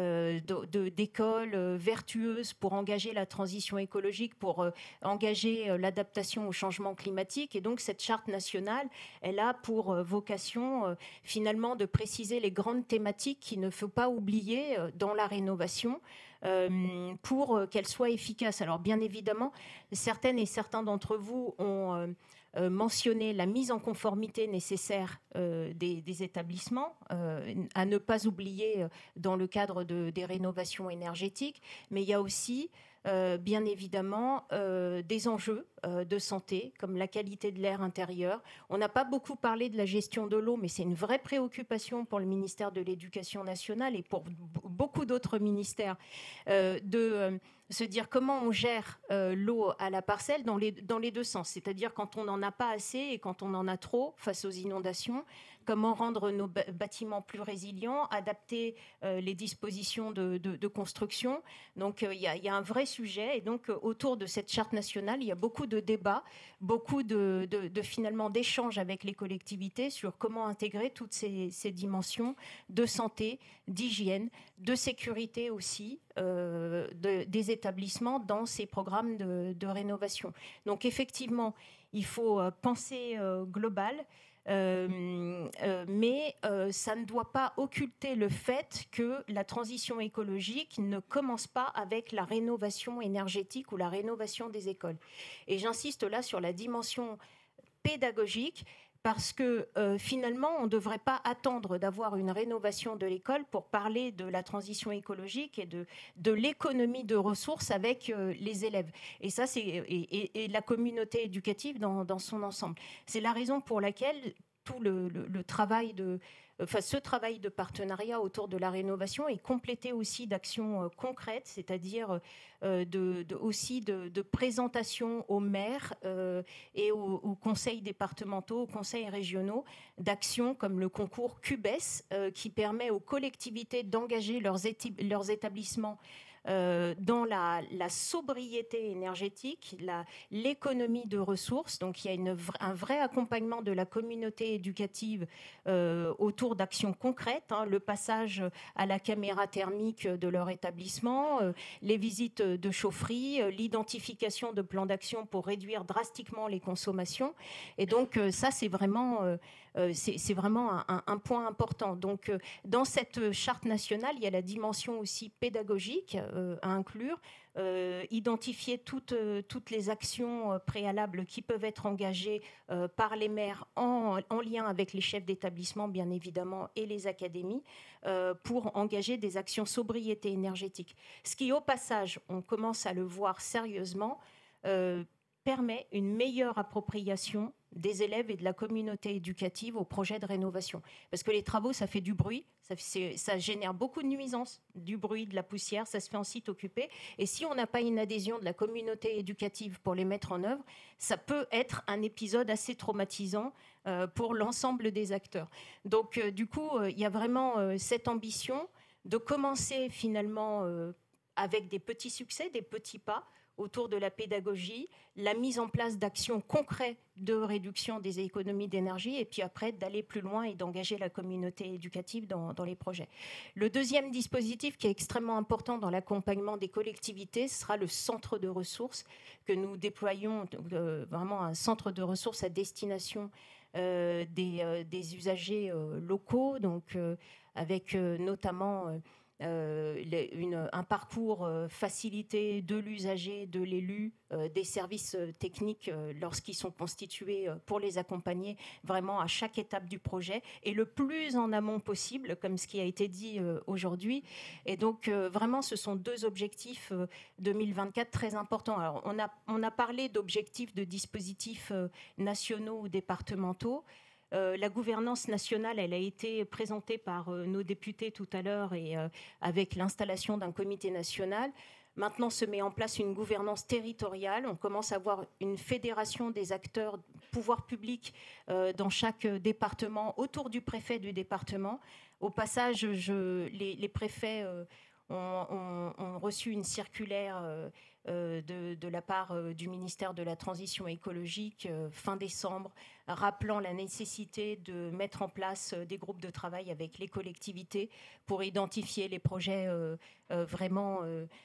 d'écoles vertueuses pour engager la transition écologique, pour engager l'adaptation au changement climatique. Et donc, cette charte nationale, elle a pour vocation finalement de préciser les grandes thématiques qu'il ne faut pas oublier dans la rénovation, pour qu'elle soit efficace. Alors bien évidemment, certaines et certains d'entre vous ont mentionné la mise en conformité nécessaire des établissements, à ne pas oublier dans le cadre des rénovations énergétiques, mais il y a aussi bien évidemment des enjeux de santé, comme la qualité de l'air intérieur. On n'a pas beaucoup parlé de la gestion de l'eau, mais c'est une vraie préoccupation pour le ministère de l'Éducation nationale et pour beaucoup d'autres ministères, de se dire comment on gère l'eau à la parcelle dans les deux sens, c'est-à-dire quand on n'en a pas assez et quand on en a trop face aux inondations. Comment rendre nos bâtiments plus résilients, adapter les dispositions de construction. Donc, il y a un vrai sujet. Et donc, autour de cette charte nationale, il y a beaucoup de débats, beaucoup finalement d'échanges avec les collectivités sur comment intégrer toutes ces dimensions de santé, d'hygiène, de sécurité aussi des établissements dans ces programmes de rénovation. Donc, effectivement, il faut penser global. Mais ça ne doit pas occulter le fait que la transition écologique ne commence pas avec la rénovation énergétique ou la rénovation des écoles. Et j'insiste là sur la dimension pédagogique, parce que finalement, on ne devrait pas attendre d'avoir une rénovation de l'école pour parler de la transition écologique et de l'économie de ressources avec les élèves. Et ça, et la communauté éducative dans son ensemble. C'est la raison pour laquelle tout le travail ce travail de partenariat autour de la rénovation est complété aussi d'actions concrètes, c'est-à-dire aussi de présentation aux maires et aux conseils départementaux, aux conseils régionaux, d'actions comme le concours CUBES qui permet aux collectivités d'engager leurs établissements dans la sobriété énergétique, l'économie de ressources. Donc il y a un vrai accompagnement de la communauté éducative autour d'actions concrètes, le passage à la caméra thermique de leur établissement, les visites de chaufferie, l'identification de plans d'action pour réduire drastiquement les consommations. Et donc ça, c'est vraiment un point important. Donc, dans cette charte nationale, il y a la dimension aussi pédagogique à inclure, identifier toutes les actions préalables qui peuvent être engagées par les maires en lien avec les chefs d'établissement, bien évidemment, et les académies, pour engager des actions sobriété énergétique. Ce qui, au passage, on commence à le voir sérieusement, permet une meilleure appropriation des élèves et de la communauté éducative au projet de rénovation. Parce que les travaux, ça fait du bruit, ça génère beaucoup de nuisances, du bruit, de la poussière, ça se fait en site occupé. Et si on n'a pas une adhésion de la communauté éducative pour les mettre en œuvre, ça peut être un épisode assez traumatisant pour l'ensemble des acteurs. Donc, du coup, il y a vraiment cette ambition de commencer finalement avec des petits succès, des petits pas, autour de la pédagogie, la mise en place d'actions concrètes de réduction des économies d'énergie, et puis après d'aller plus loin et d'engager la communauté éducative dans les projets. Le deuxième dispositif qui est extrêmement important dans l'accompagnement des collectivités sera le centre de ressources que nous déployons, vraiment un centre de ressources à destination des usagers locaux, donc avec notamment un parcours facilité de l'usager, de l'élu, des services techniques lorsqu'ils sont constitués pour les accompagner vraiment à chaque étape du projet et le plus en amont possible, comme ce qui a été dit aujourd'hui. Et donc, vraiment, ce sont deux objectifs 2024 très importants. Alors, on a parlé d'objectifs de dispositifs nationaux ou départementaux. La gouvernance nationale, elle a été présentée par nos députés tout à l'heure et avec l'installation d'un comité national. Maintenant se met en place une gouvernance territoriale. On commence à avoir une fédération des acteurs, pouvoirs publics dans chaque département, autour du préfet du département. Au passage, les préfets ont reçu une circulaire de la part du ministère de la Transition écologique fin décembre, rappelant la nécessité de mettre en place des groupes de travail avec les collectivités pour identifier les projets vraiment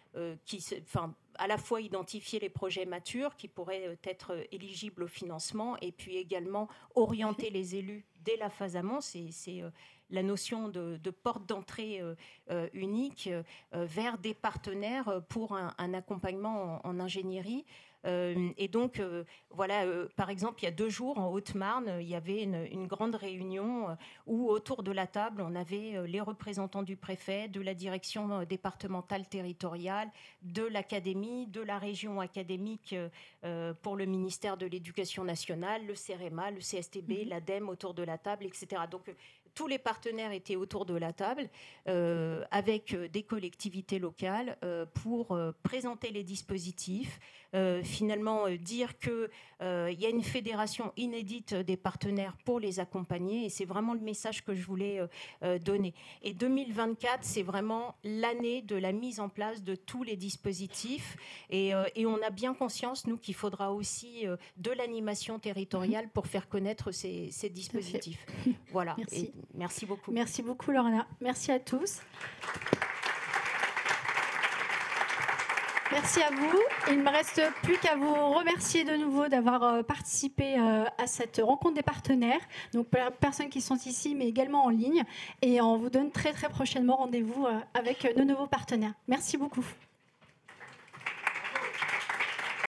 à la fois identifier les projets matures qui pourraient être éligibles au financement et puis également orienter les élus dès la phase amont. C'est la notion de porte d'entrée unique vers des partenaires pour un accompagnement en ingénierie. Et donc, voilà, par exemple, il y a 2 jours, en Haute-Marne, il y avait une grande réunion où, autour de la table, on avait les représentants du préfet, de la direction départementale territoriale, de l'académie, de la région académique pour le ministère de l'Éducation nationale, le CEREMA, le CSTB, l'ADEME autour de la table, etc. Donc, tous les partenaires étaient autour de la table avec des collectivités locales pour présenter les dispositifs, finalement dire qu'il y a une fédération inédite des partenaires pour les accompagner et c'est vraiment le message que je voulais donner. Et 2024, c'est vraiment l'année de la mise en place de tous les dispositifs et on a bien conscience, nous, qu'il faudra aussi de l'animation territoriale pour faire connaître ces dispositifs. Voilà. Merci. Merci beaucoup. Merci beaucoup, Lorena. Merci à tous. Merci à vous. Il ne me reste plus qu'à vous remercier de nouveau d'avoir participé à cette rencontre des partenaires. Donc, pour les personnes qui sont ici, mais également en ligne. Et on vous donne très, très prochainement rendez-vous avec nos nouveaux partenaires. Merci beaucoup.